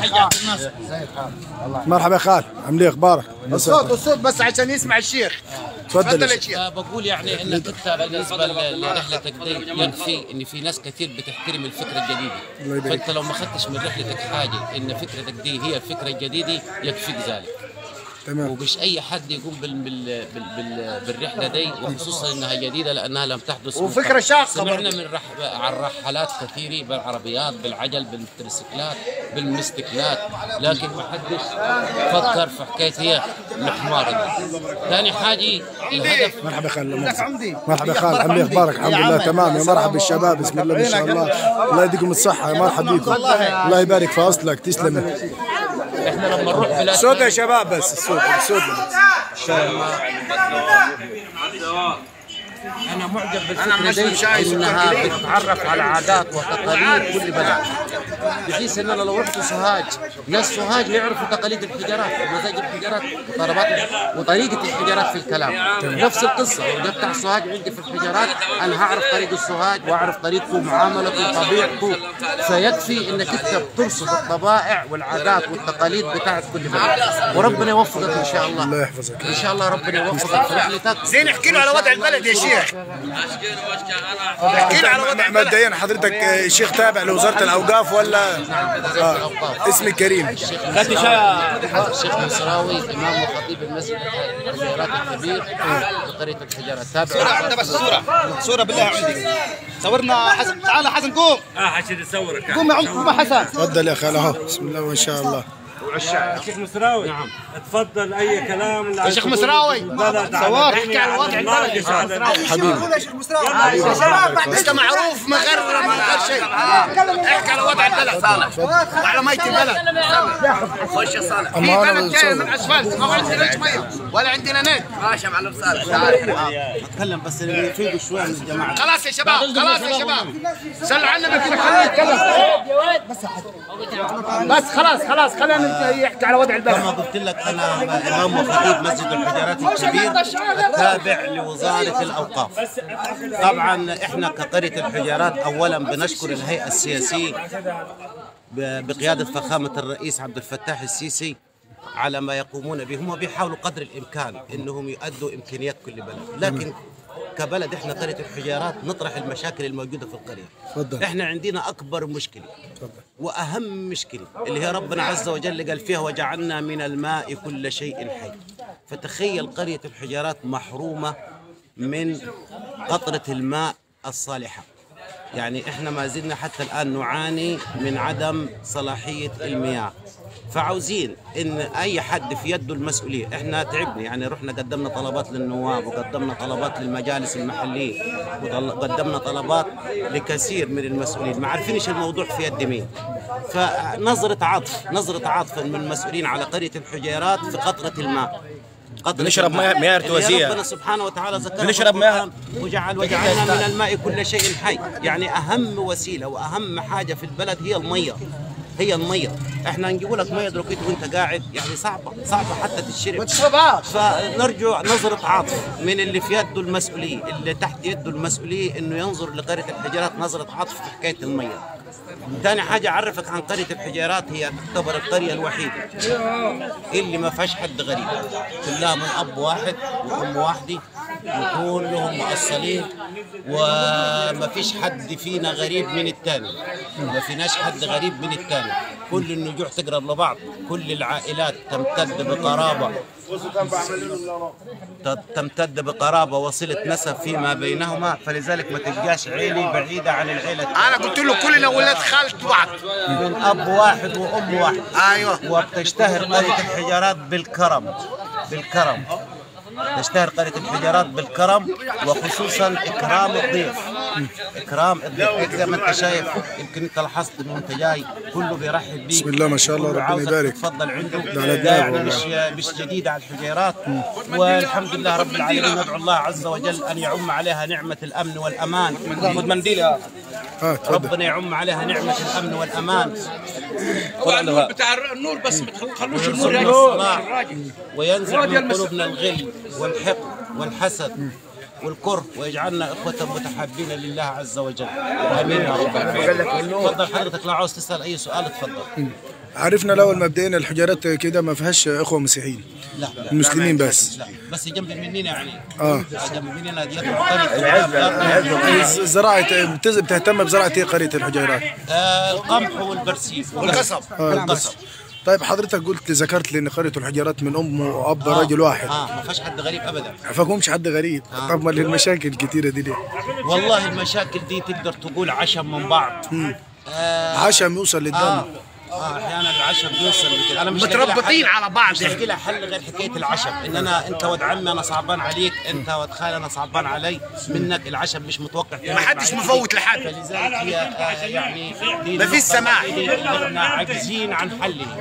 [SPEAKER 1] مرحبا يا خال، عامل ايه؟ اخبارك؟
[SPEAKER 2] الصوت بس عشان يسمع الشيخ.
[SPEAKER 1] تفضل
[SPEAKER 2] يا شيخ.
[SPEAKER 3] بقول يعني انك انت بالنسبه لرحلتك دي يكفي ان في ناس كثير بتحترم الفكره الجديده، فانت لو ما اخذتش من رحلتك حاجه ان فكرتك دي هي الفكره الجديده يكفيك ذلك.
[SPEAKER 1] تمام.
[SPEAKER 3] ومش اي حد يقوم بالرحله دي، وخصوصا انها جديده لانها لم تحدث.
[SPEAKER 2] وفكره شاقه.
[SPEAKER 3] سمعنا عن رحلات كثيره بالعربيات، بالعجل، بالتريسيكلات، بالمستكلات، لكن ما حدش فكر في حكايه هي الحمار دي. ثاني حاجه الهدف.
[SPEAKER 1] مرحبا خال. مرحبا خال، عامل ايه؟ اخبارك؟ الحمد لله تمام. يا مرحبا بالشباب، بسم الله ما شاء الله. الله يديكم الصحه، يا مرحبا بيكم. الله يبارك في اصلك، تسلم.
[SPEAKER 3] احنا لما نروح بلاد
[SPEAKER 1] صوت يا شباب بس، الصوت
[SPEAKER 3] أنا معجب بالفكرة دي إنها بتتعرف على عادات وتقاليد كل بلد، بحيث إن أنا لو رحت سوهاج ناس سوهاج يعرفوا تقاليد الحجارات ومزاج الحجارات وطلبات وطريقة الحجارات في الكلام. نفس القصة لو جبت بتاع سوهاج عندي في الحجارات أنا هعرف طريق السوهاج وأعرف طريقته ومعاملته وطبيعته، فيكفي إنك أنت بترصد الطبائع والعادات والتقاليد بتاعت كل بلد، وربنا يوفقك إن شاء الله.
[SPEAKER 1] الله يحفظك
[SPEAKER 3] إن شاء الله ربنا يوفقك في رحلتك.
[SPEAKER 2] زين احكي له على وضع البلد يا شيخ. احكي له على وضع
[SPEAKER 1] مبدئيا حضرتك شيخ تابع لوزاره الاوقاف ولا؟ اسمي كريم.
[SPEAKER 3] الشيخ مصراوي امام وخطيب المسجد الحجارات الكبير بقريه الحجارات. تابع
[SPEAKER 11] بس صوره بالله عندي. صورنا حسن. تعال حسن قوم.
[SPEAKER 4] حسن يصورك.
[SPEAKER 11] قوم يا حسن.
[SPEAKER 1] تفضل يا خال اهو، بسم الله ما شاء الله.
[SPEAKER 4] الشيخ مصراوي. نعم. تفضل اي كلام.
[SPEAKER 2] يا شيخ مصراوي صور احكي على وضع البلد.
[SPEAKER 1] حبيبي
[SPEAKER 8] يا شيخ مصراوي يا شباب
[SPEAKER 2] انت معروف مغرب من غير شيء. احكي على وضع البلد وعلى ميه البلد. خش يا صالح. في بلد جاي من اسفلت ما عندناش ميه ولا عندنا نت. ماشي يا معلم صالح.
[SPEAKER 11] اتكلم بس اللي يفيدوا شويه من الجماعه.
[SPEAKER 2] خلاص يا شباب، خلاص يا شباب، صلوا على النبي كده خليه يتكلم. بس خلاص خلينا يحكي على وضع البلد.
[SPEAKER 11] كما قلت لك انا امام وخطيب مسجد الحجارات الكبير تابع لوزاره الاوقاف. طبعا احنا كقريه الحجارات اولا بنشكر الهيئه السياسيه بقياده فخامه الرئيس عبد الفتاح السيسي على ما يقومون به. هم بيحاولوا قدر الامكان انهم يؤدوا امكانيات كل بلد، لكن كبلد احنا قريه الحجارات نطرح المشاكل الموجوده في القريه.
[SPEAKER 1] تفضل.
[SPEAKER 11] احنا عندنا اكبر مشكله واهم مشكله اللي هي ربنا عز وجل قال فيها وجعلنا من الماء كل شيء حي. فتخيل قريه الحجارات محرومه من قطره الماء الصالحه. يعني احنا ما زلنا حتى الآن نعاني من عدم صلاحية المياه. فعاوزين ان اي حد في يده المسؤوليه، احنا تعبنا يعني، رحنا قدمنا طلبات للنواب وقدمنا طلبات للمجالس المحليه وقدمنا طلبات لكثير من المسؤولين، ما عارفينش الموضوع في يد مين. فنظرة عطف من المسؤولين على قرية الحجيرات في قطرة الماء.
[SPEAKER 14] بنشرب مياه ارتوازيه.
[SPEAKER 11] ربنا سبحانه وتعالى ذكرنا
[SPEAKER 14] بنشرب مياه
[SPEAKER 11] وجعلنا من الماء كل شيء حي. يعني اهم وسيله واهم حاجه في البلد هي الميه، هي الميه. احنا نجيب لك ميه دلوقتي وانت قاعد يعني صعبه حتى تشرب،
[SPEAKER 8] ما تشربهاش.
[SPEAKER 11] فنرجو نظره عطف من اللي في يده المسؤوليه، اللي تحت يده المسؤوليه، انه ينظر لقريه الحجيرات نظره عطف في حكايه الميه. ثاني حاجه اعرفك عن قريه الحجيرات، هي تعتبر القريه الوحيده اللي ما فيهاش حد غريب، كلها من اب واحد وام واحده وكلهم مؤصلين، وما فيش حد فينا غريب من الثاني، ما فيناش حد غريب من الثاني، كل النجوح تقرب لبعض، كل العائلات تمتد بقرابه وصله نسب فيما بينهما، فلذلك ما تلقاش عيله بعيده عن العيله.
[SPEAKER 2] انا قلت له كلنا ولاد خالة بعض
[SPEAKER 11] من اب واحد وام واحد.
[SPEAKER 2] ايوه.
[SPEAKER 11] وبتشتهر قريه الحجيرات بالكرم، تشتهر قرية الحجيرات بالكرم، وخصوصا إكرام الضيف. زي ما أنت شايف، يمكن أنت لاحظت إنه أنت جاي كله بيرحب بيك.
[SPEAKER 1] بسم الله ما شاء الله، ربنا يبارك.
[SPEAKER 11] تفضل عنده، يعني مش جديدة على الحجيرات، والحمد لله رب العالمين. ندعو الله عز وجل أن يعم عليها نعمة الأمن والأمان.
[SPEAKER 14] منديل
[SPEAKER 11] ربنا يعم عليها نعمة الأمن والأمان.
[SPEAKER 9] النور بتاع النور، بس ما تخلوش النور
[SPEAKER 11] وينزع من قلوبنا الغل والحقد والحسد والكره، ويجعلنا إخوة متحابين لله عز وجل. آمين يا رب العالمين. تفضل حضرتك، لو عاوز تسأل أي سؤال تفضل.
[SPEAKER 1] عرفنا الأول مبدئيا الحجيرات كده ما فيهاش إخوة مسيحيين،
[SPEAKER 11] لا
[SPEAKER 1] المسلمين بس.
[SPEAKER 11] لا بس جنب مننا يعني. جنب مننا ديت
[SPEAKER 1] زراعة بتهتم بزراعة إيه قرية الحجيرات؟
[SPEAKER 11] القمح والبرسيم
[SPEAKER 2] والقصب.
[SPEAKER 1] طيب حضرتك ذكرت لي ان قريه الحجيرات من ام واب رجل واحد.
[SPEAKER 11] ما فيش حد غريب ابدا.
[SPEAKER 1] ما فيهمش حد غريب. طب ما المشاكل الكتيره دي ليه؟
[SPEAKER 11] والله المشاكل دي تقدر تقول عشم من بعض.
[SPEAKER 1] عشم يوصل للدم.
[SPEAKER 11] احيانا العشم بيوصل لكده. انا مش
[SPEAKER 2] متربطين على بعض.
[SPEAKER 11] مش لاقي لها حل غير حكايه العشم، ان انت ولد عمي انا صعبان عليك، انت ولد خالي انا صعبان علي منك. العشم مش متوقع،
[SPEAKER 2] ما حدش مفوت لحد،
[SPEAKER 11] فلذلك هي يعني
[SPEAKER 2] ما فيش سماح.
[SPEAKER 11] احنا عاجزين عن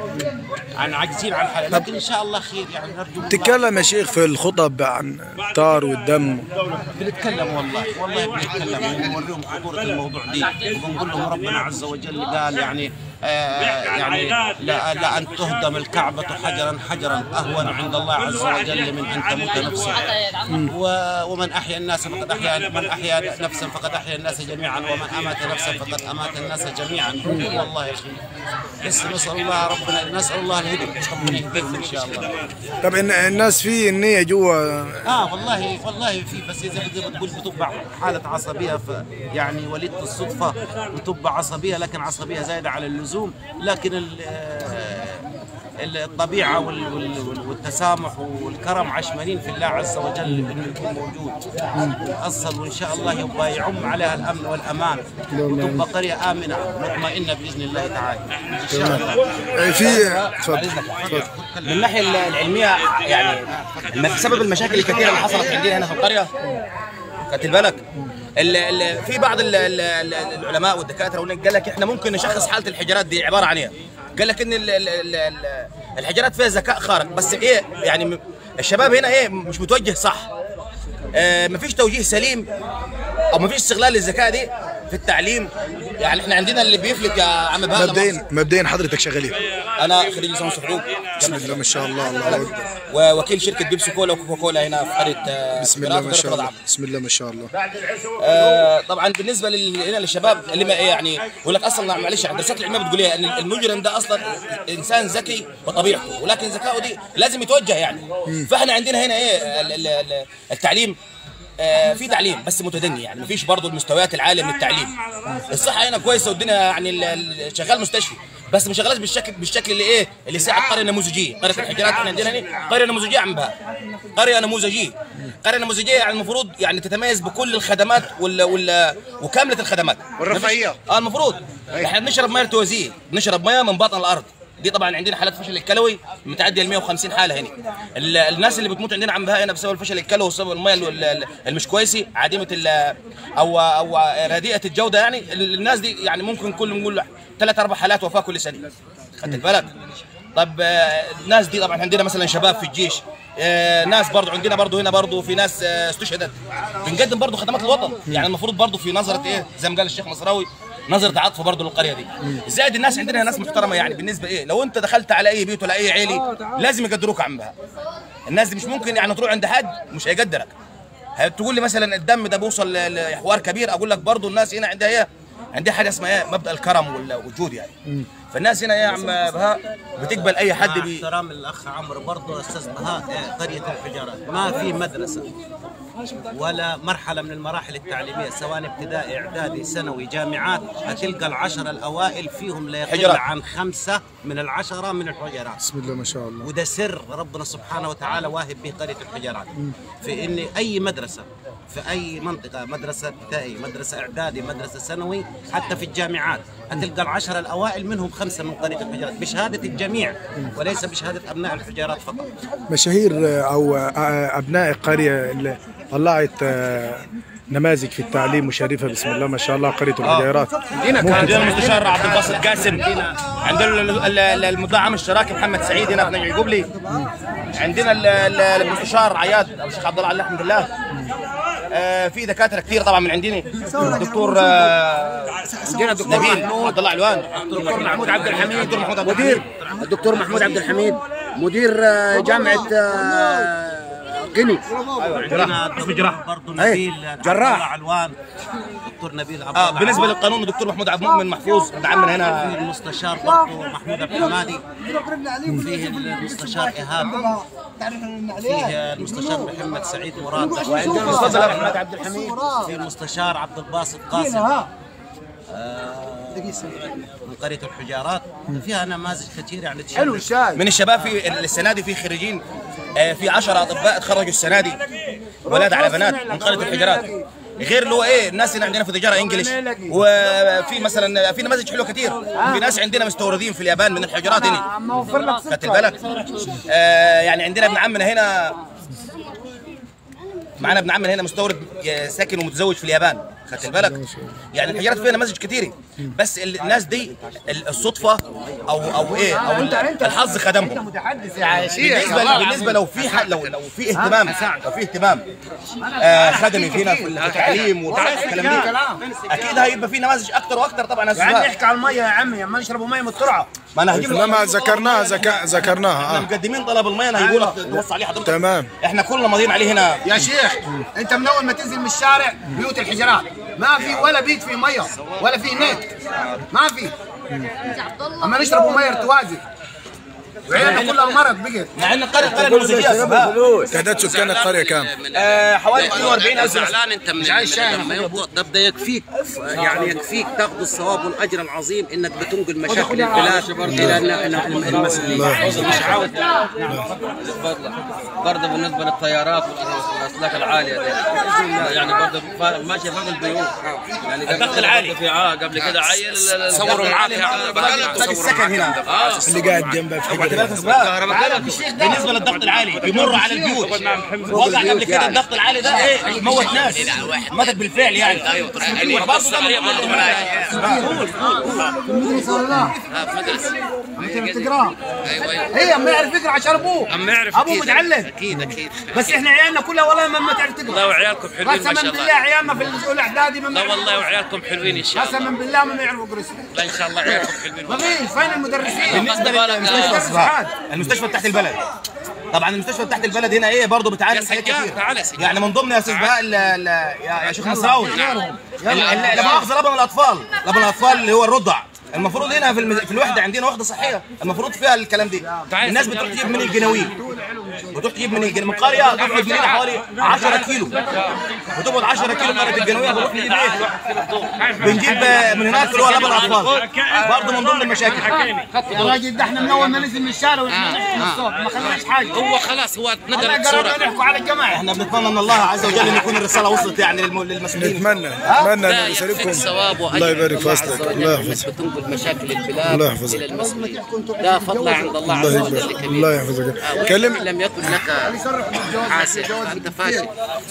[SPEAKER 11] حل، لكن ان شاء الله خير يعني. نرجو.
[SPEAKER 1] تتكلم يا شيخ في الخطب عن الطار والدم؟
[SPEAKER 11] بنتكلم والله بنتكلم ونوريهم خطوره الموضوع دي، وبنقول لهم ربنا عز وجل قال يعني لا أن تهدم الكعبة حجرا أهون عند الله عز وجل من أن تموت نفسا. ومن أحيا الناس فقد أحيا نفسا فقد أحيا الناس جميعا، ومن أمات نفسا فقد أمات الناس جميعا. والله خير. بس نسأل الله الهدى، ربنا يهديكم إن شاء الله.
[SPEAKER 1] طب الناس في النية جوا؟
[SPEAKER 11] والله في، بس زي ما بتقول بتبع حالة عصبية، يعني وليدة الصدفة بتبع عصبية، لكن عصبية زايدة على اللزوم. لكن الطبيعة والتسامح والكرم عشمانين في الله عز وجل انه يكون موجود اصل، وان شاء الله يبقى يعم عليها الامن والامان، وتبقى قرية آمنة مطمئنة باذن الله تعالى ان شاء الله.
[SPEAKER 1] تفضل.
[SPEAKER 14] من الناحية العلمية يعني بسبب المشاكل الكثيرة اللي حصلت عندنا هنا في القرية، خدت بالك؟ في بعض العلماء والدكاتره قال لك احنا ممكن نشخص حاله الحجرات دي عباره عن ايه؟ قال لك ان الحجرات فيها ذكاء خارق، بس ايه يعني الشباب هنا ايه مش متوجه صح. مفيش توجيه سليم او مفيش استغلال للذكاء دي في التعليم. يعني احنا عندنا اللي بيفلت يا عم بهاء.
[SPEAKER 1] مبدئيا حضرتك شغال ايه؟
[SPEAKER 14] انا خريج ليسانس حقوق.
[SPEAKER 1] بسم الله ما شاء الله، الله اكبر.
[SPEAKER 14] ووكيل شركه بيبسي كولا وكوكا كولا هنا في قريه.
[SPEAKER 1] بسم الله ما شاء الله، بسم الله ما شاء الله.
[SPEAKER 14] طبعا بالنسبه هنا للشباب اللي ما يعني يقول لك اصلا معلش يعني الدراسات العلميه بتقول ايه؟ ان المجرم ده اصلا انسان ذكي بطبيعته، ولكن ذكائه دي لازم يتوجه يعني. فاحنا عندنا هنا ايه التعليم، في تعليم بس متدني، يعني مفيش برضه المستويات العاليه من التعليم. الصحه هنا كويسه والدنيا يعني شغال مستشفى، بس ما شغالاش بالشكل اللي ايه اللي يساعد قريه نموذجيه. قريه الحجيرات احنا عندنا هنا قريه نموذجيه عم بها، قريه نموذجيه القريه النموذجيه يعني المفروض يعني تتميز بكل الخدمات وكامله الخدمات
[SPEAKER 2] والرفاهيه.
[SPEAKER 14] المفروض احنا بنشرب ميه ارتوازيه، بنشرب ميه من باطن الارض. دي طبعا عندنا حالات فشل الكلوي متعديه ل 150 حاله هنا. الناس اللي بتموت عندنا عم بها هنا بسبب الفشل الكلوي وبسبب الميه المش كويسه عديمه او رديئه الجوده. يعني الناس دي يعني ممكن كل نقول 3 4 حالات وفاه كل سنه. خدت بالك؟ طب الناس دي طبعا عندنا مثلا شباب في الجيش، ناس برضو عندنا برضو هنا برضو في ناس استشهدت. بنقدم برضو خدمات الوطن، يعني المفروض برضو في نظره ايه زي ما قال الشيخ مصراوي نظره عطف برضو للقريه دي. زائد الناس عندنا ناس محترمه، يعني بالنسبه ايه لو انت دخلت على اي بيت ولا اي عيله لازم يقدروك عم بها. الناس دي مش ممكن يعني تروح عند حد مش هيقدرك. تقول لي مثلا الدم ده بيوصل لحوار كبير، اقول لك برضو الناس هنا عندها ايه، عندها حاجه اسمها ايه مبدا الكرم والجود يعني. فالناس هنا يا عم بهاء بتقبل اي حد
[SPEAKER 11] احترام الاخ عمرو برضه استاذ بهاء، قريه الحجارات ما في مدرسه ولا مرحله من المراحل التعليميه سواء ابتدائي اعدادي ثانوي جامعات هتلقى العشره الاوائل فيهم لا يقل عن 5 من العشره من الحجارات.
[SPEAKER 1] بسم الله ما شاء الله.
[SPEAKER 11] وده سر ربنا سبحانه وتعالى واهب به قريه الحجارات، في ان اي مدرسه في اي منطقه، مدرسه ابتدائي مدرسه اعدادي مدرسه ثانوي حتى في الجامعات هتلقى العشره الاوائل منهم 5 من قريه الحجارات بشهاده الجميع وليس بشهاده ابناء الحجارات فقط.
[SPEAKER 1] مشاهير او ابناء القريه اللي طلعت نماذج في التعليم مشرفه بسم الله ما شاء الله قريه الحجارات.
[SPEAKER 14] عندنا المستشار عبد الباسط قاسم، عندنا المدعم الشراكي محمد سعيد هنا في نجع القبلي، عندنا المستشار عياد او الشيخ عبد الله الحمد لله. في دكاتره كثير طبعا من عندنا، الدكتور نبيل عبد الله علوان،
[SPEAKER 2] الدكتور محمود عبد الحميد مدير، الدكتور محمود عبد الحميد مدير جامعه غني.
[SPEAKER 11] عندنا برضه نبيل
[SPEAKER 2] جراح
[SPEAKER 11] علوان، دكتور نبيل عبد الله.
[SPEAKER 14] بالنسبه للقانون الدكتور محمود عبد المؤمن محفوظ دعمنا هنا.
[SPEAKER 11] في المستشار برضه محمود عبد الحمادي، فيه المستشار ايهاب، فيه المستشار محمد سعيد مراد،
[SPEAKER 2] وعندنا احمد عبد الحميد،
[SPEAKER 11] في المستشار عبد الباسط قاسم من قريه الحجارات. فيها نماذج كثير يعني
[SPEAKER 2] تشرف.
[SPEAKER 14] من الشباب في السنه دي في خريجين، في 10 اطباء تخرجوا السنه دي ولاد على بنات من قريه الحجارات. غير اللي هو ايه الناس اللي عندنا في تجاره انجلش، وفي مثلا في نماذج حلوه كثير. في ناس عندنا مستوردين في اليابان من الحجارات هنا. خدت بالك؟ يعني عندنا ابن عمنا هنا، معنا ابن عمنا هنا مستورد ساكن ومتزوج في اليابان. خدت بالك؟ يعني الحجارات فيها نماذج كثيره، بس الناس دي الصدفه او ايه او الحظ خدمهم. بالنسبه لو في اهتمام خدمي فينا في التعليم والكلام ده اكيد هيبقى في نماذج اكثر واكثر. طبعا
[SPEAKER 2] يعني نحكي على الميه يا عمي، ما نشربوا ميه من الترعه.
[SPEAKER 1] ما انا لما ذكرناها
[SPEAKER 14] احنا مقدمين طلب الميه انا هيقول لك توصي عليه حضرتك.
[SPEAKER 1] تمام.
[SPEAKER 14] احنا كلنا ماضيين عليه هنا
[SPEAKER 2] يا شيخ. انت من اول ما تنزل من الشارع بيوت الحجارات ما في ولا بيت فيه ميه ولا فيه نت، ما في. اما نشربوا ميه ارتوازي وعيالنا كلها مرض بقت.
[SPEAKER 14] مع ان القريه نموذجيه.
[SPEAKER 1] تعداد سكان القريه كام؟
[SPEAKER 14] حوالي 42,000.
[SPEAKER 11] زعلان انت من لما يبقى ده بده يكفيك، يعني يكفيك تاخذ الثواب والاجر العظيم انك بتنقل مشاكل البلاد الى المسؤولين.
[SPEAKER 3] مش عاوز برضه بالنسبه للطيارات والاسلاك العاليه دي يعني برضه ماشيه فوق البيوت. يعني
[SPEAKER 14] الضغط العالي
[SPEAKER 3] في قبل كده عيل
[SPEAKER 14] صوروا معاك السكن هنا
[SPEAKER 1] اللي قاعد جنبك.
[SPEAKER 14] بالنسبه للضغط العالي بيمر على البيوت. وقع قبل كده الضغط العالي ده ايه موت ناس، ماتت بالفعل يعني.
[SPEAKER 2] هي ما يعرف يقرا عشان ابوه، ابوه متعلم.
[SPEAKER 11] اكيد
[SPEAKER 2] بس احنا عيالنا كلها والله ما تعرف تقرا.
[SPEAKER 3] والله وعيالكم حلوين ما شاء الله.
[SPEAKER 2] قسما بالله عيالنا في الاولى اعدادي
[SPEAKER 3] لا والله وعيالكم حلوين ان شاء الله.
[SPEAKER 2] قسما بالله ما يعرفوا يقروا.
[SPEAKER 3] لا ان شاء الله عيالكم حلوين.
[SPEAKER 2] ما فيش. فين المدرسين؟
[SPEAKER 14] بالنسبه المستشفى تحت البلد، طبعا المستشفى تحت البلد هنا ايه برضه بتعاني من حاجات كتير. يعني من ضمن يا استاذ بهاء يا شيخ مصراوي لا مؤاخذه لبن الاطفال اللي هو الرضع. المفروض هنا في الوحده عندنا وحده صحيه المفروض فيها الكلام دي. الناس بتروح تجيب من الجناوين، بتروح تجيب من قريه تاخذ منها حوالي 10 كيلو وتقعد 10 كيلو قريه القنويه بروح للبيت بنجيب من هناك اللي هو لبن الاطفال برضه من ضمن المشاكل.
[SPEAKER 8] يا راجل ده احنا من اول ما نزل من الشارع واحنا الصوت ما خليناش حاجه.
[SPEAKER 16] هو خلاص هو نقل الصوره.
[SPEAKER 8] نحكوا على الجماعه.
[SPEAKER 14] احنا بنتمنى من الله عز وجل ان يكون الرساله وصلت يعني للمسؤولين.
[SPEAKER 1] نتمنى ان رسالتكم الله يبارك في وسطك. الله يحفظك.
[SPEAKER 16] بتنقل مشاكل البلاد
[SPEAKER 1] الله يحفظك.
[SPEAKER 16] الى المسؤولين. ده فضل عند الله عز وجل كبير.
[SPEAKER 1] الله يحفظك.
[SPEAKER 16] كلم لم يكن لك عاسر فانت فاشل.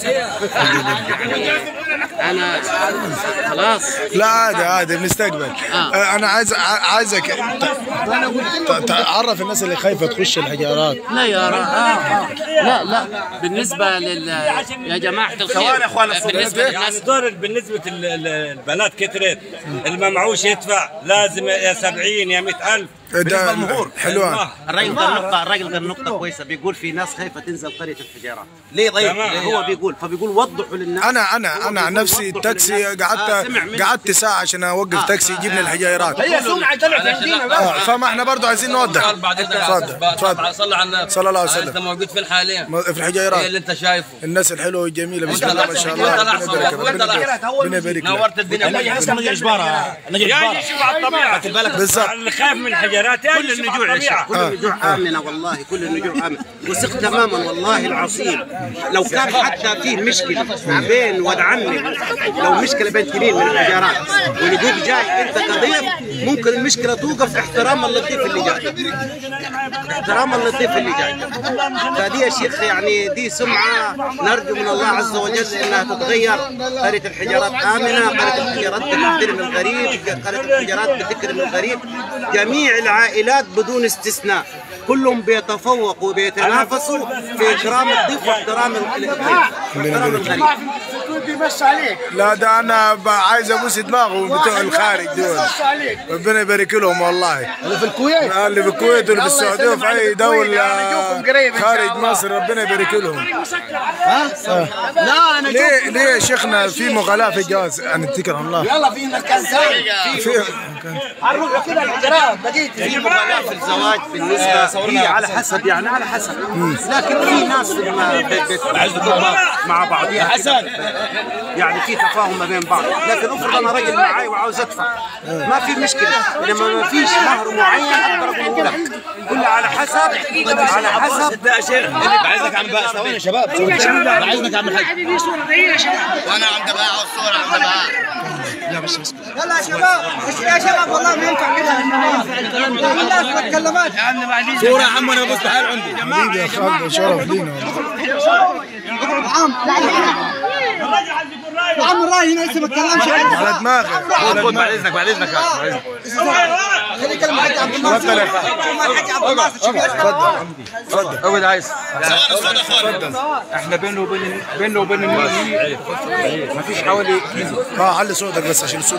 [SPEAKER 16] انا خلاص.
[SPEAKER 1] لا عادي بنستقبل. انا عايزك تعرف الناس اللي خايفه تخش الحجارات.
[SPEAKER 16] لا يا لا بالنسبه يا جماعه الخير بالنسبه
[SPEAKER 4] للناس بالنسبه للبنات كترت اللي ما معوش يدفع لازم يا 70 يا 100,000
[SPEAKER 14] بالنسبه للمهور.
[SPEAKER 1] حلوان.
[SPEAKER 11] الراجل قال نقطه كويسه، بيقول في ناس خايفه تنزل قريه الحجارات. ليه طيب؟ هو بيقول وضحوا للناس.
[SPEAKER 1] انا عن نفسي التاكسي قعدت ساعه عشان اوقف تاكسي يجيبني الحجيرات.
[SPEAKER 8] هي سمعه طلعت عندنا بقى.
[SPEAKER 1] فما احنا برضه عايزين نوضح.
[SPEAKER 3] تفضل صلى على النبي
[SPEAKER 1] صلى الله عليه وسلم.
[SPEAKER 3] انت موجود فين حاليا؟
[SPEAKER 1] في الحجيرات.
[SPEAKER 3] اللي انت شايفه
[SPEAKER 1] الناس الحلوه والجميله بسم الله ما شاء الله. ربنا يبارك لك.
[SPEAKER 3] نورت الدنيا.
[SPEAKER 14] نجي جباره
[SPEAKER 4] شوف على الطبيعه.
[SPEAKER 1] بالظبط.
[SPEAKER 4] اللي خايف من الحجارات
[SPEAKER 11] كل النجوع يا شيخ، كل النجوع آمنة والله، كل النجوع آمنة، وثق تماما والله العظيم. لو كان حتى فيه مشكلة بين ولد عمي، لو مشكلة بين اثنين من الحجارات ولقوك جاي أنت كضيف، ممكن المشكلة توقف احتراما للضيف اللي جاي. احتراما للضيف اللي جاي. فدي يا شيخ يعني دي سمعة نرجو من الله عز وجل إنها تتغير. قرية الحجارات آمنة، قرية الحجارات بتحترم الغريب، قرية الحجارات بتكرم الغريب. جميع العائلات بدون استثناء كلهم بيتفوقوا وبيتنافسوا في اكرام الضيف واحترام الغريب.
[SPEAKER 8] بيمشي عليك.
[SPEAKER 1] لا ده انا عايز ابوس دماغهم بتوع الخارج دول. ربنا يبارك لهم والله.
[SPEAKER 8] اللي في الكويت.
[SPEAKER 1] اللي في الكويت واللي في السعوديه وفي اي دوله خارج مصر ربنا يبارك لهم.
[SPEAKER 8] لا انا
[SPEAKER 1] ليه يا شيخنا في مغالاة في الجواز؟ هنتكل على الله.
[SPEAKER 8] يلا في مكان ثاني. هنروح كده الحجارات بقيت
[SPEAKER 11] في مغالاة في الزواج بالنسبه هي على حسب يعني على حسب، لكن في ناس مع بعض يعني في تفاهم ما بين بعض. لكن افرض انا راجل معاي وعاوز ادفع ما في مشكله، لما ما فيش مهر معين اقدر اقول لك كله على حسب
[SPEAKER 14] ده شيء. عايزك عم بقى ثواني يا شباب، عايزك عم الحاج
[SPEAKER 2] وانا عم بقى الصوره عم بقى.
[SPEAKER 12] لا بس يلا يا شباب والله ما ينفع كده. الناس ما تكلمات
[SPEAKER 14] صوره يا عم. انا ببص بحال عندي
[SPEAKER 1] حبيبي يا خالد شرف لينا.
[SPEAKER 12] يا عم الراي هنا لسه ما تكلمش
[SPEAKER 1] على دماغك.
[SPEAKER 14] بعد اذنك
[SPEAKER 12] خليك كلمة حاج عبد الناصر. حاج عبد الناصر
[SPEAKER 1] اتفضل
[SPEAKER 3] اقعد عايز.
[SPEAKER 14] احنا بينه وبين الناس ما فيش حوالي كيلو.
[SPEAKER 1] علي صوتك بس عشان الصوت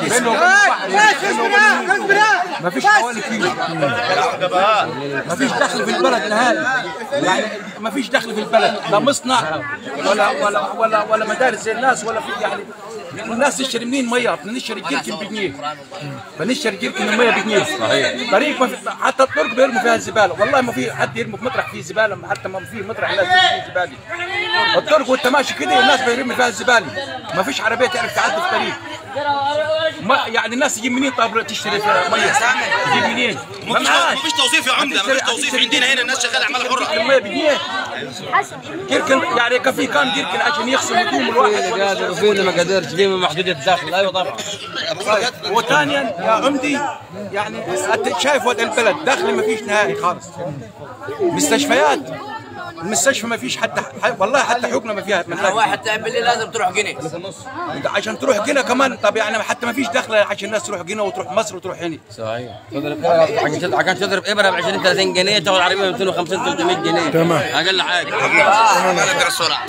[SPEAKER 14] ما فيش حوالي كيلو. ما فيش دخل في البلد نهائي، يعني ما فيش دخل في البلد، لا مصنع ولا مدارس زي الناس ولا في يعني الناس تشتري منين ميه؟ بنشتري جيركن بجنيه، بنشتري جيركن الميه بجنيه. صحيح. طريق ما في، حتى الطرق بيرموا فيها الزباله، والله ما في حد يرمي في مطرح فيه زباله، حتى ما في مطرح الناس ترمي زباله. الطرق وانت ماشي كده الناس بيرمي فيها الزباله، ما فيش عربيه تعرف تعدي في الطريق. ما يعني الناس تجيب منين طب تشتري ميه؟ تجيب منين؟
[SPEAKER 16] ما فيش توظيف يا عمده، ما فيش توظيف عندنا هنا، الناس شغاله عماله حره.
[SPEAKER 14] الميه بجنيه. جيركن يعني كفي كان جيركن عشان يغسل هدوم الواحد.
[SPEAKER 3] قادر وفينا ما قدرش دي محدودة الدخل. ايوه طبعا.
[SPEAKER 14] وثانيا يا عمدي يعني انت شايف وضع البلد دخل ما فيش نهائي خالص. مستشفيات المستشفى ما فيش حتى والله حتى حكمه ما فيها. من
[SPEAKER 16] واحد تعب بالليل لازم تروح جنيه
[SPEAKER 14] عشان تروح جنة كمان. طب يعني حتى ما فيش دخل عشان الناس تروح جنة وتروح مصر وتروح هنا.
[SPEAKER 3] صحيح. عشان تضرب ابره ب 20 30 جنيه تاخذ عربيه ب 250 300 جنيه.
[SPEAKER 1] تمام.
[SPEAKER 3] اقل حاجه.
[SPEAKER 16] نقدر السرعه.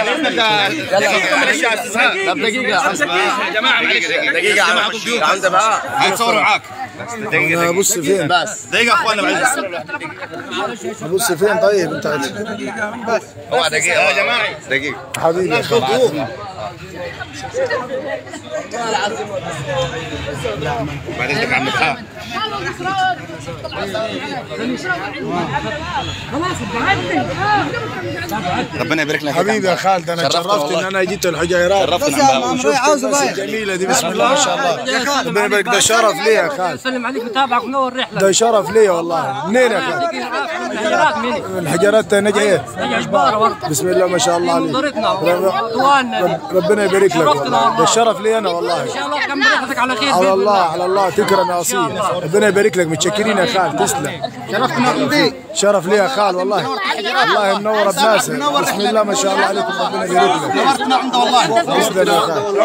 [SPEAKER 3] طب دقيقه
[SPEAKER 16] يا جماعه دقيقه عندنا بقى هنصور معاك.
[SPEAKER 1] دقيقه ابص فين
[SPEAKER 16] بس دقيقه اخوانا بعد
[SPEAKER 1] ابص فين؟ طيب انت
[SPEAKER 16] بس هو دقيقه يا جماعه دقيقه
[SPEAKER 1] حبيبي.
[SPEAKER 16] بعد اذنك عم بهاء. ربنا يبارك لك
[SPEAKER 1] حبيبي يا خالد، انا تشرفت ان انا جيت الحجيرات. شرفتنا الجميله دي، بسم الله ما شاء الله. ربنا يبارك، ده شرف لي يا خالد.
[SPEAKER 3] سلم عليك بتابعك منور الرحله.
[SPEAKER 1] ده شرف لي والله. منين يا خالد؟
[SPEAKER 3] الحجيرات منين؟
[SPEAKER 1] الحجيرات نجعيه.
[SPEAKER 3] نجع جباره.
[SPEAKER 1] بسم الله ما شاء الله عليك. ربنا يبارك لك والله. ده الشرف لي انا والله.
[SPEAKER 3] ان شاء الله كم بركتك على خير.
[SPEAKER 1] على الله على الله، تكرم يا اصيل. ربنا يبارك لك، متشكرين يا خالد، تسلم. شرف لي يا خالد والله. الله منور بناسك. بسم الله ما شاء الله عليكم، ربنا يبارك لك.
[SPEAKER 16] نورتنا عمده والله.
[SPEAKER 1] تسلم يا خالد.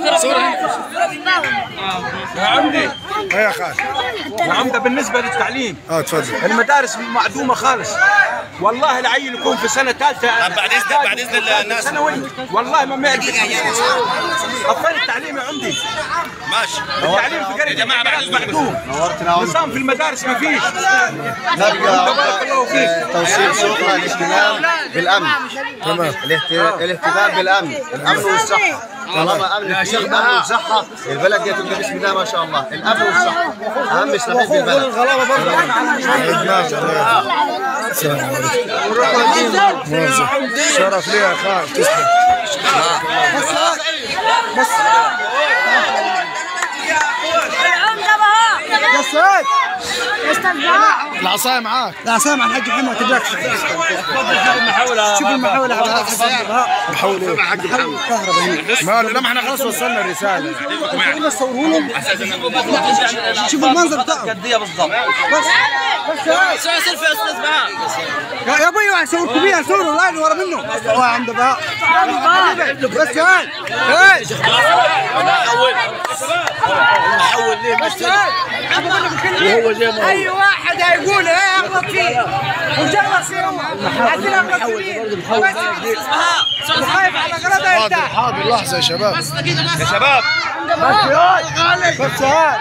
[SPEAKER 9] يا عمدي.
[SPEAKER 1] يا خالد.
[SPEAKER 9] يا عمده بالنسبه للتعليم
[SPEAKER 1] تفضل.
[SPEAKER 9] المدارس معدومه خالص. والله العيل يكون في سنه ثالثه.
[SPEAKER 16] بعد اذن الناس
[SPEAKER 9] ثانوي والله ما يعرف. أفضل التعليم يا عمدي.
[SPEAKER 16] ماشي.
[SPEAKER 9] التعليم في قرية جماعه بعد معدوم. نظام في المدارس ما فيش.
[SPEAKER 11] نرجع توصيل شكرا الاهتمام بالامن.
[SPEAKER 1] تمام.
[SPEAKER 11] الاهتمام بالامن، الامن والصحه. طالما امن في امن وصحه، البلد دي تبقى بسم الله ما شاء الله. الامن والصحه اهم سلاحين في البلد.
[SPEAKER 1] شرف لي يا خالد، تسلم. العصاية معاك.
[SPEAKER 8] العصاية مع الحاج محمد، ما تبلاش. شوف المحاولة على
[SPEAKER 1] محاولة ايه؟ حق محاولة. لا ما احنا خلاص وصلنا الرسالة.
[SPEAKER 8] شوف المنظر بتاعه.
[SPEAKER 14] قديه بالضبط.
[SPEAKER 8] بس سيلفي يا استاذ بهاء. يا ابوي صوركم بيها صوروا والله اللي ورا منه. هو عند بهاء. بس سؤال.
[SPEAKER 14] نحول ليه
[SPEAKER 8] وهو زي ما اي واحد هيقول ايه اغلط فيه وجرب فيهم عايزين اغلط فيه. بس خايف على غلطه يرتاح.
[SPEAKER 1] حاضر لحظة يا شباب.
[SPEAKER 16] يا شباب.
[SPEAKER 8] بس هاي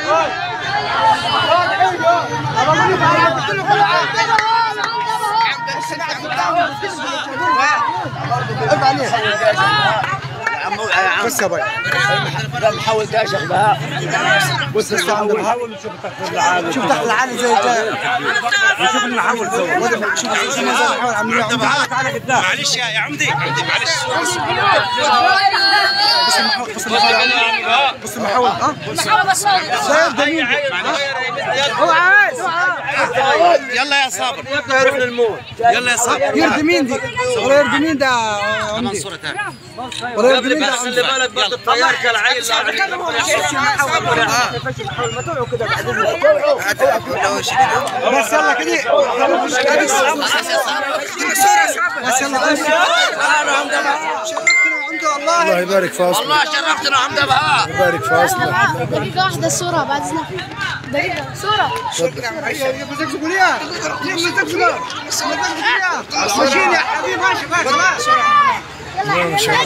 [SPEAKER 1] بس يا باي.
[SPEAKER 14] لا محاول كاشخ بهاء.
[SPEAKER 8] بص المحاول شوف تحت العالي زي ده. شوف المحاول شوف المحاول عاملين تعالى قدام.
[SPEAKER 16] معلش يا عمدي معلش.
[SPEAKER 8] بص المحاول هو عايز
[SPEAKER 16] يلا يا صابر.
[SPEAKER 14] يعرفنا الموت.
[SPEAKER 16] يلا يا صابر.
[SPEAKER 8] يرضي مين دي؟ يرضي مين ده عمدي؟
[SPEAKER 14] يرضي مين ده؟ خلي بالك برضه الطيار كالعيل.
[SPEAKER 8] بس يلا كده. بس يلا
[SPEAKER 1] الله يبارك في اصلك.
[SPEAKER 16] والله شرفتنا عمده بهاء.
[SPEAKER 1] يبارك في اصلك.
[SPEAKER 10] دقيقة واحدة الصورة بعد إذنك. دقيقة صورة.
[SPEAKER 8] ماشيين يا حبيبي ماشي خلاص.
[SPEAKER 10] يلا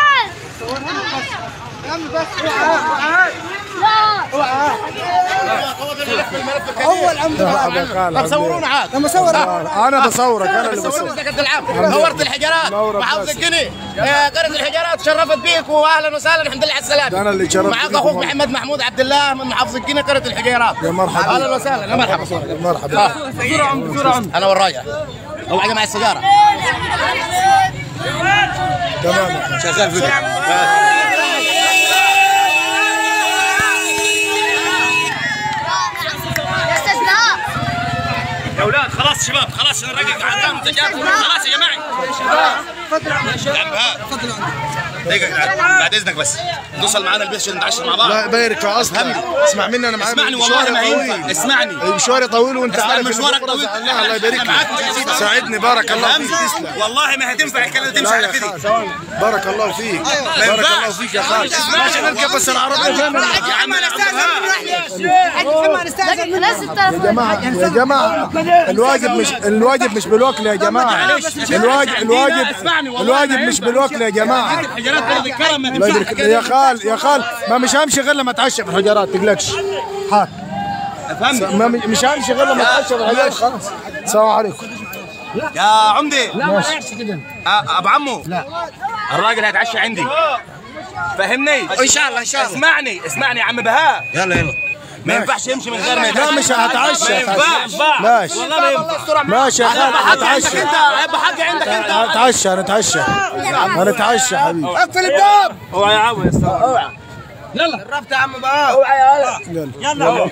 [SPEAKER 8] اول عمد
[SPEAKER 1] طب
[SPEAKER 16] صورونا عاد.
[SPEAKER 8] لما صور
[SPEAKER 1] انا بصورك، انا اللي بصور.
[SPEAKER 16] نورت الحجرات محافظ القني. قرية الحجرات تشرفت بيك واهلا وسهلا. الحمد لله على السلامه.
[SPEAKER 1] انا اللي شرفت
[SPEAKER 16] معك اخوك محمد محمود عبد الله من محافظ القني قرية الحجرات.
[SPEAKER 1] يا مرحبا.
[SPEAKER 16] اهلا وسهلا. يا مرحبا.
[SPEAKER 1] مرحبا.
[SPEAKER 8] صورة عمد
[SPEAKER 16] انا والراجع. اوعى مع السيجاره.
[SPEAKER 1] تمام.
[SPEAKER 16] شغال فيديو. يا اولاد خلاص شباب خلاص نرقق عندهم تجارب. خلاص يا جماعه. تفضل دقيقة بعد اذنك بس نوصل معانا البيت عشان نتعشى مع بعض.
[SPEAKER 1] لا يبارك في اصلك. اسمع مني انا معاك.
[SPEAKER 16] اسمعني والله ما ينفع. اسمعني.
[SPEAKER 1] مشواري طويل وانت عارف
[SPEAKER 16] مشوارك طويل.
[SPEAKER 1] الله يبارك لك. ساعدني بارك الله فيك. تسلم.
[SPEAKER 16] والله ما هتنفع الكلام تمشي على كده.
[SPEAKER 1] بارك الله فيك. بارك الله فيك يا خالد. ماشي نركب بس العربية.
[SPEAKER 16] يا عم
[SPEAKER 1] يا جماعة يا جماعة الواجب مش بالوكل يا جماعة. الواجب مش بالوكل يا جماعة. يا خال ما مش همشي غير لما اتعشى في الحجرات تقلقش. حاضر. مش همشي غير لما اتعشى في الحجرات. خلاص. السلام عليكم.
[SPEAKER 16] يا عمدي.
[SPEAKER 1] لا ما يعرفش كده.
[SPEAKER 16] ابو عمو.
[SPEAKER 1] لا
[SPEAKER 16] الراجل هيتعشى عندي.
[SPEAKER 14] فهمني؟
[SPEAKER 2] ان شاء الله ان شاء الله.
[SPEAKER 14] اسمعني يا عم بهاء.
[SPEAKER 2] يلا
[SPEAKER 14] ما ينفعش يمشي من غير ما
[SPEAKER 1] لا مش هتعشى.
[SPEAKER 14] ما ينفعش.
[SPEAKER 1] ماشي
[SPEAKER 14] والله ما ينفع.
[SPEAKER 1] ماشي يا خالد هتعشى.
[SPEAKER 14] هيبقى حق عندك انت.
[SPEAKER 1] هنتعشى حبيبي.
[SPEAKER 2] قفل الباب.
[SPEAKER 14] اوعى يا عم يا استاذ. اوعى.
[SPEAKER 2] يلا قربت يا عم بهاء.
[SPEAKER 14] اوعى يا
[SPEAKER 1] يلا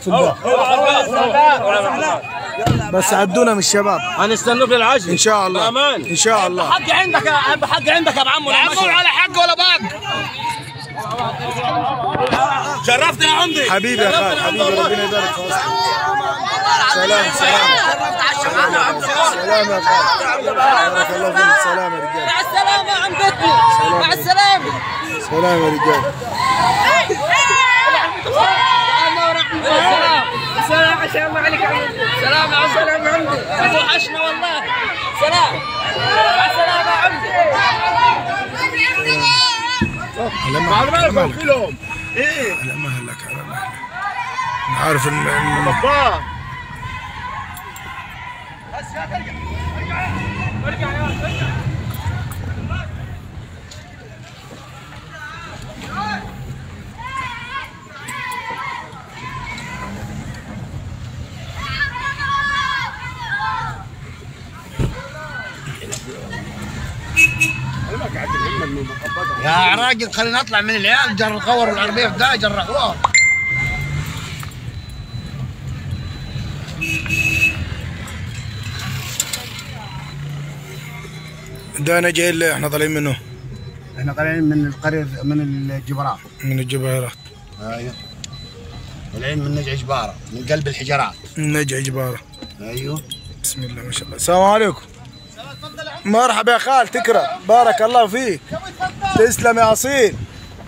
[SPEAKER 1] بس عدونا من الشباب.
[SPEAKER 14] هنستنوك للعشاء
[SPEAKER 1] ان شاء الله.
[SPEAKER 14] بامان
[SPEAKER 1] ان شاء الله.
[SPEAKER 14] حق عندك يا ابو عمو.
[SPEAKER 2] يا عمو على حق ولا باق.
[SPEAKER 14] شرفتنا يا عمدي.
[SPEAKER 1] حبيبي يا خالد حبيبي ربنا يبارك في وسطك. سلام يا خالد. بارك الله فيك. سلام يا رجال.
[SPEAKER 13] مع السلامة يا عمدتي. مع السلامة.
[SPEAKER 1] سلام يا رجال.
[SPEAKER 13] سلام ما شاء الله عليك يا عمدي. سلام يا عمدي. سلام يا عمدي. توحشنا والله. سلام. مع السلامة يا عمدي.
[SPEAKER 1] على مهلك كلهم. ايه على مهلك انا عارف
[SPEAKER 2] يا راجل خلينا نطلع من العيال جر الخور والعربيه في ده جرحوها.
[SPEAKER 1] ده انا جاي اللي احنا طالعين منه.
[SPEAKER 2] احنا طالعين من القريه من الجبرات.
[SPEAKER 1] من الجبهرات.
[SPEAKER 2] ايوه. طالعين من نجع جباره من قلب الحجرات.
[SPEAKER 1] من نجع جباره.
[SPEAKER 2] ايوه.
[SPEAKER 1] بسم الله ما شاء الله. السلام عليكم. مرحبا يا خال تكرم. بارك الله فيك. تسلم يا اصيل.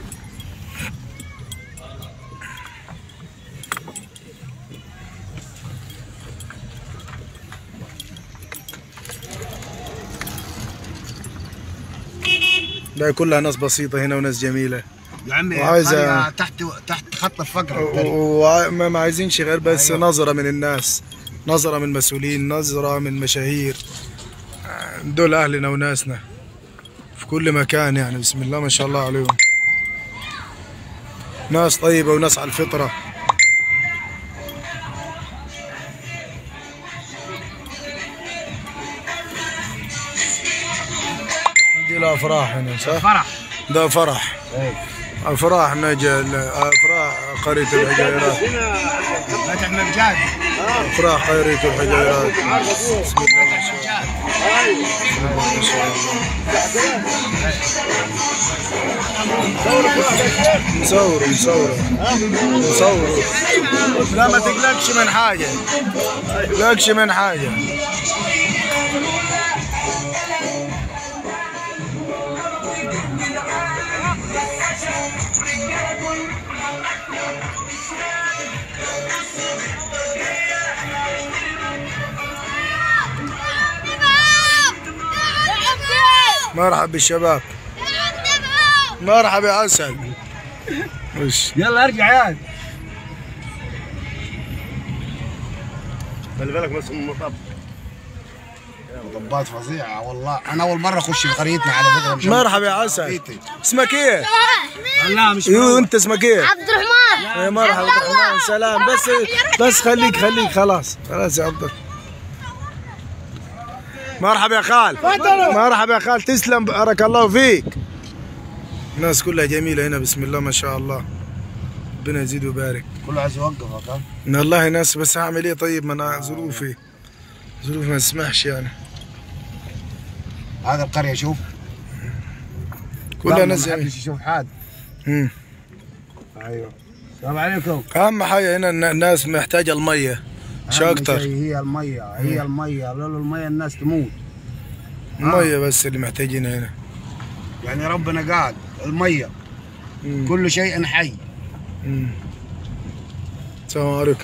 [SPEAKER 1] لا كلها ناس بسيطة هنا وناس جميلة
[SPEAKER 2] يا عمي
[SPEAKER 1] وعايزة
[SPEAKER 2] تحت خط الفقر.
[SPEAKER 1] وما عايزينش غير بس نظرة من الناس، نظرة من مسؤولين، نظرة من مشاهير. دول أهلنا وناسنا في كل مكان يعني. بسم الله ما شاء الله عليهم. ناس طيبة وناس على الفطرة. دي الأفراح هنا صح؟
[SPEAKER 2] فرح.
[SPEAKER 1] ده فرح. أفراح نجل، أفراح قرية الحجيرات.
[SPEAKER 2] فتح مجاد.
[SPEAKER 1] أفراح قرية الحجيرات. بسم الله ما شاء الله. نصور. لا ما تقلقش من حاجة. تقلقش من حاجة. مرحبا بالشباب. مرحبا يا عسل.
[SPEAKER 2] يلا ارجع يا
[SPEAKER 5] خلي بالك بس من المطب.
[SPEAKER 2] مطبات فظيعة والله. أنا أول مرة أخش في قريتنا على فكرة.
[SPEAKER 1] مرحبا يا عسل. اسمك إيه؟
[SPEAKER 2] لا مش
[SPEAKER 1] ايوه أنت اسمك إيه؟
[SPEAKER 10] عبد الرحمن.
[SPEAKER 1] يا مرحبا عبد الرحمن. سلام. بس خليك خلاص يا عبد الرحمن. مرحبا يا خال. مرحبا يا خال. تسلم بارك الله فيك. الناس كلها جميلة هنا بسم الله ما شاء الله. ربنا يزيد ويبارك.
[SPEAKER 2] كله عايز يوقفك ها؟
[SPEAKER 1] والله ناس بس هعمل ايه طيب ما انا ظروفي ما تسمحش يعني.
[SPEAKER 2] هذا القرية شوف
[SPEAKER 1] كلها ناس
[SPEAKER 2] ما حدش يشوف حد. ايوه. السلام عليكم.
[SPEAKER 1] اهم حاجة هنا الناس محتاجة المية مش اكتر.
[SPEAKER 2] هي المية لولا المية الناس تموت.
[SPEAKER 1] المية بس اللي محتاجينها هنا.
[SPEAKER 2] يعني ربنا قال المية كل شيء حي.
[SPEAKER 1] السلام عليكم.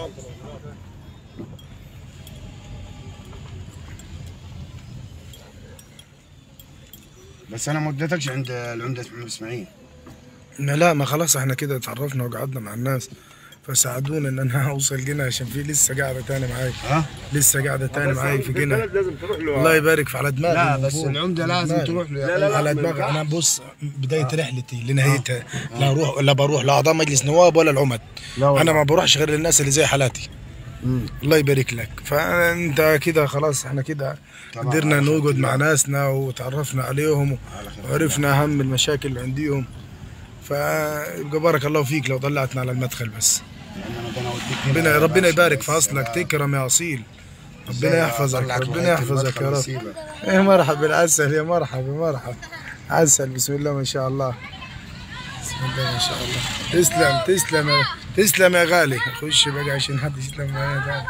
[SPEAKER 2] بس انا ما وديتكش عند العمدة اسماعيل.
[SPEAKER 1] لا ما خلاص احنا كده اتعرفنا وقعدنا مع الناس. فساعدونا ان انا اوصل جنة، عشان في لسه قاعده تاني معاي. لسه قاعده تاني معاي في جنة. الله يبارك في على دماغي.
[SPEAKER 2] لا بس العمده لازم تروح له
[SPEAKER 1] على دماغي. انا بص بدايه رحلتي لنهايتها لا بروح لاعضاء مجلس نواب ولا العمد. انا ما بروحش غير للناس اللي زي حالاتي. الله يبارك لك. فانت كده خلاص، احنا كده قدرنا نوجد مع ناسنا وتعرفنا عليهم وعرفنا اهم المشاكل اللي عنديهم. فيبقى بارك الله فيك لو طلعتنا على المدخل بس. ربنا يبارك في اصلك، تكرم يا اصيل. ربنا يحفظك، ربنا يحفظك يا رب. يا مرحبا عسل، يا مرحبا عسل. بسم الله ما شاء الله، بسم الله ما شاء الله. تسلم يا غالي. خش بقى عشان حد يسلم معايا تاني.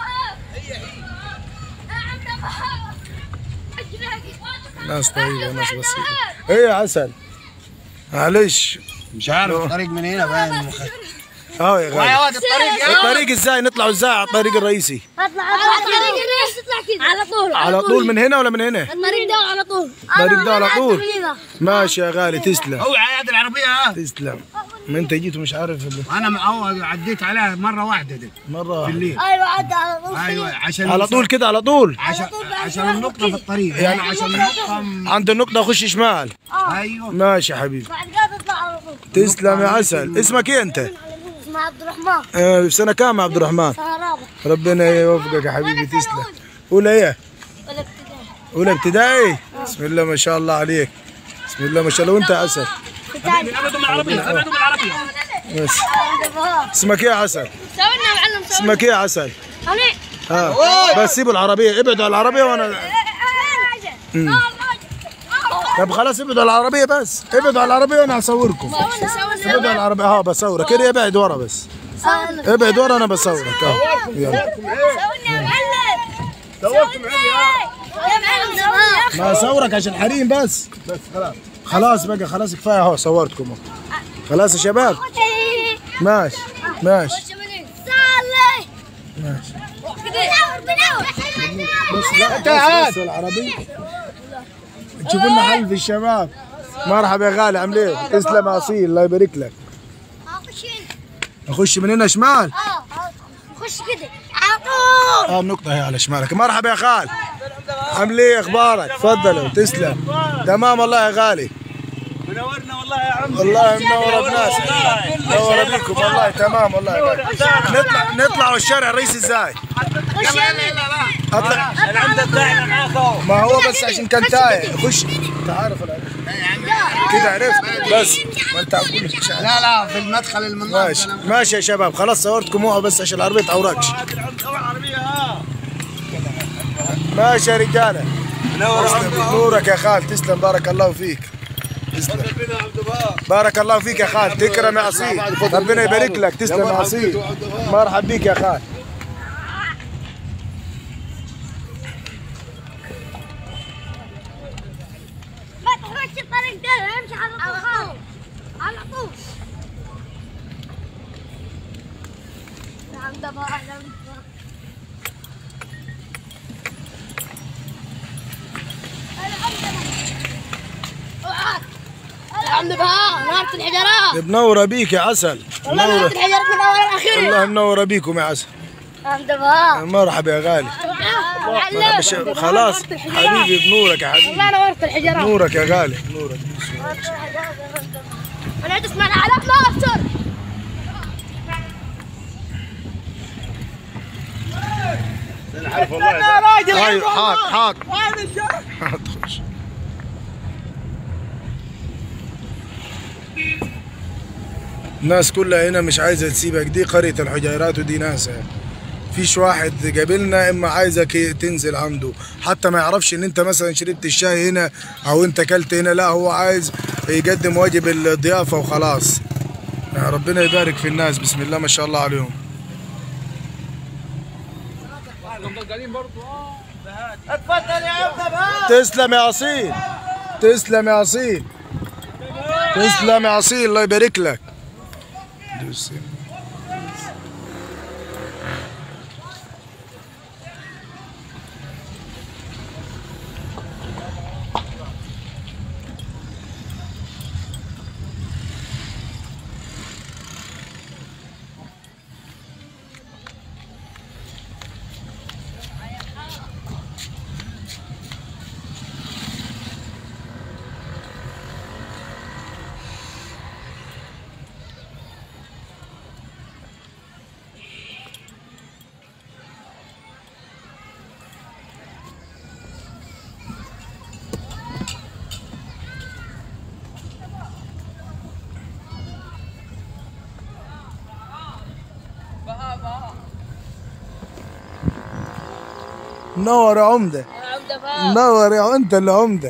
[SPEAKER 1] ناس طيبة، ناس بسيطة. ايه يا عسل، معلش
[SPEAKER 2] مش عارف الطريق من هنا باين.
[SPEAKER 1] يا غالي الطريق ازاي؟ نطلعوا ازاي على الطريق الرئيسي؟
[SPEAKER 10] اطلع على الطريق الرئيسي، تطلع كده
[SPEAKER 1] على طول من هنا ولا من هنا؟
[SPEAKER 10] الطريق ده على طول.
[SPEAKER 1] الطريق ده على طول. ماشي يا غالي، تسلم.
[SPEAKER 2] هو عياد العربيه.
[SPEAKER 1] تسلم. ما انت جيت ومش عارف
[SPEAKER 2] انا عديت عليها مره واحده دي في الليل.
[SPEAKER 10] ايوه عدى على طول.
[SPEAKER 2] ايوه عشان
[SPEAKER 1] على طول كده على طول.
[SPEAKER 2] عشان النقطه في الطريق يعني عشان النقطه
[SPEAKER 1] عند النقطه اخش شمال.
[SPEAKER 2] ايوه
[SPEAKER 1] ماشي يا حبيبي.
[SPEAKER 10] بعد كده تطلع على طول.
[SPEAKER 1] تسلم يا عسل. اسمك ايه انت؟
[SPEAKER 10] اسمه عبد الرحمن.
[SPEAKER 1] في سنه كام يا عبد الرحمن؟
[SPEAKER 10] سنه رابعه.
[SPEAKER 1] ربنا يوفقك يا حبيبي. تسلم. اولى ايه؟ اولى ابتدائي. بسم الله ما شاء الله عليك، بسم الله ما شاء الله. وانت يا عسل؟
[SPEAKER 9] ابعدوا من العربيه، ابعدوا من العربيه.
[SPEAKER 1] بس اسمك ايه يا عسل؟
[SPEAKER 10] سوينا معلم.
[SPEAKER 1] اسمك ايه يا عسل؟
[SPEAKER 10] انا
[SPEAKER 1] بس سيبوا العربيه، ابعدوا على العربيه وانا طب خلاص ابعدوا على العربيه، بس ابعدوا على العربيه وانا هصوركم. ابعدوا على العربيه. بصورك كده. ابعد ورا بس، ابعد ورا انا بصورك. يلا ما اصورك عشان حريم بس خلاص بقى، خلاص كفايه اهو صورتكم. خلاص يا شباب. ماشي ماشي بس لا بس العربية تشوفوا لنا حل في الشباب. مرحبا يا غالي، عامل ايه؟ تسلم يا اصيل، الله يبارك لك. اخش من هنا شمال؟
[SPEAKER 10] خش كده على طول.
[SPEAKER 1] النقطة هي على شمالك. مرحبا يا خال، عامل ايه؟ اخبارك؟ تفضلوا. تسلم. تمام والله يا غالي.
[SPEAKER 9] منورنا والله يا عم.
[SPEAKER 1] والله منور بناسك، منور بيكم والله. تمام والله يا غالي. نطلعوا الشارع الرئيسي ازاي؟ اطلع
[SPEAKER 9] العمدة بتاعنا معاكم.
[SPEAKER 1] ما هو بس عشان كان تايه. خش تعرف كده عرفت بس. ما انت عقول.
[SPEAKER 2] لا في المدخل المنظر.
[SPEAKER 1] ماشي يا شباب، خلاص صورتكم اوعوا بس عشان العربية تعوركش. ماشي يا رجالة. نورك يا خال. تسلم، بارك الله فيك. تسلم. بارك الله فيك يا خال، تكرم يا اصيل. ربنا يبارك لك. تسلم يا اصيل، مرحب بيك يا خال.
[SPEAKER 10] ما تخش الطريق ده، امشي على طول على طول. عند بقى عند بها نارة الحجرات.
[SPEAKER 1] منورة بيك يا عسل.
[SPEAKER 10] والله نارة الحجرات من اول الاخير.
[SPEAKER 1] والله منورة بيكم يا عسل.
[SPEAKER 10] عند بها.
[SPEAKER 1] مرحبا يا غالي. خلاص حبيبي، بنورك يا حبيبي.
[SPEAKER 10] والله نورت الحجرات.
[SPEAKER 1] نورك يا غالي، نورك.
[SPEAKER 10] انا تسمع العلاق ما ابصر.
[SPEAKER 5] انا عارف والله.
[SPEAKER 1] ايوه حاط خش. الناس كلها هنا مش عايزه تسيبك. دي قرية الحجيرات ودي ناسها. فيش واحد قابلنا اما عايزك تنزل عنده، حتى ما يعرفش ان انت مثلا شربت الشاي هنا او انت اكلت هنا. لا، هو عايز يقدم واجب الضيافه وخلاص. ربنا يبارك في الناس، بسم الله ما شاء الله عليهم.
[SPEAKER 8] اتفضل يا عم.
[SPEAKER 1] تسلم يا اصيل، تسلم يا اصيل، تسلم يا اصيل، الله يبارك لك. منور يا عمده. منور يا انت اللي عمده.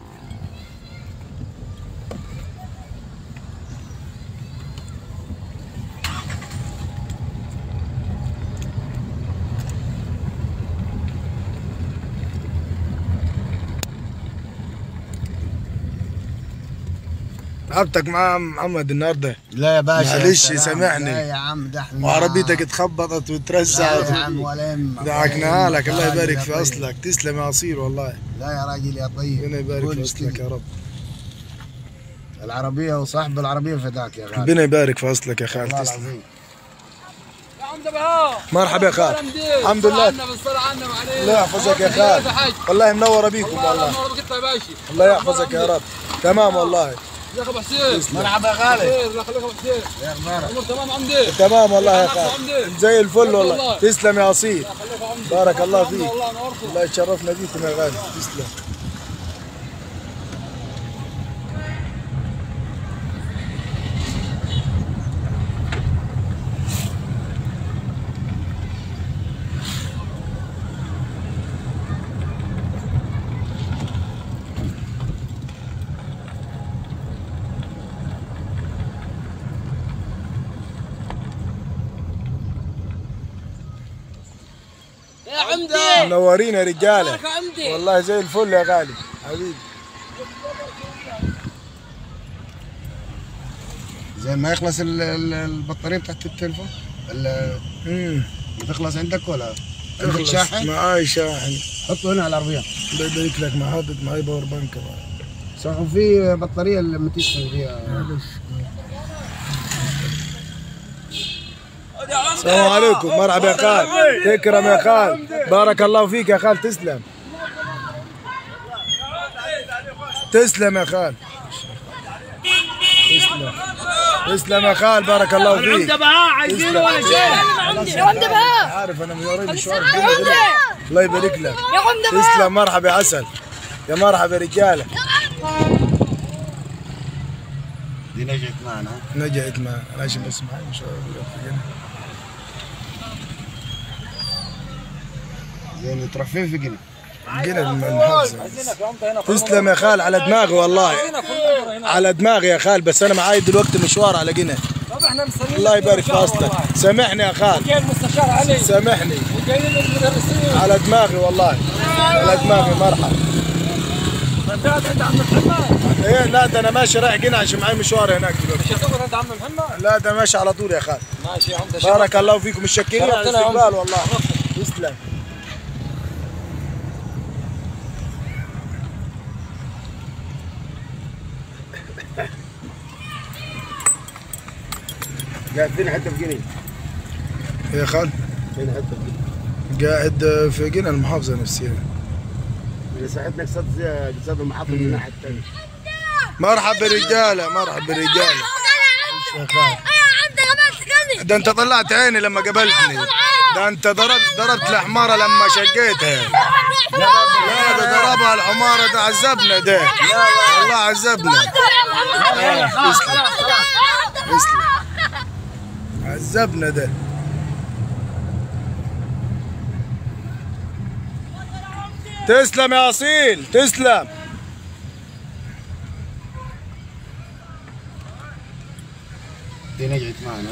[SPEAKER 1] تعبتك مع محمد النهارده؟
[SPEAKER 2] لا يا باشا
[SPEAKER 1] معلش سامحني.
[SPEAKER 2] لا يا عم ده احنا
[SPEAKER 1] وعربيتك اتخبطت وترزعت.
[SPEAKER 2] لا يا عم ولا يهمك.
[SPEAKER 1] دعكناها لك. الله يبارك في اصلك. تسلم يا اصيل والله.
[SPEAKER 2] لا يا راجل يا طيب.
[SPEAKER 1] ربنا يبارك في اصلك يا رب.
[SPEAKER 2] العربيه وصاحب العربيه فداك يا غالي.
[SPEAKER 1] ربنا يبارك في اصلك يا خال. تسلم. مرحبا يا خال. الحمد لله. الله يحفظك يا خال. والله منوره بيكم والله. الله يحفظك يا رب. تمام والله.
[SPEAKER 17] يا ابو حسين.
[SPEAKER 2] مرحبا يا غالي.
[SPEAKER 17] الله يخليك يا ابو حسين.
[SPEAKER 2] يا اخبارك؟
[SPEAKER 17] الامور تمام عمدي؟
[SPEAKER 1] تمام والله يا خال. زي الفل والله. تسلم يا اصيل. بارك الله فيك. الله يتشرفنا بيكم يا غالي. تسلم.
[SPEAKER 17] يا عمدي
[SPEAKER 1] منورين يا رجاله. والله زي الفل يا غالي حبيبي.
[SPEAKER 2] زي ما يخلص البطاريه بتاعت التليفون بتخلص عندك ولا عندك شاحن؟
[SPEAKER 1] معاي شاحن.
[SPEAKER 2] حطه هنا على العربيه.
[SPEAKER 1] الله يبارك لك. ما حاطط معاي باور بانك.
[SPEAKER 2] صح. وفي بطاريه لما تشحن فيها.
[SPEAKER 1] السلام عليكم. مرحبا يا خال. تكرم يا خال. بارك الله فيك يا خال. تسلم. تسلم يا خال. تسلم. تسلم يا خال. بارك الله فيك.
[SPEAKER 17] العمده بها عايزينه ولا شيء؟ يا عمده بها.
[SPEAKER 1] عارف انا من وراي مشوار. الله يبارك لك.
[SPEAKER 17] يا عمده بها.
[SPEAKER 1] تسلم. مرحبا يا عسل. يا مرحبا يا رجاله.
[SPEAKER 2] دي نجحت معنا.
[SPEAKER 1] نجحت معنا. ماشي بس معي مشوار.
[SPEAKER 2] زين تروح فين في قنا؟
[SPEAKER 1] قنا المحافظة. تسلم يا خال. على دماغي والله. على دماغي يا خال. بس انا معاي دلوقتي مشوار على قنا. الله يبارك في اصلك. سامحني يا خال. سامحني. على دماغي والله. على دماغي. مرحبا. ايه لا ده انا ماشي رايح قنا عشان معاي مشوار هناك دلوقتي.
[SPEAKER 17] مش هتقعد عند عم محمد؟
[SPEAKER 1] لا ده ماشي على طول يا خال.
[SPEAKER 17] ماشي يا عمده.
[SPEAKER 1] بارك الله فيكم. متشكرين على الاستقبال والله. تسلم.
[SPEAKER 2] قاعد فين حتى في قنا؟
[SPEAKER 1] يا خال
[SPEAKER 2] فين حتى في قنا؟
[SPEAKER 1] قاعد في قنا المحافظة نفسها.
[SPEAKER 2] اللي ساعدنا قصاد المحافظة من الناحية الثانية.
[SPEAKER 1] مرحبا رجالة. مرحبا رجالة. ده انت طلعت عيني لما قابلتني. ده انت ضربت الحمارة لما شقيتها. لا ده ضربها الحمارة. ده عذبنا ده. والله عذبنا. تسلم. تسلم. عذبنا ده. تسلم يا اصيل. تسلم.
[SPEAKER 2] دي نجحت معنا.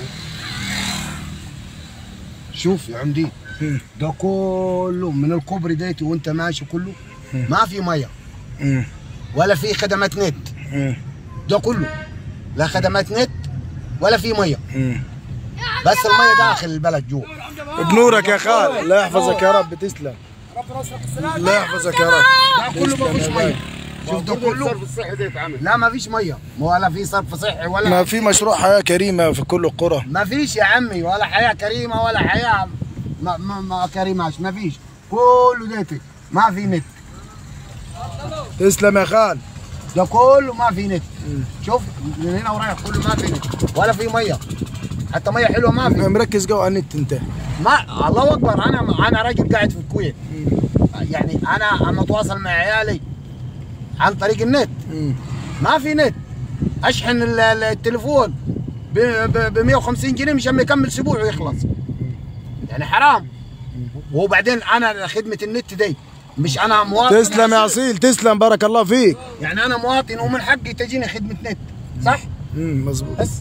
[SPEAKER 2] شوف يا عمدي ده كله من الكوبري ديتي وانت ماشي كله ما في ميه ولا في خدمات نت. ده كله لا خدمات نت ولا في ميه. بس الميه داخل البلد جوا.
[SPEAKER 1] بنورك يا خال. الله يحفظك يا رب. تسلم. الله يحفظك يا رب.
[SPEAKER 2] ده كله ما فيش ميه. شوف ده كله الصرف الصحي ده يتعمل. لا ما فيش ميه ولا في صرف صحي ولا
[SPEAKER 1] ما في مشروع حياه كريمه في كل القرى.
[SPEAKER 2] ما فيش يا عمي ولا حياه كريمه ولا حياه ما كريمه. ما فيش. كله ديتي ما في نت.
[SPEAKER 1] تسلم يا خال.
[SPEAKER 2] ده كله ما في نت. شوف من هنا ورايح كله ما في نت ولا في ميه. حتى ميه حلوه ما في.
[SPEAKER 1] مركز جو على النت انت.
[SPEAKER 2] ما الله اكبر. انا راجل قاعد في الكويت. يعني انا متواصل مع عيالي عن طريق النت. ما في نت. اشحن التليفون ب 150 جنيه مشان يكمل اسبوع ويخلص. يعني حرام. وبعدين انا خدمه النت دي مش انا مواطن.
[SPEAKER 1] تسلم يا اصيل، تسلم، بارك الله فيك.
[SPEAKER 2] يعني انا مواطن ومن حقي تجيني خدمه نت، صح؟
[SPEAKER 1] مظبوط.
[SPEAKER 2] بس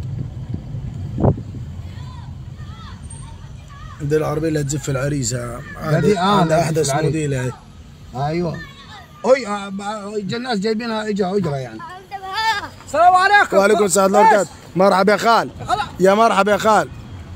[SPEAKER 1] دي العربيه اللي هتزف العريسه،
[SPEAKER 2] دي
[SPEAKER 1] عندها احدث موديل اهي.
[SPEAKER 2] ايوه الناس جايبينها اجره يعني. السلام عليكم.
[SPEAKER 1] وعليكم السلام ورحمه الله وبركاته. مرحبا يا خال. يا مرحبا يا خال.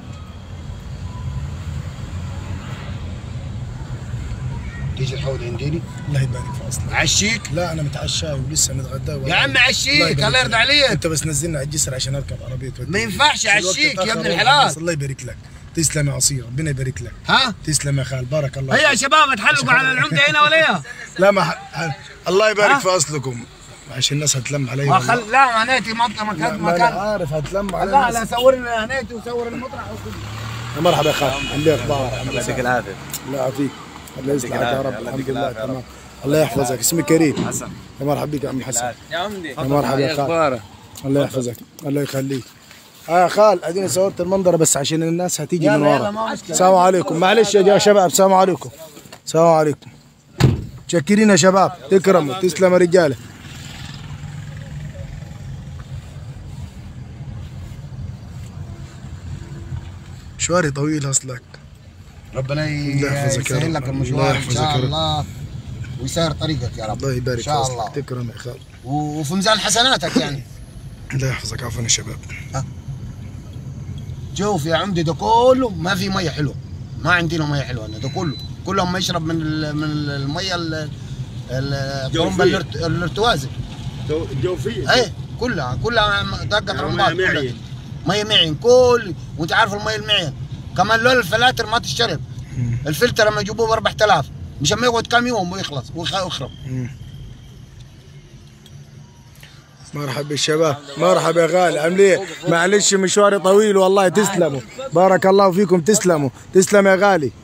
[SPEAKER 2] تيجي الحوض عنديني؟
[SPEAKER 1] الله يبارك في اصلك.
[SPEAKER 2] عشيك؟
[SPEAKER 1] لا انا متعشى ولسه متغدى.
[SPEAKER 2] يا عم عشيك، الله يرضى عليك.
[SPEAKER 1] انت بس نزلنا على الجسر عشان اركب عربيه.
[SPEAKER 2] ما ينفعش عشيك يا ابن الحلال.
[SPEAKER 1] الله يبارك لك. تسلم يا عصير، ربنا يبارك لك.
[SPEAKER 2] ها؟
[SPEAKER 1] تسلم يا خال، بارك الله.
[SPEAKER 2] هيا يا شباب تحلقوا على العمده هنا ولا ايه؟
[SPEAKER 1] لا ما الله يبارك في اصلكم. عشان الناس هتلم علي.
[SPEAKER 2] لا هنيتي مكان
[SPEAKER 1] لا عارف هتلم علي.
[SPEAKER 2] لا صور لنا هنيتي وصور المطرح وكله.
[SPEAKER 1] مرحبا يا خال، عندي اخبار.
[SPEAKER 14] الله يعطيك العافيه.
[SPEAKER 1] الله يعافيك، الله يصلحك يا رب. الحمد لله تمام. الله يحفظك. اسمي كريم.
[SPEAKER 14] حسن.
[SPEAKER 1] يا مرحبا بك يا عم حسن.
[SPEAKER 14] يا عمدي.
[SPEAKER 1] يا مرحبا يا خال. الله يحفظك، الله يخليك. يا خال اديني صورت المنظره بس عشان الناس هتيجي من ورا. السلام عليكم، معلش يا شباب. السلام عليكم. السلام عليكم. متشكرين يا شباب، تكرموا، تسلموا يا رجاله. مشواري طويل اصلك.
[SPEAKER 2] ربنا يسهل لك المشوار ان شاء الله ويسهل طريقك يا رب.
[SPEAKER 1] الله يبارك
[SPEAKER 2] ان شاء الله.
[SPEAKER 1] تكرم يا خال.
[SPEAKER 2] وفي ميزان حسناتك يعني.
[SPEAKER 1] الله يحفظك. عفوا يا شباب.
[SPEAKER 2] شوف يا عمدي ده كله ما في ميه حلوه، ما عندنا ميه حلوه هنا، ده كلهم ما يشرب من الميه الطرمبه الارتوازي
[SPEAKER 5] الجوفيه.
[SPEAKER 2] اي كلها دقه طرمبات. ميه معين وانت عارف الميه المعين كمان لولا الفلاتر ما تشرب. الفلتر لما يجيبوه ب 4000 مش ما يقعد كم يوم ويخلص ويخرب.
[SPEAKER 1] مرحبا بالشباب، مرحبا يا غالي، عامل ايه؟ معلش مشواري طويل والله. تسلموا، بارك الله فيكم. تسلموا، تسلم يا غالي.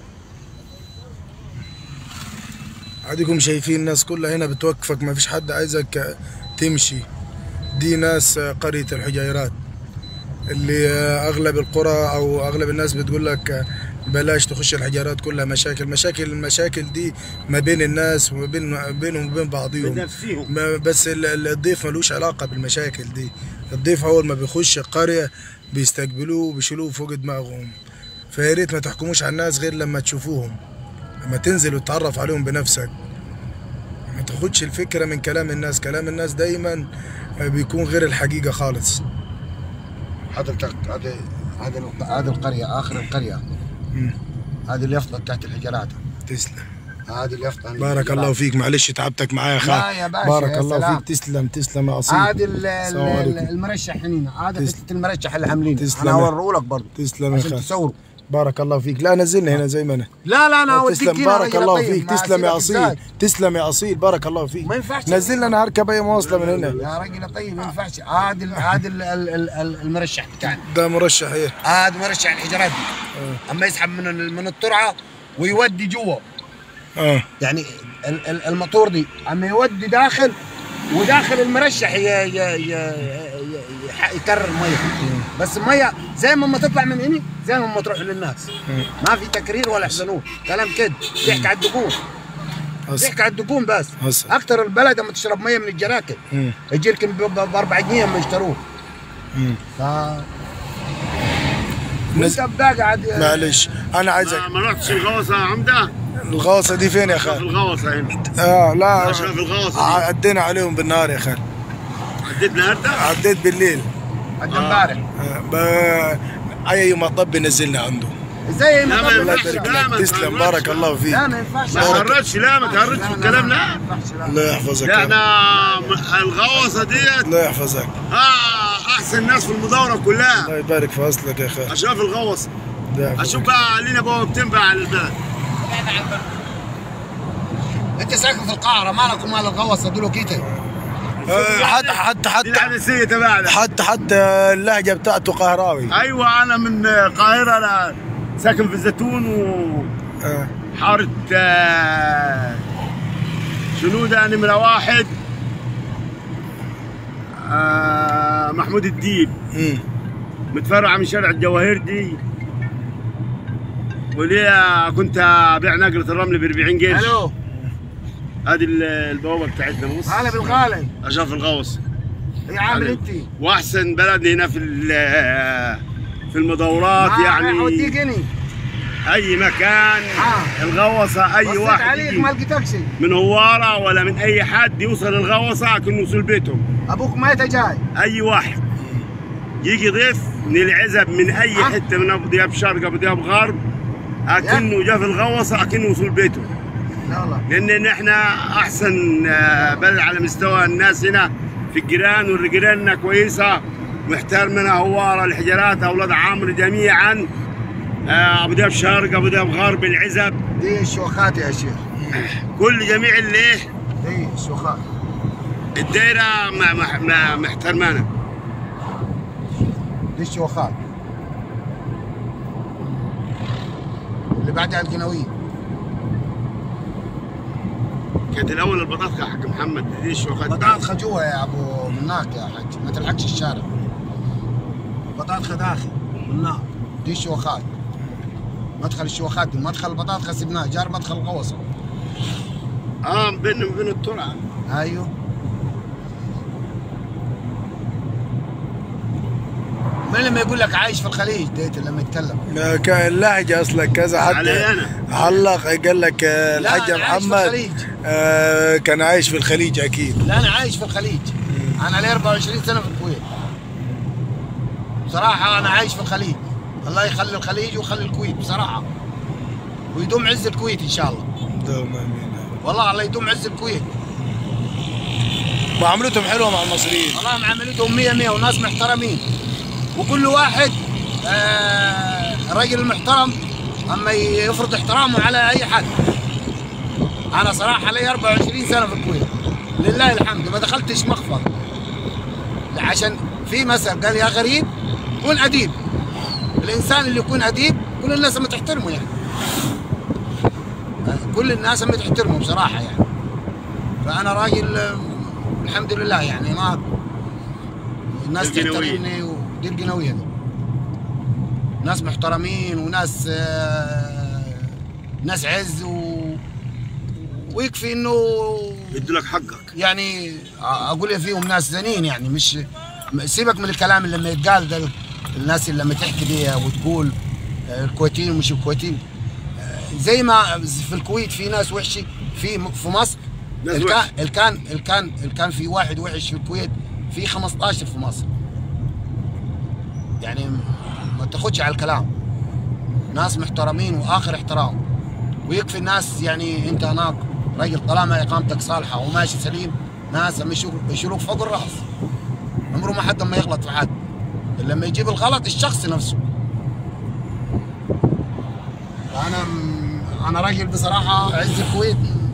[SPEAKER 1] عادكم شايفين الناس كلها هنا بتوقفك، ما فيش حد عايزك تمشي. دي ناس قرية الحجيرات اللي اغلب القرى او اغلب الناس بتقول لك بلاش تخش الحجارات، كلها المشاكل دي ما بين الناس وما بينهم وبين بعضهم. بس الضيف ملوش علاقه بالمشاكل دي. الضيف اول ما بيخش القريه بيستقبلوه وبيشيلوه فوق دماغهم. فيا ريت ما تحكموش على الناس غير لما تشوفوهم، لما تنزل وتتعرف عليهم بنفسك. ما تاخدش الفكره من كلام الناس. كلام الناس دايما بيكون غير الحقيقه خالص.
[SPEAKER 2] حضرتك هذه القريه اخر القريه. هذه اليافطه بتاعت الحجرات.
[SPEAKER 1] تسلم.
[SPEAKER 2] هذه اليافطه.
[SPEAKER 1] بارك الله فيك، معلش تعبتك معايا يا خال.
[SPEAKER 2] لا يا باشا،
[SPEAKER 1] بارك الله فيك. تسلم يا اصيل.
[SPEAKER 2] هذه المرشح هنا، هذا حته المرشح اللي عاملينه. انا هوريه لك برضه.
[SPEAKER 1] تسلم يا خال.
[SPEAKER 2] عشان تصوروا.
[SPEAKER 1] بارك الله فيك. لا نزلنا هنا زي ما انا.
[SPEAKER 2] لا انا اوديك
[SPEAKER 1] هنا. بارك الله فيك. تسلم يا اصيل. تسلم يا اصيل، بارك الله فيك.
[SPEAKER 2] ما ينفعش
[SPEAKER 1] نزلنا، انا هركب اي مواصله من هنا.
[SPEAKER 2] يا راجل طيب ما ينفعش. هذا المرشح بتاعنا.
[SPEAKER 1] ده مرشح ايه؟
[SPEAKER 2] هذا مرشح الحجرات دي. اما يسحب من الترعه ويودي جوا. يعني الموتور دي اما يودي داخل وداخل المرشح يكرر الميه. بس الميه زي ما تطلع من هنا زي ما تروح للناس. ما في تكرير ولا حزنون، كلام كده. بيحكي على الدقون، بيحكي على الدقون بس. اكثر البلد اما تشرب ميه من الجراكن يجي لك ب 4 جنيه اما يشتروه. وانت قاعد.
[SPEAKER 1] معلش انا عايزك.
[SPEAKER 5] ما رحتش الغوصه يا عمده؟
[SPEAKER 1] الغوصه دي فين يا خال؟
[SPEAKER 5] الغوصه هنا.
[SPEAKER 1] لا
[SPEAKER 5] اشرف الغوصه.
[SPEAKER 1] عدينا عليهم بالنهار يا خال.
[SPEAKER 5] عديت النهارده؟
[SPEAKER 1] عديت بالليل.
[SPEAKER 2] عدى امبارح.
[SPEAKER 1] اي مطب نزلنا عنده.
[SPEAKER 2] زي ما
[SPEAKER 1] تسلم، بارك الله فيك.
[SPEAKER 2] لا ما ينفعش.
[SPEAKER 5] ما تهرجش. لا ما تهرجش في الكلام. لا
[SPEAKER 1] الله يحفظك.
[SPEAKER 5] لا انا الغوصه ديت.
[SPEAKER 1] الله يحفظك.
[SPEAKER 5] احسن ناس في المدوره كلها.
[SPEAKER 1] الله يبارك في اصلك يا خال.
[SPEAKER 5] اشوف الغوصه. اشوف بقى لينا بوابتين بقى على البلد.
[SPEAKER 2] انت ساكن في القاهره، مالك ومال الغوصه دول كيتي.
[SPEAKER 5] حتى العدسيه تبعنا.
[SPEAKER 1] حتى اللهجه بتاعته قهراوي.
[SPEAKER 5] ايوه انا من القاهره، انا ساكن في الزيتون حاره شنودة نمره 1 محمود الديب. متفرعه من شارع الجواهر دي وليه كنت ابيع نقله الرمل ب 40 قرش.
[SPEAKER 8] الو
[SPEAKER 5] هذه البوابه بتاعتنا. بص
[SPEAKER 8] هلا بالغالي
[SPEAKER 5] اشرف الغوص.
[SPEAKER 8] ايه عامل انت؟
[SPEAKER 5] واحسن بلد هنا في المدورات يعني.
[SPEAKER 8] وديقني
[SPEAKER 5] اي مكان الغوصه اي واحد
[SPEAKER 8] عليك ما لقي تاكسي
[SPEAKER 5] من هواره ولا من اي حد يوصل الغوصه كأنه وصل بيتهم.
[SPEAKER 8] ابوك ميته جاي.
[SPEAKER 5] اي واحد يجي ضيف من العزب من اي حته من ابو دياب شرق ابو دياب غرب اكنه جا في الغوصه اكنه وصل بيته. لان احنا احسن بلد على مستوى الناس هنا في الجيران، والجيراننا كويسه محترمنا. هواره الحجرات اولاد عمرو جميعا ابو دياب شرق ابو دياب غرب العزب.
[SPEAKER 8] دي الشوخات يا شيخ.
[SPEAKER 5] كل جميع اللي
[SPEAKER 8] دي الشوخات
[SPEAKER 5] الدايره محترمانا.
[SPEAKER 8] دي الشوخات اللي بعدها القناويه.
[SPEAKER 5] كانت الاول البطاطخه حق محمد. دي الشوخات.
[SPEAKER 8] بطاطخه جوا يا ابو مناك يا حاج، ما تلحقش الشارع. بطاطخه داخل مناك. دي الشوخات. مدخل الشوخات، مدخل البطاطخه سبناه، جار مدخل الغوصه.
[SPEAKER 5] بين الترعه.
[SPEAKER 8] ايوه. من لما يقول لك عايش في الخليج ديت لما يتكلم
[SPEAKER 1] كان اللهجه اصلا كذا حد علق قال لك الحاج محمد كان عايش في الخليج اكيد.
[SPEAKER 8] لا انا عايش في الخليج. انا لي 24 سنه في الكويت. بصراحه انا عايش في الخليج. الله يخلي الخليج ويخلي الكويت بصراحه، ويدوم عز الكويت ان شاء الله.
[SPEAKER 1] دوم امين.
[SPEAKER 8] والله الله يدوم عز الكويت.
[SPEAKER 1] معاملتهم حلوه مع المصريين.
[SPEAKER 8] والله معاملتهم 100 وناس محترمين، وكل واحد الراجل المحترم اما يفرض احترامه على اي حد. انا صراحه لي 24 سنه في الكويت لله الحمد، ما دخلتش مخفر. عشان في مثل قال يا غريب كن اديب. الانسان اللي يكون اديب كل الناس ما تحترمه يعني. كل الناس ما تحترمه بصراحه يعني. فانا راجل الحمد لله يعني ما الناس تحترمني. ودي القناويه دي ناس محترمين وناس ناس عز ويكفي انه
[SPEAKER 5] يدوا لك حقك
[SPEAKER 8] يعني. اقول فيهم ناس زنين يعني. مش سيبك من الكلام اللي لما يتقال ده، الناس اللي لما تحكي بيها وتقول الكويتيين ومش الكويتيين. زي ما في الكويت في ناس وحشه، في مصر كان في واحد وحش في الكويت، في 15 في مصر يعني. ما تاخدش على الكلام. ناس محترمين واخر احترام، ويكفي الناس يعني. انت هناك راجل طالما اقامتك صالحه وماشي سليم، ناس لما يشيلوك فوق الراس. عمره ما حد ما يغلط في حد، لما يجيب الغلط الشخص نفسه. انا راجل بصراحه عز الكويت.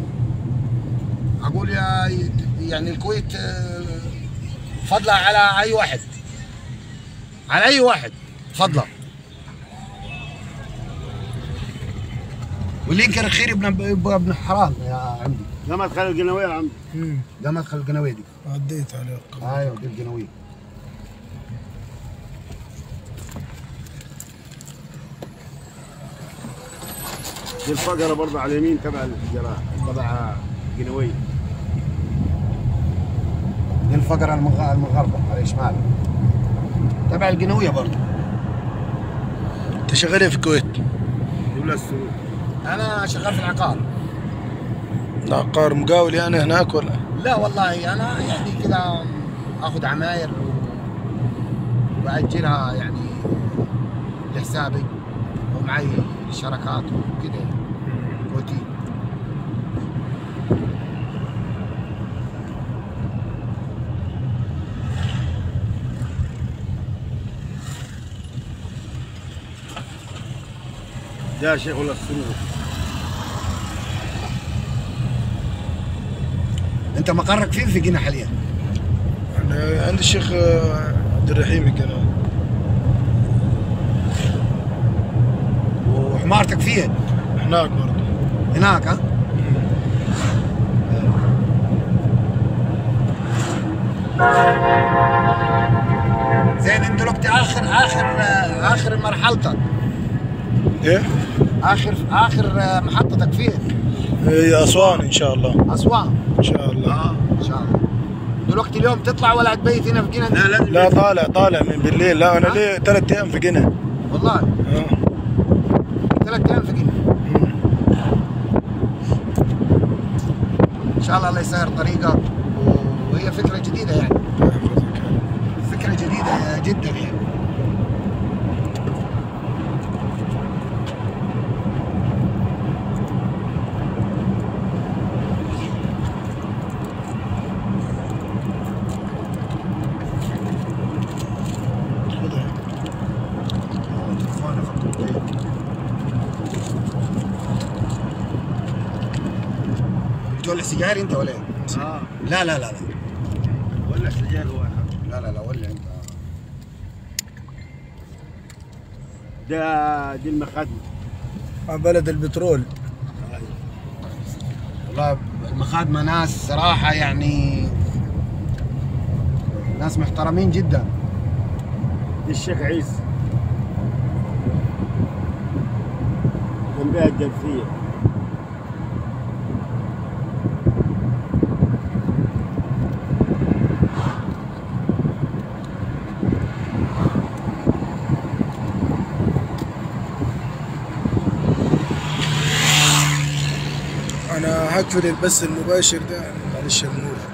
[SPEAKER 8] اقول يعني الكويت فضلا على اي واحد، على اي واحد فضلا. واللي ينكر الخير يبقى ابن حرام يا عمدي.
[SPEAKER 5] ده مدخل القناويه يا عمدي.
[SPEAKER 8] ده مدخل القناويه دي.
[SPEAKER 1] عديت عليه.
[SPEAKER 8] ايوه دي القناويه.
[SPEAKER 5] دي الفقره برضه على اليمين تبع الحجرات تبع القناويه.
[SPEAKER 8] دي الفقره المغربه على الشمال تبع القناويه برضه.
[SPEAKER 1] انت شغال ايه في الكويت؟
[SPEAKER 5] ولا السوق؟
[SPEAKER 8] انا شغال في العقار.
[SPEAKER 1] العقار مقاول يعني هناك ولا؟
[SPEAKER 8] لا والله انا يعني كده اخذ عماير واجرها يعني لحسابي، ومعي شركات وكده كويتي.
[SPEAKER 5] ده شيخ ولا السنة.
[SPEAKER 8] انت مقرك فين في قنا حاليا؟
[SPEAKER 1] انا عند الشيخ عبد الرحيم قنا.
[SPEAKER 8] وحمارتك فين؟
[SPEAKER 1] هناك برضه.
[SPEAKER 8] هناك ها؟ زين انت دلوقتي اخر مرحلتك.
[SPEAKER 1] ايه؟
[SPEAKER 2] اخر محطتك فين؟
[SPEAKER 1] هي اسوان ان شاء الله.
[SPEAKER 2] اسوان
[SPEAKER 1] ان شاء الله.
[SPEAKER 2] ان شاء الله. دلوقتي اليوم تطلع ولا تبيت هنا في جنة؟
[SPEAKER 1] لا طالع من بالليل. لا انا ليه 3 ايام في جنة.
[SPEAKER 2] والله؟ 3 ايام في جنة. ان شاء الله يسهل طريقك، وهي فكرة جديدة يعني. فكرة جديدة جدا يعني. تولع سيجار انت ولا ايه؟ لا
[SPEAKER 5] ولع سيجار هو.
[SPEAKER 2] لا ولع انت.
[SPEAKER 5] دي المخادمة.
[SPEAKER 1] بلد البترول.
[SPEAKER 2] والله المخادمة ناس صراحة يعني ناس محترمين جدا.
[SPEAKER 5] دي الشيخ عيسى جنبها الجلفية.
[SPEAKER 1] انا هقفل البث المباشر ده، معلش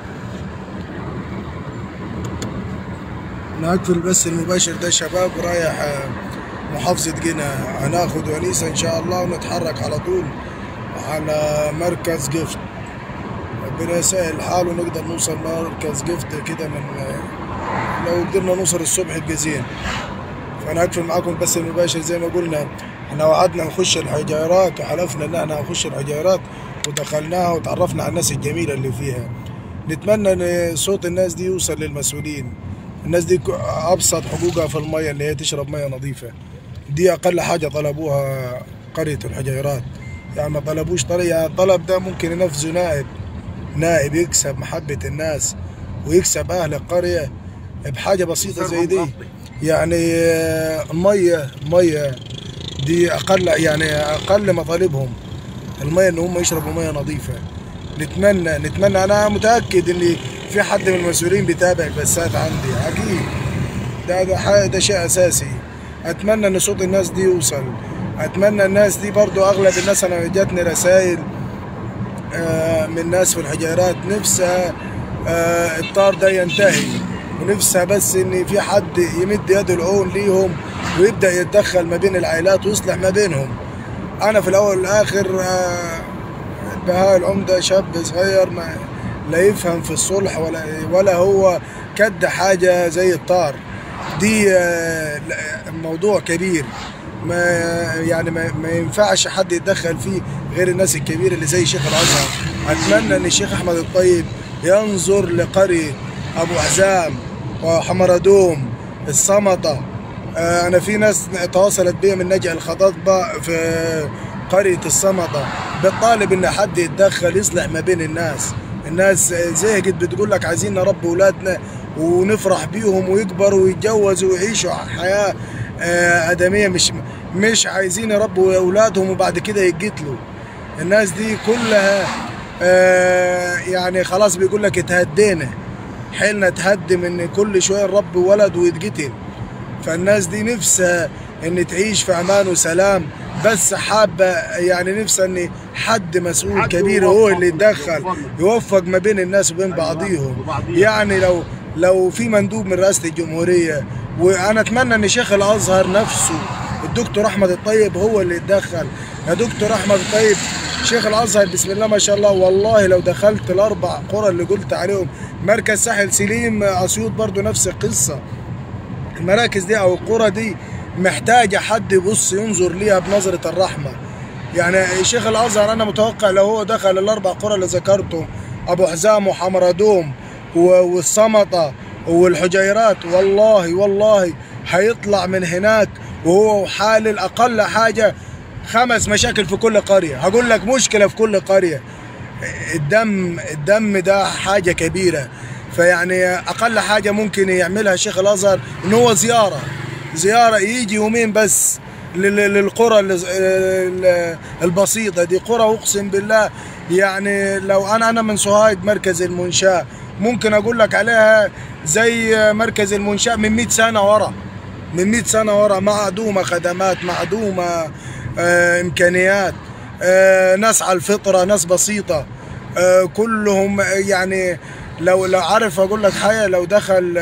[SPEAKER 1] انا هقفل البث المباشر ده. شباب رايح محافظة جنة، هناخد ونيسة ان شاء الله ونتحرك على طول على مركز جفت. ربنا يسهل الحال ونقدر نوصل مركز جفت كده من لو قدرنا نوصل الصبح بجزين. فانا هقفل معاكم البث المباشر زي ما قلنا. احنا وعدنا نخش الحجيرات وحلفنا ان احنا هنخش الحجيرات ودخلناها وتعرفنا على الناس الجميلة اللي فيها. نتمنى ان صوت الناس دي يوصل للمسؤولين. الناس دي ابسط حقوقها في المية اللي هي تشرب مية نظيفة. دي اقل حاجة طلبوها قرية الحجيرات، يعني ما طلبوش طريقة. الطلب ده ممكن ينفذه نائب يكسب محبة الناس ويكسب اهل القرية بحاجة بسيطة زي دي. يعني المية دي اقل مطالبهم، المية ان هم يشربوا مية نظيفة. نتمنى انا متأكد ان في حد من المسؤولين بيتابع البثات عندي اكيد. ده شيء اساسي. اتمنى ان صوت الناس دي يوصل. اتمنى الناس دي برضو، اغلب الناس انا جاتني رسائل من ناس في الحجيرات نفسها الطار ده ينتهي، ونفسها بس ان في حد يمد يده العون ليهم ويبدأ يتدخل ما بين العائلات ويصلح ما بينهم. انا في الاول والاخر بهاء العمدة شاب صغير ما لا يفهم في الصلح ولا هو كد حاجة زي الطار دي. موضوع كبير ما ينفعش حد يتدخل فيه غير الناس الكبيرة اللي زي شيخ الازهر. اتمنى ان الشيخ احمد الطيب ينظر لقرية ابو حزام وحمردوم الصمطة. انا في ناس تواصلت بي من نجع الخضاضبة في قرية الصمطة بتطالب ان حد يتدخل يصلح ما بين الناس زهقت، بتقول لك عايزين نربي اولادنا ونفرح بيهم ويكبروا ويتجوزوا ويعيشوا حياة آدمية، مش عايزين يربوا اولادهم وبعد كده يتقتلوا. الناس دي كلها يعني خلاص بيقول لك اتهدينا، حيلنا تهدم ان كل شوية نربي ولد ويتقتل. فالناس دي نفسها ان تعيش في امان وسلام، بس حابه يعني نفسها ان حد مسؤول كبير هو اللي يتدخل يوفق ما بين الناس وبين بعضيهم. يعني لو في مندوب من رئاسه الجمهوريه، وانا اتمنى ان شيخ الازهر نفسه الدكتور احمد الطيب هو اللي يتدخل. يا دكتور احمد الطيب شيخ الازهر بسم الله ما شاء الله، والله لو دخلت ال4 قرى اللي قلت عليهم، مركز ساحل سليم اسيوط برضو نفس القصه. المراكز دي او القرى دي محتاجه حد يبص ينظر ليها بنظره الرحمه. يعني شيخ الازهر انا متوقع لو هو دخل ال4 قرى اللي ذكرتهم، ابو حزام وحمردوم والصمطه والحجيرات، والله هيطلع من هناك وهو حالل اقل حاجه 5 مشاكل في كل قريه. هقول لك مشكله في كل قريه، الدم ده حاجه كبيره. فيعني اقل حاجه ممكن يعملها شيخ الازهر ان هو زياره يجي يومين بس للقرى البسيطه دي. قرى اقسم بالله يعني لو انا من سوهاج مركز المنشاه ممكن اقول لك عليها زي مركز المنشاه من 100 سنه ورا، من 100 سنه ورا، معدومه خدمات، معدومه امكانيات، ناس على الفطره، ناس بسيطه، كلهم يعني. لو عارف اقول لك حاجه، لو دخل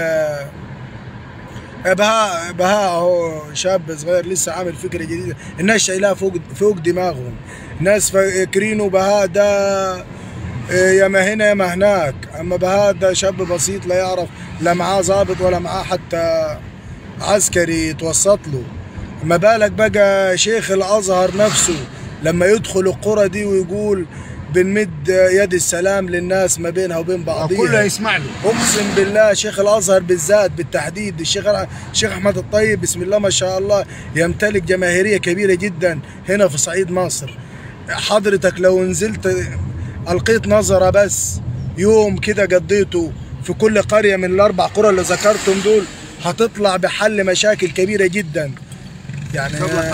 [SPEAKER 1] بهاء اهو شاب صغير لسه عامل فكره جديده، الناس شايلاها فوق دماغهم، ناس فاكرينه بهاء ده يا ما هنا يا ما هناك، اما بهاء ده شاب بسيط لا يعرف لا معاه ضابط ولا معاه حتى عسكري يتوسط له. ما بالك بقى شيخ الازهر نفسه لما يدخل القرى دي ويقول بنمد يد السلام للناس ما بينها وبين بعضيها،
[SPEAKER 5] كله يسمع له.
[SPEAKER 1] اقسم بالله شيخ الازهر بالذات بالتحديد الشيخ احمد الطيب بسم الله ما شاء الله يمتلك جماهيريه كبيره جدا هنا في صعيد مصر. حضرتك لو نزلت القيت نظره بس يوم كده قضيته في كل قريه من الاربع قرى اللي ذكرتهم دول هتطلع بحل مشاكل كبيره جدا. يعني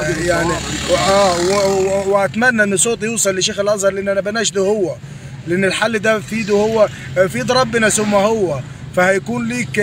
[SPEAKER 1] واتمنى ان صوتي يوصل لشيخ الازهر، لان انا بناشده هو، لان الحل ده في ايده هو، في ايد ربنا ثم هو، فهيكون ليك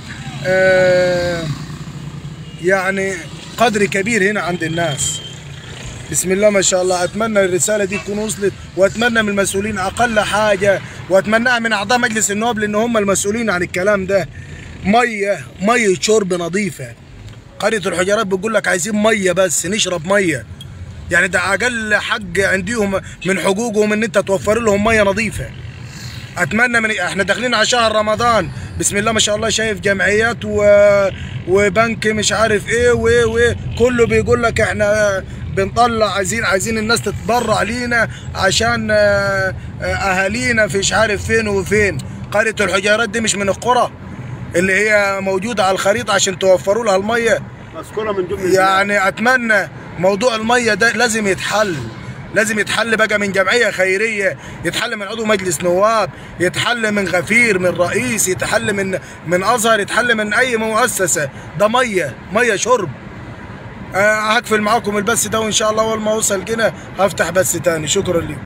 [SPEAKER 1] يعني قدر كبير هنا عند الناس. بسم الله ما شاء الله. اتمنى الرساله دي تكون وصلت، واتمنى من المسؤولين اقل حاجه، واتمناها من اعضاء مجلس النواب لان هم المسؤولين عن الكلام ده، ميه شرب نظيفه. قرية الحجرات بتقول لك عايزين ميه بس نشرب ميه، يعني ده اقل حق عندهم من حقوقهم ان انت توفر لهم ميه نظيفه. اتمنى احنا داخلين على شهر رمضان بسم الله ما شاء الله، شايف جمعيات وبنك مش عارف ايه كله بيقول لك احنا بنطلع عايزين الناس تتبرع لينا عشان اهالينا في مش عارف فين وفين. قرية الحجرات دي مش من القرى اللي هي موجودة على الخريطة عشان توفروا لها المية؟
[SPEAKER 5] مذكورة من ضمن
[SPEAKER 1] يعني أتمنى موضوع المية ده لازم يتحل بقى من جمعية خيرية، يتحل من عضو مجلس نواب، يتحل من غفير، من رئيس، يتحل من أزهر، يتحل من أي مؤسسة. ده مية شرب. هقفل معاكم البث ده وإن شاء الله أول ما أوصل هنا هفتح بث تاني. شكرا لكم.